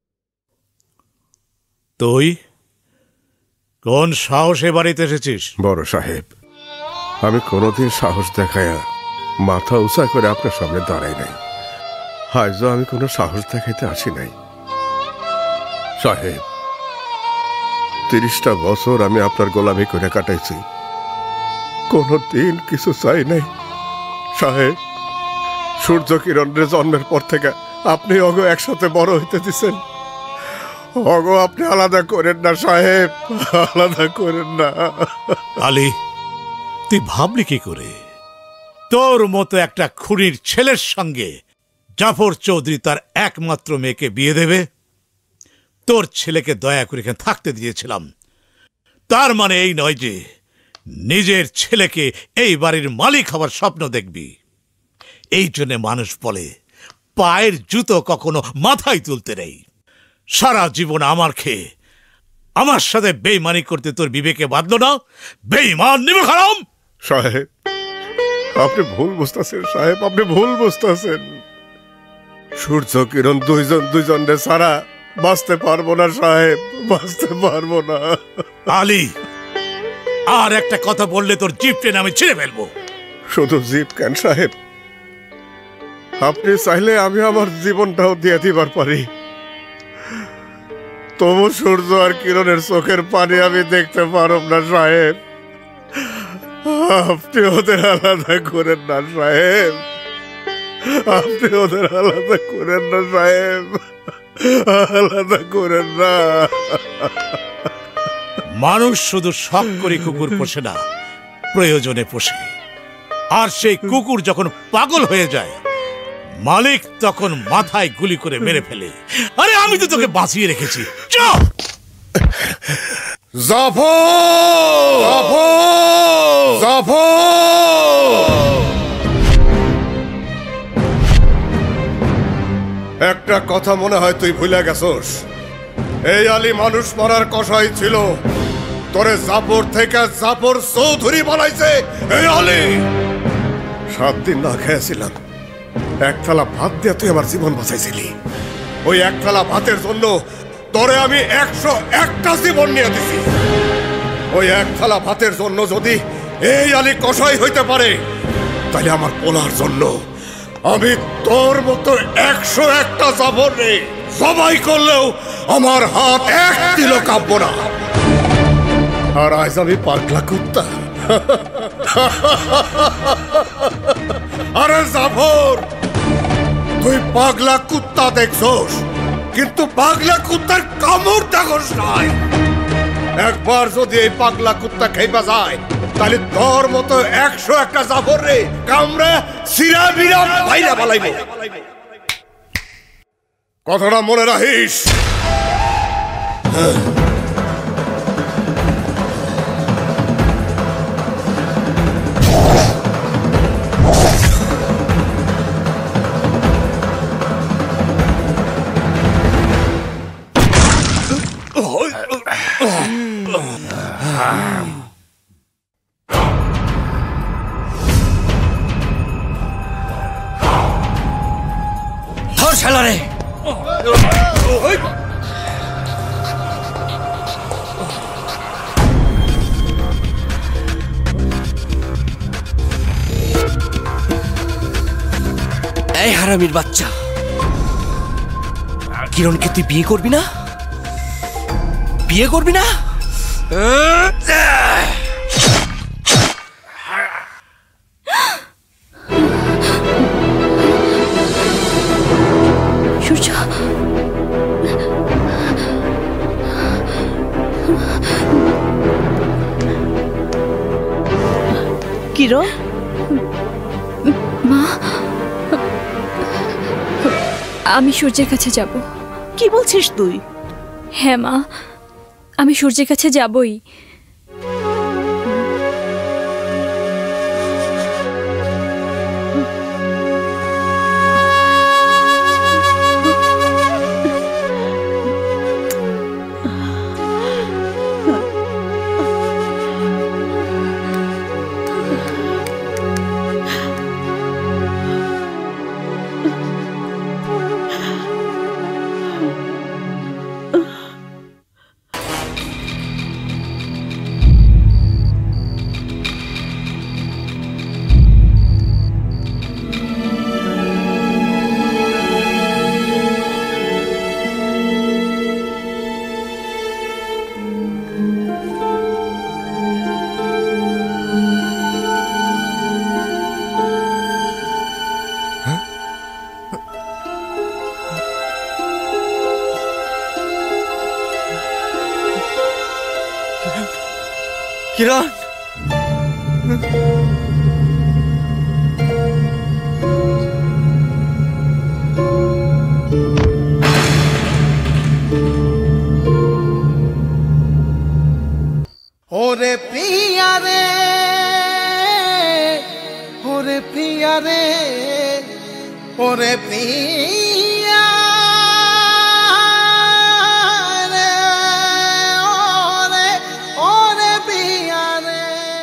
[SPEAKER 1] তুই কোন সাহসে বাড়িতে এসেছিস?
[SPEAKER 2] বড় সাহেব, আমি কোনোদিন সাহস দেখায়া মাথা উঁচা করে আপনার সামনে দাঁড়াই নাই। আজও আমি কোনো সাহস দেখাইতে আসি নাই। সাহেব, তিরিশটা বছর আমি আপনার গোলামি করে কাটাইছি, কোনো দিন কিছু চাই নাই। সাহেব, সূর্য কিরণের জন্মের পর থেকে আপনি অগো একসাথে বড় হইতে দিচ্ছেন। অগো আপনি আলাদা করেন না সাহেব, আলাদা করেন না।
[SPEAKER 1] আলী, তুই ভাবলি কি করে তোর মতো একটা খুনির ছেলের সঙ্গে জাফর চৌধুরী তার একমাত্র মেয়েকে বিয়ে দেবে? তোর ছেলেকে দয়া করে এখানে থাকতে দিয়েছিলাম, তার মানে এই নয় যে নিজের ছেলেকে এই বাড়ির মালিক হওয়ার স্বপ্ন দেখবি। এই জন্য মানুষ বলে পায়ের জুতো কখনো মাথায় তুলতে নেই। সারা জীবন আমার খেয়ে আমার সাথে বেইমানি করতে তোর বিবেকে বাঁধলো না? বেইমান নিবে খারাম।
[SPEAKER 2] সাহেব, আপনি ভুল বুঝতেছেন সাহেব, আপনি ভুল বুঝতেছেন। সূর্য কিরণ দুইজন দুইজনের ছাড়া বাঁচতে পারবো না সাহেব, বাঁচতে পারবো না।
[SPEAKER 1] আলী, আর একটা কথা বললে তোর জিপ টেনে আমি ছিঁড়ে ফেলবো।
[SPEAKER 2] শুধু জিপ কেন সাহেব, আপনি চাইলে আমি আমার জীবনটাও দিয়ে দিবার পারি। তবু সূর্য আর কিরণের চোখের পানি আমি দেখতে পারব না সাহেব। আপনি ওদের আলাদা করেন না সাহেব, আপনি ওদের আলাদা করেন না সাহেব, আলাদা করেন না।
[SPEAKER 1] মানুষ শুধু শখ করে কুকুর পোষে না, প্রয়োজনে পোষে। আর সেই কুকুর যখন পাগল হয়ে যায়, মালিক তখন মাথায় গুলি করে মেরে ফেলে। আরে আমি তো তোকে বাঁচিয়ে রেখেছি। চল।
[SPEAKER 2] জাফর! জাফর! জাফর! একটা কথা মনে হয় তুই ভুলে গেছস। এই আলী মানুষ মারার কষাই ছিল, তোরে জাফর থেকে জাফর চৌধুরী বানাইছে এই আলী। সাত দিন না খেয়েছিলাম, এক থালা ভাত দিয়ে তুই আমার জীবন বাঁচাইছিলি। ওই এক থালা ভাতের জন্য তোরে আমি একশো একটা জীবন নিয়ে দিছি। ওই এক থালা ভাতের জন্য যদি এই আলী কষাই হইতে পারে, তাহলে আমার পোলার জন্য আমি তোর মতো একশো একটা জাফর রে সবাই করলেও আমার হাত এক দিলও কাঁপবো না। আর আজ আমি পাগলা কুত্তা। আরে জাফর, তুই পাগলা কুত্তা দেখছস, কিন্তু পাগলা কুত্তার কামড় দেখোস নাই। একবার যদি এই পাগলা কুত্তা খাইবা যায়, তাহলে তোর মতো একশো একটা জাফর রে কামড়ে সিরা বিরা ভাইরা বালাইব। কথাটা মনে রাখিস।
[SPEAKER 7] ধর শালারে। এই হারামির বাচ্চা, কিরণকে তুই বিয়ে করবি না? বিয়ে করবি না?
[SPEAKER 14] সূর্য,
[SPEAKER 6] কিরণ,
[SPEAKER 14] মা আমি সূর্যের কাছে যাব।
[SPEAKER 6] কি বলছিস তুই?
[SPEAKER 14] হ্যাঁ মা, আমি সূর্যের কাছে যাবই।
[SPEAKER 7] কিরণ,
[SPEAKER 9] ওরে প্রিয়া রে, ওরে প্রিয়া রে, ওরে প্রিয়া রে, ওরে ওরে প্রিয়া রে।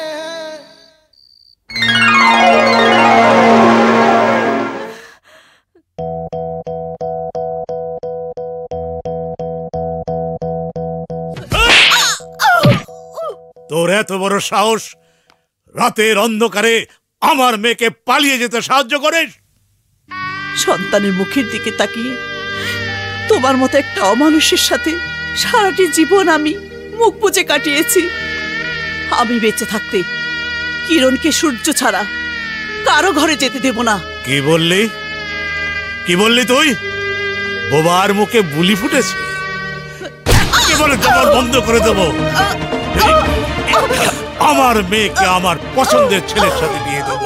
[SPEAKER 1] তোর এত বড় সাহস, রাতের অন্ধকারে আমার মেয়েকে পালিয়ে যেতে সাহায্য করিস?
[SPEAKER 6] সন্তানের মুখের দিকে তাকিয়ে তোমার মতো একটা অমানুষের সাথে সারাটি জীবন আমি মুখ বুজে কাটিয়েছি। আমি বেঁচে থাকতে কিরণকে সূর্য ছাড়া কারো ঘরে যেতে দেব না।
[SPEAKER 1] কি বললি? কি বললি তুই? বোবার মুখে বুলি ফুটেছে। একেবারে জবান বন্ধ করে দেব। আমার মেয়েকে আমার পছন্দের ছেলের সাথে বিয়ে দেবো।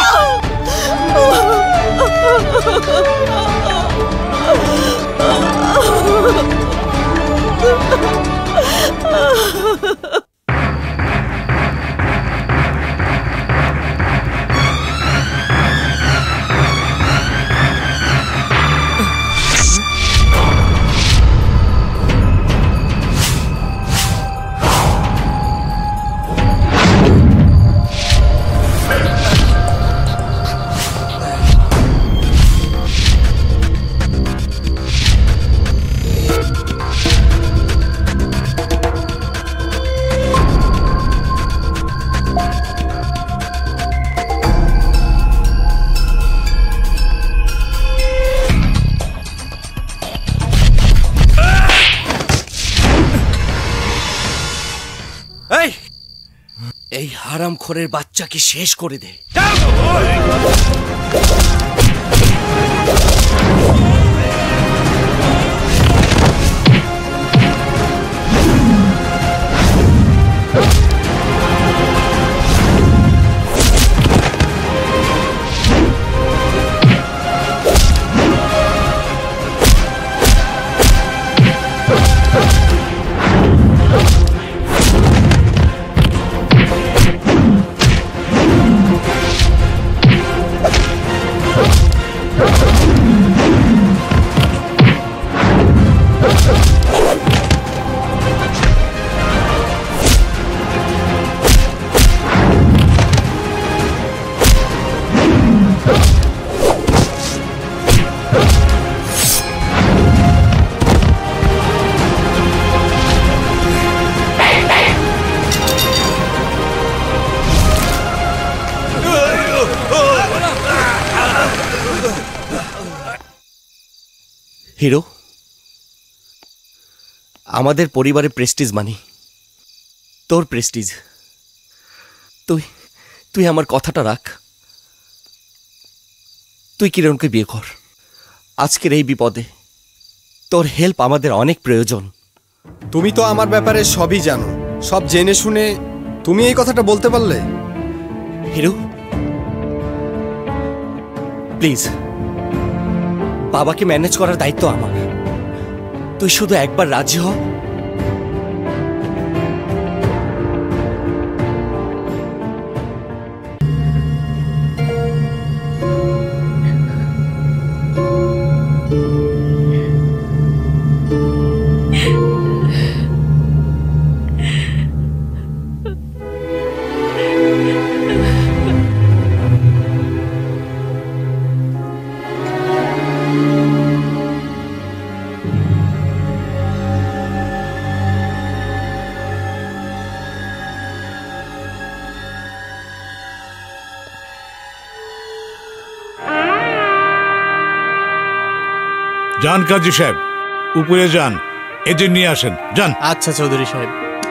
[SPEAKER 7] এই হারামখোরের বাচ্চাকে শেষ করে দে।
[SPEAKER 9] Oh!
[SPEAKER 11] হিরো, আমাদের পরিবারের প্রেস্টিজ মানি তোর প্রেস্টিজ। তুই তুই আমার কথাটা রাখ। তুই কিরণকে বিয়ে কর। আজকের এই বিপদে তোর হেল্প আমাদের অনেক প্রয়োজন।
[SPEAKER 19] তুমি তো আমার ব্যাপারে সবই জানো, সব জেনে শুনে তুমি এই কথাটা বলতে পারলে?
[SPEAKER 11] হিরো প্লিজ, বাবাকে ম্যানেজ করার দায়িত্ব আমার। তুই শুধু একবার রাজি হ।
[SPEAKER 1] যান কাজী সাহেব, উপরে যান, এজেন্ট নিয়ে আসেন। যান।
[SPEAKER 16] আচ্ছা চৌধুরী সাহেব।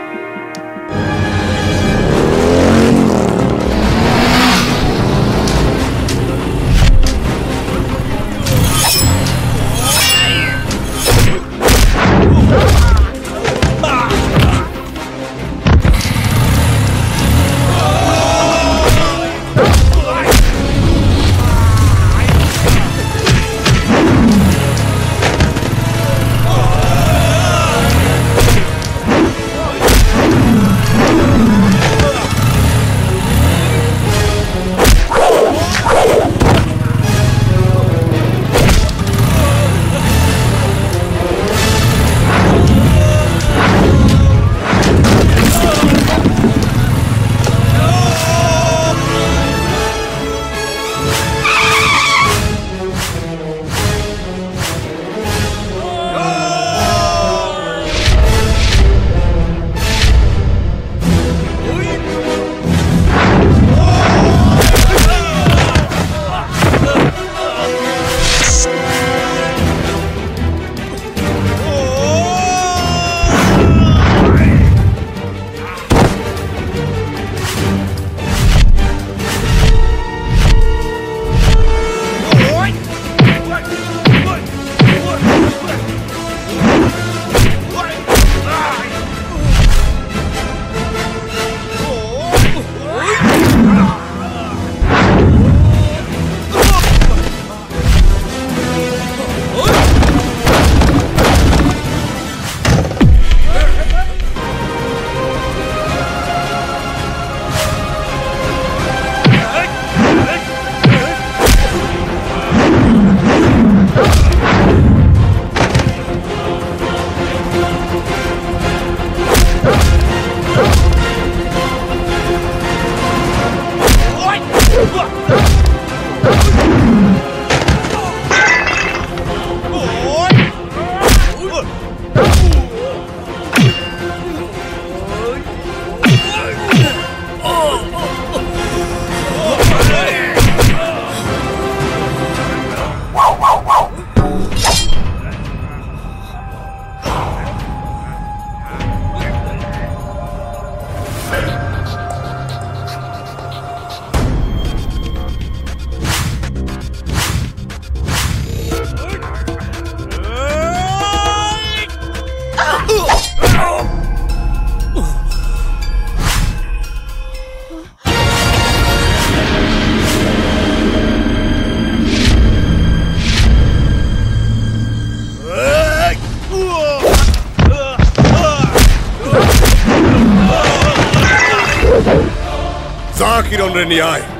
[SPEAKER 2] কিরণ রে নিয়ে আয়,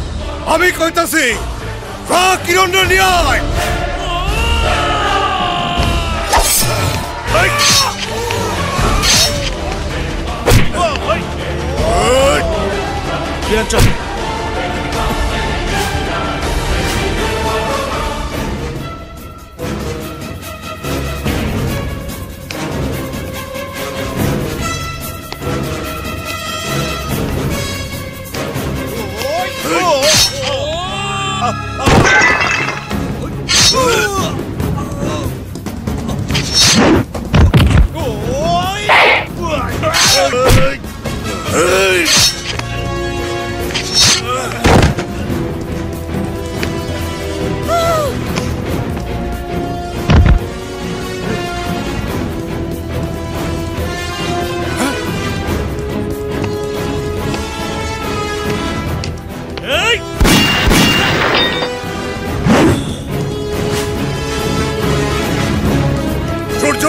[SPEAKER 2] আমি কইতাছি কিরণ রে নিয়ে আয়।
[SPEAKER 11] কিরণ চল।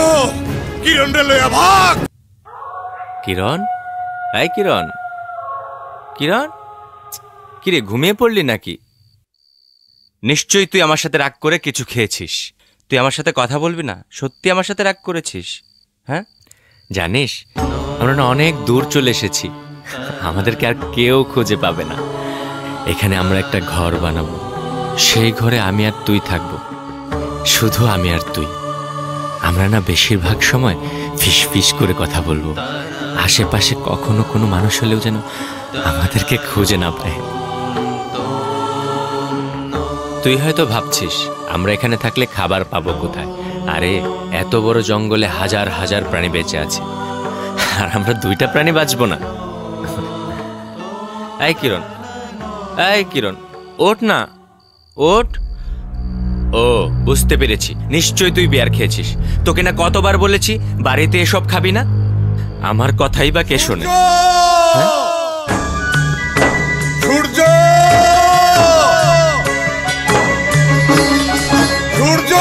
[SPEAKER 2] কিরণ রে লইয়া ভাগ।
[SPEAKER 12] কিরণ, এই কিরণ, কিরণ, কিরে ঘুমিয়ে পড়লি নাকি? নিশ্চয়ই তুই আমার সাথে রাগ করে কিছু খেয়েছিস। তুই আমার সাথে কথা বলবি না? সত্যি আমার সাথে রাগ করেছিস? হ্যাঁ, জানিস আমরা না অনেক দূর চলে এসেছি, আমাদেরকে আর কেউ খুঁজে পাবে না। এখানে আমরা একটা ঘর বানাবো, সেই ঘরে আমি আর তুই থাকবো, শুধু আমি আর তুই। আমরা না বেশিরভাগ সময় ফিস ফিস করে কথা বলবো, আশেপাশে কখনো কোনো মানুষ হলেও যেন আমাদেরকে খুঁজে না পায়। তুই হয়তো ভাবছিস আমরা এখানে থাকলে খাবার পাবো কোথায়? আরে এত বড় জঙ্গলে হাজার হাজার প্রাণী বেঁচে আছে, আর আমরা দুইটা প্রাণী বাঁচবো না? এই কিরণ, এই কিরণ, ওঠ না, ওঠ। ও বুঝতে পেরেছি, নিশ্চয়ই তুই বিয়ার খেয়েছিস। তোকে না কতবার বলেছি বাড়িতে এসব খাবি না? আমার কথাই বা কে শোনে?
[SPEAKER 2] সূর্য, সূর্য,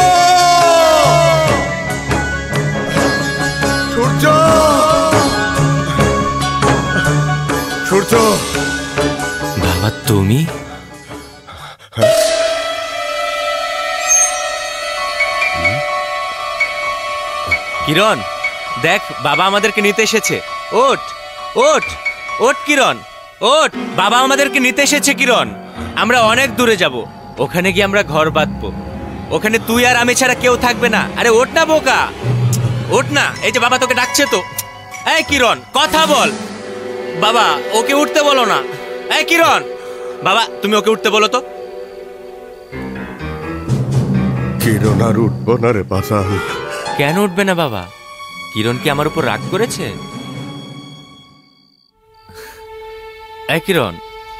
[SPEAKER 2] সূর্য, সূর্য।
[SPEAKER 12] বাবা তুমি? কিরণ দেখ, বাবা আমাদেরকে নিতে এসেছে। ওঠ, ওঠ, ওঠ কিরণ, ওঠ। বাবা আমাদেরকে নিতে এসেছে কিরণ। আমরা অনেক দূরে যাব, ওখানে গিয়ে আমরা ঘর বাঁধবো, ওখানে তুই আর আমি ছাড়া কেউ থাকবে না। আরে ওঠ না বোকা, ওঠ না। এই যে বাবা তোকে ডাকছে তো। এই কিরণ কথা বল। বাবা ওকে উঠতে বলো না। এই কিরণ, বাবা তুমি ওকে উঠতে বলো তো।
[SPEAKER 2] কিরণ আর উঠবো না রে বাসান।
[SPEAKER 12] কেন উঠবে না বাবা? কিরণ কি আমার উপর রাগ করেছে? এই কিরণ,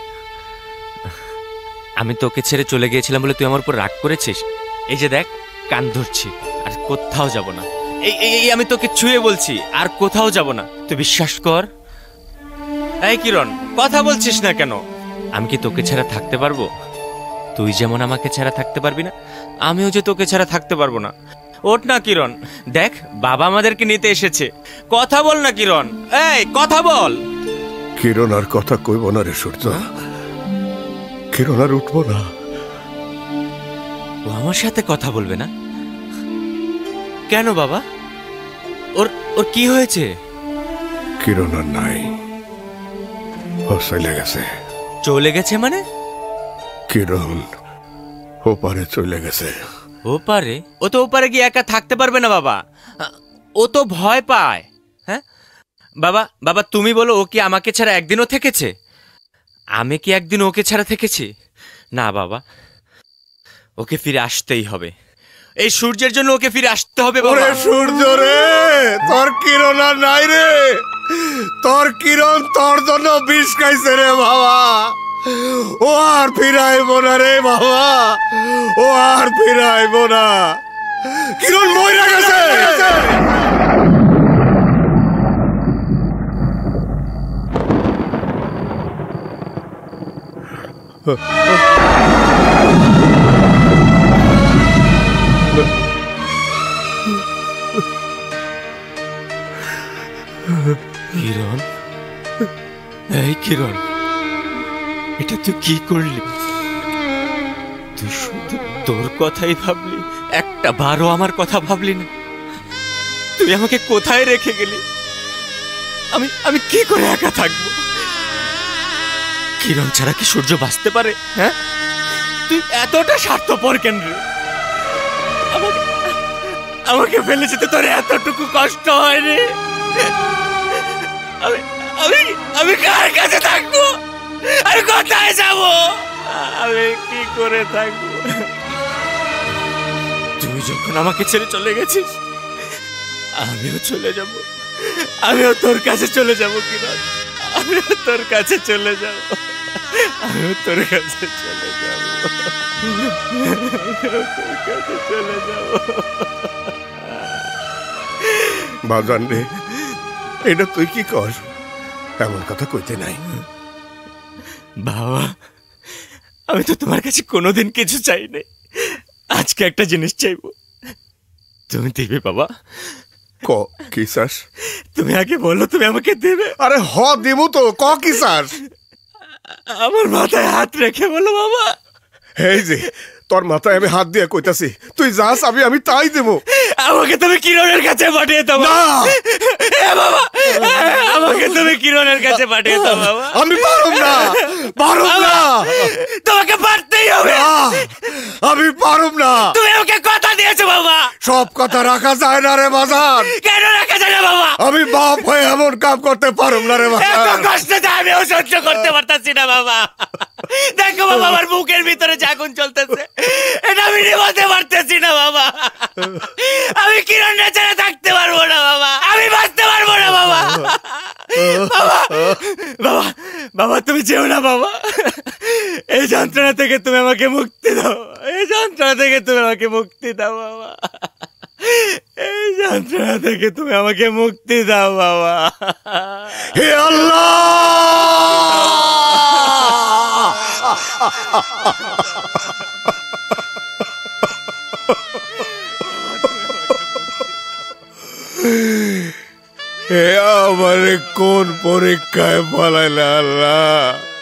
[SPEAKER 12] আমি তোকে ছেড়ে চলে গিয়েছিলাম বলে তুই আমার উপর রাগ করেছিস? এই যে দেখ কান ধরছি, আর কোথাও যাব না। এই এই আমি তোকে ছুঁয়ে বলছি, আর কোথাও যাব না, তুই বিশ্বাস কর। এই কিরণ কথা বলছিস না কেন? আমি কি তোকে ছাড়া থাকতে পারবো? তুই যেমন আমাকে ছাড়া থাকতে পারবি না, আমিও যে তোকে ছাড়া থাকতে পারবো না। ওঠ না কিরণ, দেখ বাবা আমাদেরকে নিতে এসেছে। কথা বল না কিরণ, এই কথা বল।
[SPEAKER 2] কিরণ আর কথা কইব না রে সূর্য, কিরণ আর উঠবো না।
[SPEAKER 12] ও আমার সাথে কথা বলবে না কেন বাবা? ওর ওর কি হয়েছে?
[SPEAKER 2] কিরণ আর নাই, ও চলে গেছে।
[SPEAKER 12] চলে গেছে মানে?
[SPEAKER 2] কিরণ ওপারে চলে গেছে।
[SPEAKER 12] ওপারে? ও তো ওপারে গিয়ে একা থাকতে পারবে না বাবা, ও তো ভয় পায়। হ্যাঁ বাবা, বাবা তুমি বলো, ও কি আমাকে ছাড়া একদিনও থেকেছে? আমি কি একদিন ওকে ছাড়া থেকেছি? না বাবা, ওকে ফিরে আসতেই হবে। এই সূর্যের জন্য ওকে ফিরে আসতে হবে।
[SPEAKER 2] ওরে সূর্য রে, তোর কিরণ আর নাই রে, তোর কিরণ তোর জন্য বিষ খাইছে রে বাবা। ও আর ফিরাইব না রে বাবা, ও আর ফিরাইব না। কিরণ মরে গেছে।
[SPEAKER 12] কিরণ, এই কিরণ, এটা তুই কি করলি? তুই শুধু তোর কথাই ভাবলি, একটা বারও আমার কথা ভাবলি না। তুই আমাকে কোথায় রেখে গেলি? আমি আমি কি করে একা থাকবো? কিরণ ছাড়া কি সূর্য বাঁচতে পারে? হ্যাঁ, তুই এতটা স্বার্থপর কেন রে? আমাকে আমাকে ফেলে যেতে তোর এতটুকু কষ্ট হয় রে? আমি আমি আমি কার কাছে থাকবো? আমি কোথায় যাব? আমি কি করে থাকবো? তুই যখন আমাকে ছেড়ে চলে গেছিস, আমিও চলে যাব, আমিও তোর কাছে চলে যাব কিরণ, আমিও তোর কাছে চলে যাব, আমিও তোর কাছে চলে যাব, তোর কাছে চলে যাব।
[SPEAKER 2] বাজান রে, এটা তুই কি কর? এমন কথা কইতে নাই।
[SPEAKER 12] বাবা, আমি তো তোমার কাছে কোনোদিন কিছু চাই নাই, আজকে একটা জিনিস চাইবো, তুমি দিবে বাবা,
[SPEAKER 2] ক কি চাস?
[SPEAKER 12] তুমি আগে বলো তুমি আমাকে দেবে।
[SPEAKER 2] আরে হ দেবো তো, ক কি চাস?
[SPEAKER 12] আমার মাথায় হাত রেখে বলো বাবা।
[SPEAKER 2] এই যে তোর মাথায় আমি হাত দিয়ে কইতাছি, তুই যাস আমি আমি তাই দেবো।
[SPEAKER 12] আমাকে তুমি কিরণের কাছে পাঠিয়ে দাও
[SPEAKER 2] না
[SPEAKER 12] বাবা, আমাকে তুমি কিরণের কাছে পাঠিয়ে দাও বাবা।
[SPEAKER 2] আমি পারব না, পারব না,
[SPEAKER 12] তোমাকে পারতেই হবে।
[SPEAKER 2] আমি পারব না।
[SPEAKER 12] তুমি আমাকে কথা দিয়েছো বাবা।
[SPEAKER 2] সব কথা রাখা যায় না রে বাজার।
[SPEAKER 12] কেন রাখা যায় না বাবা?
[SPEAKER 2] আমি বাপ হয়ে এমন কাম করতে পারব না রে বাজার।
[SPEAKER 12] এত কষ্ট যে আমিও সহ্য করতে পারতাছি না বাবা। দেখো বাবা আমার বুকের ভিতরে আগুন চলতেছে, এটা আমি নিভাতে পারতেছি না বাবা। আমি কিরণ ছাড়া থাকতে পারবো না বাবা, আমি বাঁচতে পারবো না বাবা। বাবা বাবা বাবা তুমি যেও না বাবা, এই যন্ত্রণা থেকে তুমি আমাকে মুক্তি দাও, এই যন্ত্রণা থেকে তুমি আমাকে মুক্তি দাও বাবা, এই যন্ত্রণা থেকে তুমি আমাকে মুক্তি দাও বাবা।
[SPEAKER 2] হে আল্লাহ, হে আমার কোন পরীক্ষায় ফলাইলে আল্লাহ?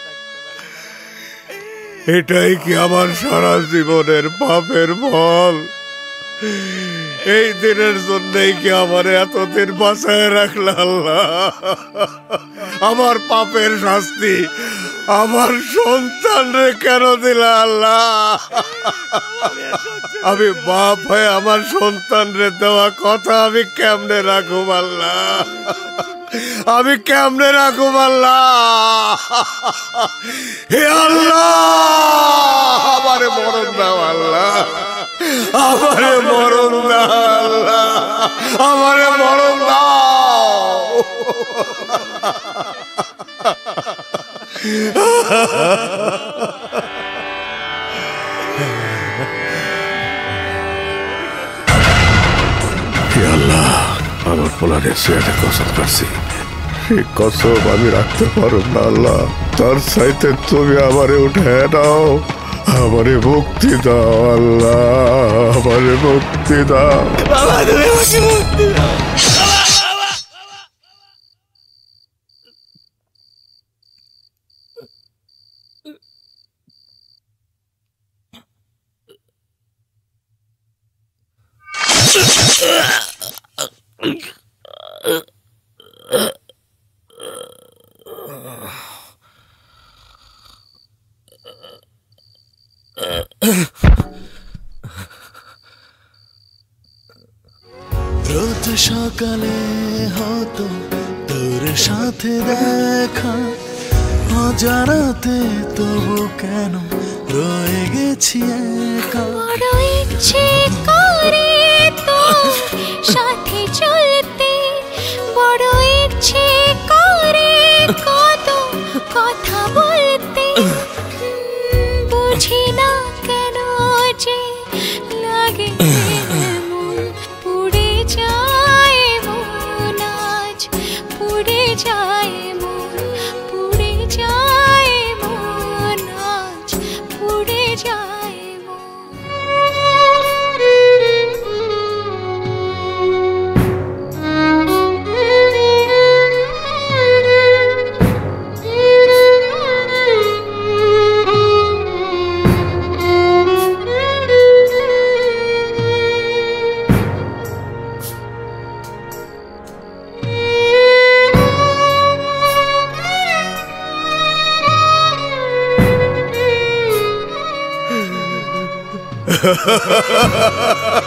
[SPEAKER 2] এটাই কি আমার সারা জীবনের পাপের ফল? এই দিনের জন্যই কি আমার এতদিন বাঁচায় রাখল আল্লাহ? আমার পাপের শাস্তি আমার সন্তান রে কেন দিলা আল্লাহ? আমি বাপ হয়ে আমার সন্তান রে দেওয়া কথা আমি কেমনে রাখুম আল্লাহ? আমি কেমনে রাখুম আল্লাহ? হে আল্লাহ, আমারে মরণ দাও আল্লাহ, আমারে মরণ দাও আল্লাহ, আমারে মরণ দাও। আল্লাহ, আমার পোলারে একটা কসম করছি, এই কসম আমি রাখতে পারব না আল্লাহ। তার চাইতে তুমি আমারে উঠে দাও, আমারে মুক্তি দাও আল্লাহ, আমারে মুক্তি দাও
[SPEAKER 12] বাবা, তুমি আমাকে মুক্তি দাও।
[SPEAKER 9] রোজ সকালে হতো তোর সাথে দেখা, অজানাতে তবু কেন রয়ে গেছি একা।
[SPEAKER 24] বড় ইচ্ছে করে তোর সাথে চলতে, বড় ইচ্ছে করে কত কথা বলতে, বুঝি না কেন যে লাগে মন, পুড়ে যায় মন আজ, পুড়ে যায় মন, পুড়ে যায় মন আজ, পুড়ে যায়
[SPEAKER 2] ha ha ha ha